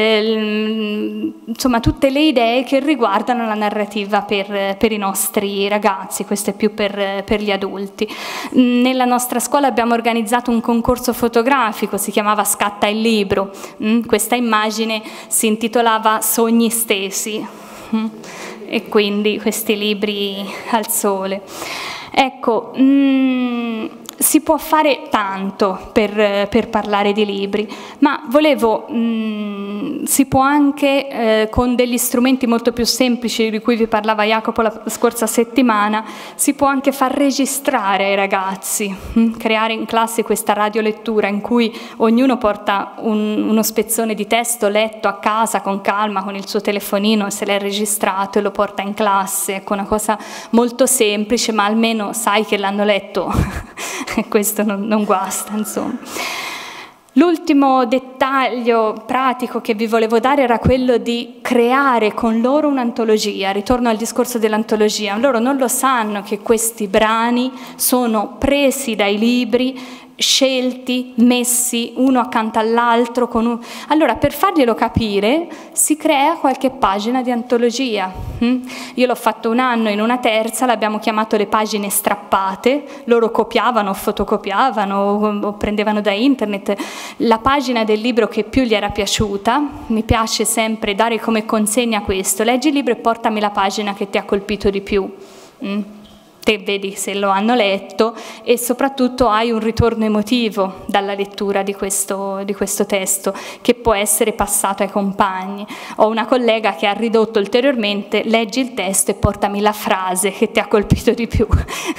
Speaker 3: eh, insomma, tutte le idee che riguardano la narrativa per, per i nostri ragazzi. Questo è più per, per gli adulti. Nella nostra scuola abbiamo organizzato un concorso fotografico, si chiamava Scatta il libro. Mm, questa immagine si intitolava Sogni stesi, mm, e quindi questi libri al sole. Ecco, mm, si può fare tanto per, per parlare di libri, ma volevo, mh, si può anche eh, con degli strumenti molto più semplici di cui vi parlava Jacopo la scorsa settimana, si può anche far registrare ai ragazzi, mh, creare in classe questa radiolettura in cui ognuno porta un, uno spezzone di testo letto a casa con calma con il suo telefonino, se l'è registrato, e lo porta in classe. Ecco, una cosa molto semplice, ma almeno sai che l'hanno letto. Questo non, non guasta, insomma. L'ultimo dettaglio pratico che vi volevo dare era quello di creare con loro un'antologia. Ritorno al discorso dell'antologia. Loro non lo sanno che questi brani sono presi dai libri, scelti, messi uno accanto all'altro. Un... Allora, per farglielo capire, si crea qualche pagina di antologia. Mm? Io l'ho fatto un anno in una terza, l'abbiamo chiamato le pagine strappate. Loro copiavano, fotocopiavano o, o prendevano da internet la pagina del libro che più gli era piaciuta. Mi piace sempre dare come consegna questo: leggi il libro e portami la pagina che ti ha colpito di più. Mm? Te vedi se lo hanno letto e soprattutto hai un ritorno emotivo dalla lettura di questo, di questo testo, che può essere passato ai compagni. Ho una collega che ha ridotto ulteriormente: leggi il testo e portami la frase che ti ha colpito di più.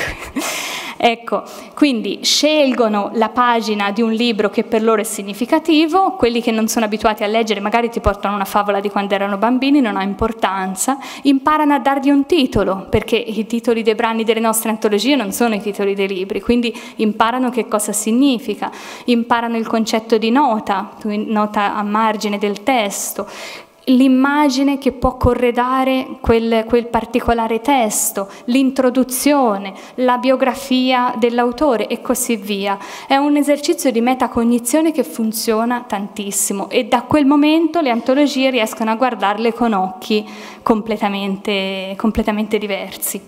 Speaker 3: Ecco, quindi scelgono la pagina di un libro che per loro è significativo. Quelli che non sono abituati a leggere magari ti portano una favola di quando erano bambini, non ha importanza. Imparano a dargli un titolo, perché i titoli dei brani delle nostre antologie non sono i titoli dei libri, quindi imparano che cosa significa, imparano il concetto di nota, nota a margine del testo, l'immagine che può corredare quel, quel particolare testo, l'introduzione, la biografia dell'autore e così via. È un esercizio di metacognizione che funziona tantissimo, e da quel momento le antologie riescono a guardarle con occhi completamente, completamente diversi.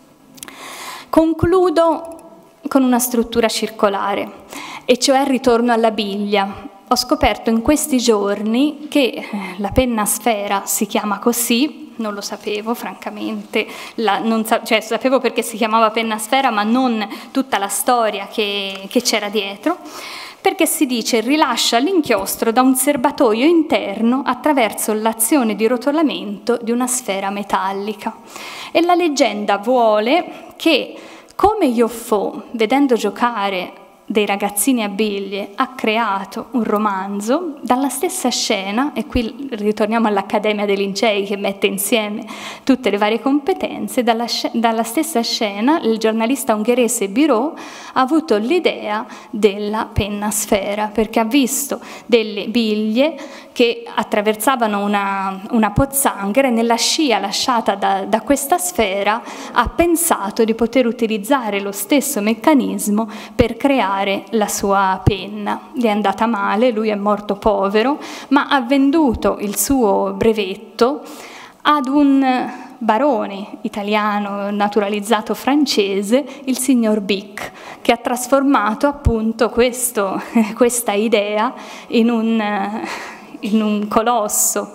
Speaker 3: Concludo con una struttura circolare, e cioè il ritorno alla biglia. Ho scoperto in questi giorni che la penna a sfera si chiama così, non lo sapevo francamente, la, non sa, cioè, sapevo perché si chiamava penna sfera, ma non tutta la storia che, che c'era dietro, perché si dice rilascia l'inchiostro da un serbatoio interno attraverso l'azione di rotolamento di una sfera metallica. E la leggenda vuole che, come Yoffo, vedendo giocare dei ragazzini a biglie, ha creato un romanzo dalla stessa scena, e qui ritorniamo all'Accademia dei Lincei che mette insieme tutte le varie competenze, dalla, dalla stessa scena il giornalista ungherese Biró ha avuto l'idea della penna sfera, perché ha visto delle biglie che attraversavano una, una pozzanghera e nella scia lasciata da, da questa sfera ha pensato di poter utilizzare lo stesso meccanismo per creare la sua penna. Gli è andata male, lui è morto povero, ma ha venduto il suo brevetto ad un barone italiano naturalizzato francese, il signor Bic, che ha trasformato appunto questo, questa idea in un, in un colosso.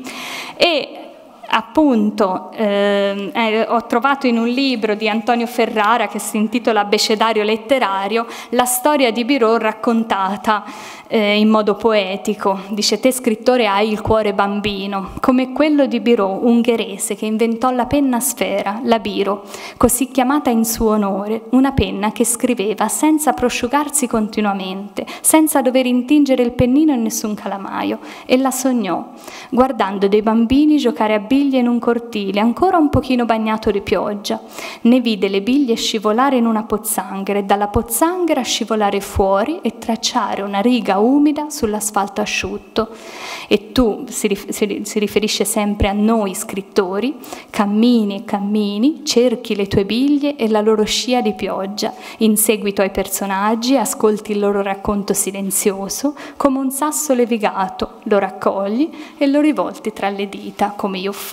Speaker 3: E appunto eh, eh, ho trovato in un libro di Antonio Ferrara che si intitola Abecedario letterario la storia di Biró raccontata eh, in modo poetico. Dice: te scrittore hai il cuore bambino come quello di Biró, ungherese, che inventò la penna sfera, la biro, così chiamata in suo onore, una penna che scriveva senza prosciugarsi continuamente, senza dover intingere il pennino in nessun calamaio, e la sognò guardando dei bambini giocare a biglie in un cortile ancora un pochino bagnato di pioggia. Ne vide le biglie scivolare in una pozzanghera e dalla pozzanghera scivolare fuori e tracciare una riga umida sull'asfalto asciutto. E tu, si, si, si riferisce sempre a noi scrittori, cammini e cammini, cerchi le tue biglie e la loro scia di pioggia, in seguito ai personaggi ascolti il loro racconto silenzioso, come un sasso levigato, lo raccogli e lo rivolti tra le dita come Yoffo.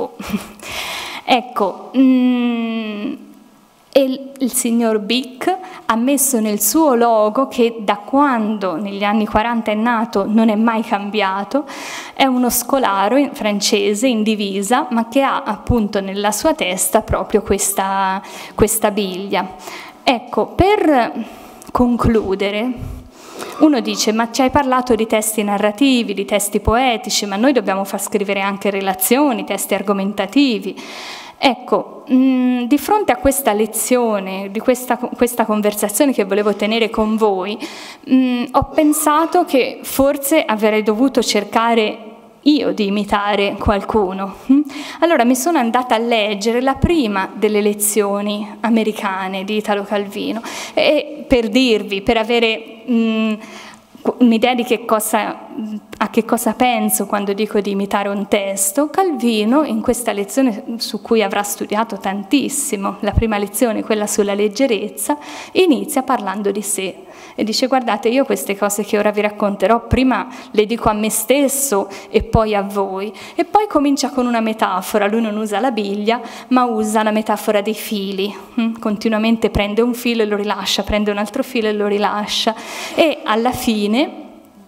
Speaker 3: Ecco, mm, e il, il signor Bic ha messo nel suo logo, che da quando negli anni quaranta è nato non è mai cambiato, è uno scolaro in francese in divisa, ma che ha appunto nella sua testa proprio questa, questa biglia. Ecco, per concludere, uno dice: ma ci hai parlato di testi narrativi, di testi poetici, ma noi dobbiamo far scrivere anche relazioni, testi argomentativi. Ecco, mh, di fronte a questa lezione, di questa, questa conversazione che volevo tenere con voi, mh, ho pensato che forse avrei dovuto cercare io di imitare qualcuno. Allora mi sono andata a leggere la prima delle lezioni americane di Italo Calvino, e per dirvi, per avere mh, un'idea di che cosa, a che cosa penso quando dico di imitare un testo, Calvino in questa lezione su cui avrà studiato tantissimo, la prima lezione, quella sulla leggerezza, inizia parlando di sé e dice: guardate, io queste cose che ora vi racconterò prima le dico a me stesso e poi a voi. E poi comincia con una metafora. Lui non usa la biglia, ma usa la metafora dei fili. Continuamente prende un filo e lo rilascia, prende un altro filo e lo rilascia, e alla fine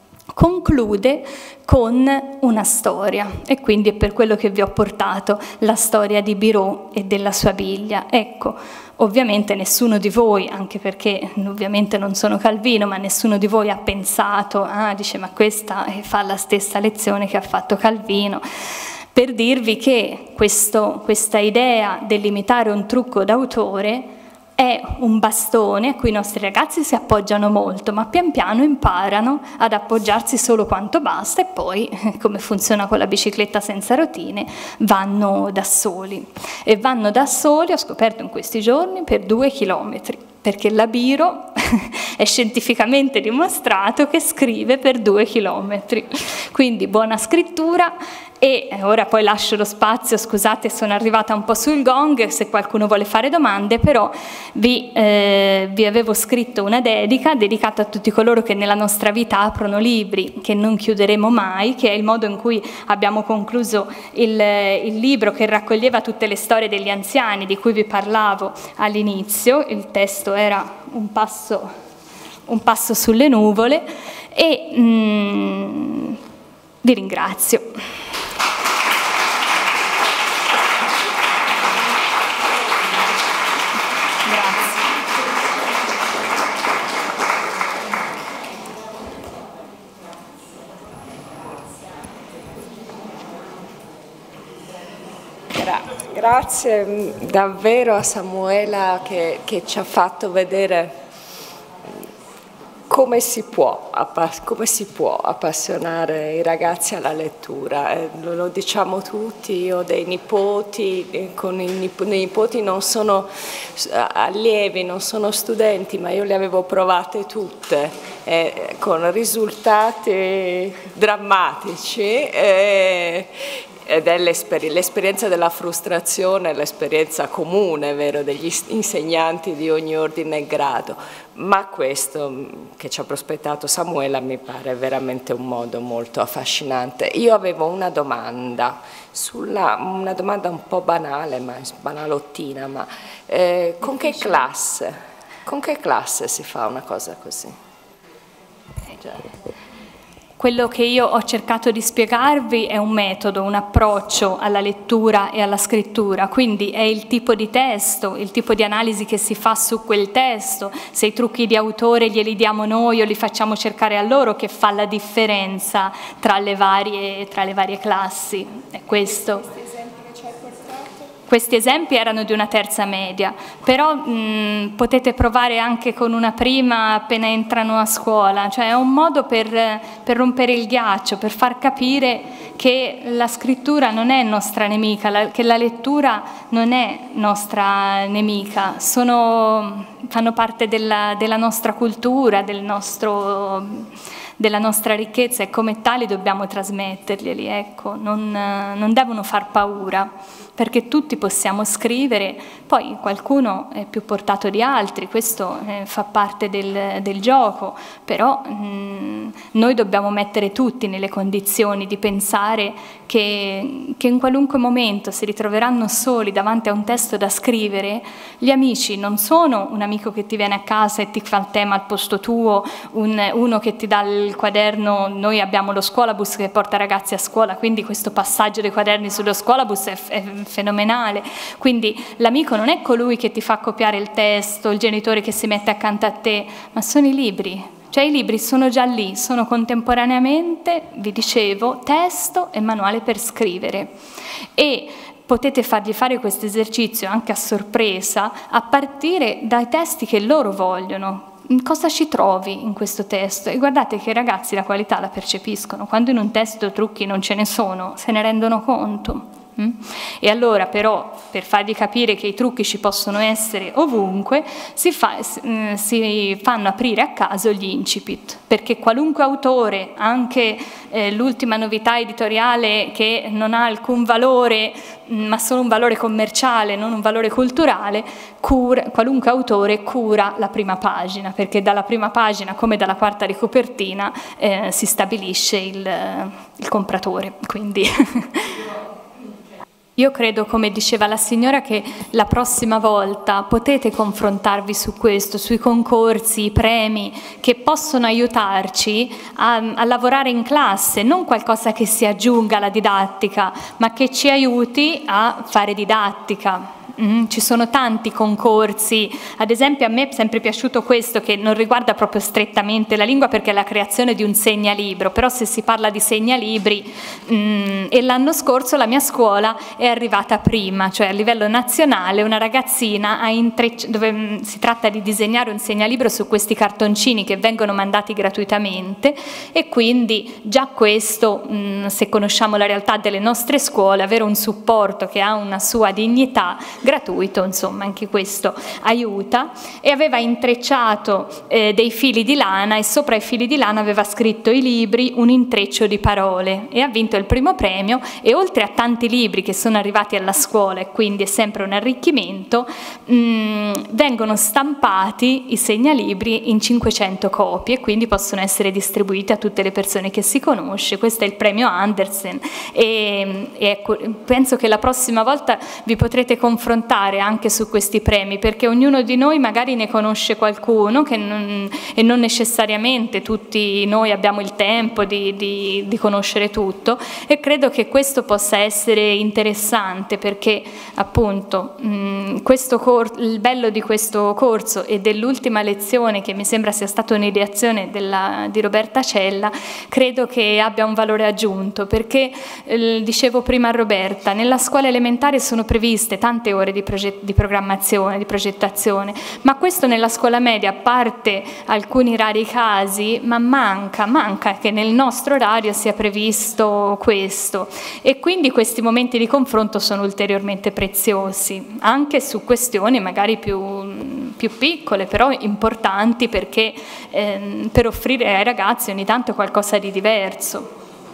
Speaker 3: conclude con una storia, e quindi è per quello che vi ho portato la storia di Biró e della sua biglia. Ecco, ovviamente nessuno di voi, anche perché ovviamente non sono Calvino, ma nessuno di voi ha pensato, ah, dice, ma questa fa la stessa lezione che ha fatto Calvino, per dirvi che questo, questa idea dell'imitare un trucco d'autore è un bastone a cui i nostri ragazzi si appoggiano molto, ma pian piano imparano ad appoggiarsi solo quanto basta, e poi, come funziona con la bicicletta senza rotine, vanno da soli. E vanno da soli, ho scoperto in questi giorni, per due chilometri, perché la biro è scientificamente dimostrato che scrive per due chilometri. Quindi buona scrittura. E ora poi lascio lo spazio, scusate, sono arrivata un po' sul gong, se qualcuno vuole fare domande, però vi, eh, vi avevo scritto una dedica, dedicata a tutti coloro che nella nostra vita aprono libri che non chiuderemo mai, che è il modo in cui abbiamo concluso il, il libro che raccoglieva tutte le storie degli anziani di cui vi parlavo all'inizio. Il testo era un passo, un passo sulle nuvole, e mm, vi ringrazio.
Speaker 1: Grazie davvero a Samuela che, che ci ha fatto vedere come si può, come si può appassionare i ragazzi alla lettura. Eh, lo, lo diciamo tutti, io ho dei nipoti, eh, con i nipoti, i nipoti non sono allievi, non sono studenti, ma io le avevo provate tutte, eh, con risultati drammatici. Eh, ed è l'esperienza della frustrazione, l'esperienza comune, vero, degli insegnanti di ogni ordine e grado, ma questo che ci ha prospettato Samuela mi pare veramente un modo molto affascinante. Io avevo una domanda, sulla, una domanda un po' banale, ma banalottina, ma eh, con che classe, con che classe si fa una cosa così? Cioè,
Speaker 3: quello che io ho cercato di spiegarvi è un metodo, un approccio alla lettura e alla scrittura, quindi è il tipo di testo, il tipo di analisi che si fa su quel testo, se i trucchi di autore glieli diamo noi o li facciamo cercare a loro che fa la differenza tra le varie, tra le varie classi, è questo. Questi esempi erano di una terza media, però mh, potete provare anche con una prima appena entrano a scuola, cioè è un modo per, per rompere il ghiaccio, per far capire che la scrittura non è nostra nemica, la, che la lettura non è nostra nemica, sono, fanno parte della, della nostra cultura, del nostro, della nostra ricchezza e come tali dobbiamo trasmetterglieli, ecco, non, non devono far paura. Perché tutti possiamo scrivere, poi qualcuno è più portato di altri, questo eh, fa parte del, del gioco, però mh, noi dobbiamo mettere tutti nelle condizioni di pensare che, che in qualunque momento si ritroveranno soli davanti a un testo da scrivere. Gli amici non sono un amico che ti viene a casa e ti fa il tema al posto tuo, un, uno che ti dà il quaderno. Noi abbiamo lo scuolabus che porta ragazzi a scuola, quindi questo passaggio dei quaderni sullo scuolabus è, è fenomenale, quindi l'amico non è colui che ti fa copiare il testo, il genitore che si mette accanto a te, ma sono i libri, cioè i libri sono già lì, sono contemporaneamente, vi dicevo, testo e manuale per scrivere e potete fargli fare questo esercizio anche a sorpresa a partire dai testi che loro vogliono. Cosa ci trovi in questo testo? E guardate che i ragazzi la qualità la percepiscono, quando in un testo trucchi non ce ne sono, se ne rendono conto. E allora però per fargli capire che i trucchi ci possono essere ovunque si, fa, si fanno aprire a caso gli incipit, perché qualunque autore, anche eh, l'ultima novità editoriale che non ha alcun valore ma solo un valore commerciale, non un valore culturale, cura, qualunque autore cura la prima pagina, perché dalla prima pagina come dalla quarta di copertina eh, si stabilisce il, il compratore, quindi io credo, come diceva la signora, che la prossima volta potete confrontarvi su questo, sui concorsi, i premi, che possono aiutarci a, a lavorare in classe, non qualcosa che si aggiunga alla didattica, ma che ci aiuti a fare didattica. Mm, ci sono tanti concorsi, ad esempio a me è sempre piaciuto questo che non riguarda proprio strettamente la lingua perché è la creazione di un segnalibro, però se si parla di segnalibri mm, e l'anno scorso la mia scuola è arrivata prima, cioè a livello nazionale una ragazzina ha intrecciato, dove mm, si tratta di disegnare un segnalibro su questi cartoncini che vengono mandati gratuitamente e quindi già questo, mm, se conosciamo la realtà delle nostre scuole, avere un supporto che ha una sua dignità gratuito, insomma, anche questo aiuta. E aveva intrecciato eh, dei fili di lana e sopra i fili di lana aveva scritto i libri, un intreccio di parole, e ha vinto il primo premio. E oltre a tanti libri che sono arrivati alla scuola, e quindi è sempre un arricchimento, mh, vengono stampati i segnalibri in cinquecento copie e quindi possono essere distribuiti a tutte le persone che si conosce. Questo è il premio Andersen e, e ecco, penso che la prossima volta vi potrete confrontare confrontare anche su questi premi, perché ognuno di noi magari ne conosce qualcuno che non, e non necessariamente tutti noi abbiamo il tempo di, di, di conoscere tutto, e credo che questo possa essere interessante, perché appunto mh, questo cor- il bello di questo corso e dell'ultima lezione, che mi sembra sia stata un'ideazione della, di Roberta Cella, credo che abbia un valore aggiunto, perché eh, dicevo prima a Roberta, nella scuola elementare sono previste tante ore di, di programmazione, di progettazione, ma questo nella scuola media, a parte alcuni rari casi, ma manca, manca che nel nostro orario sia previsto questo, e quindi questi momenti di confronto sono ulteriormente preziosi, anche su questioni magari più, più piccole, però importanti, perché ehm, per offrire ai ragazzi ogni tanto qualcosa di diverso.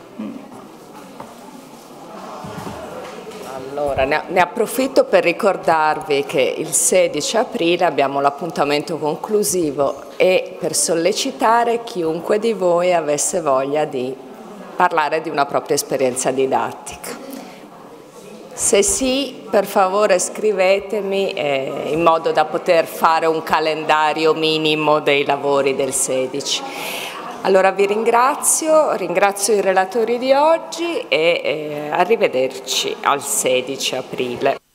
Speaker 1: Allora, ne approfitto per ricordarvi che il sedici aprile abbiamo l'appuntamento conclusivo e per sollecitare chiunque di voi avesse voglia di parlare di una propria esperienza didattica. Se sì, per favore scrivetemi eh, in modo da poter fare un calendario minimo dei lavori del sedici. Allora vi ringrazio, ringrazio i relatori di oggi e eh, arrivederci al sedici aprile.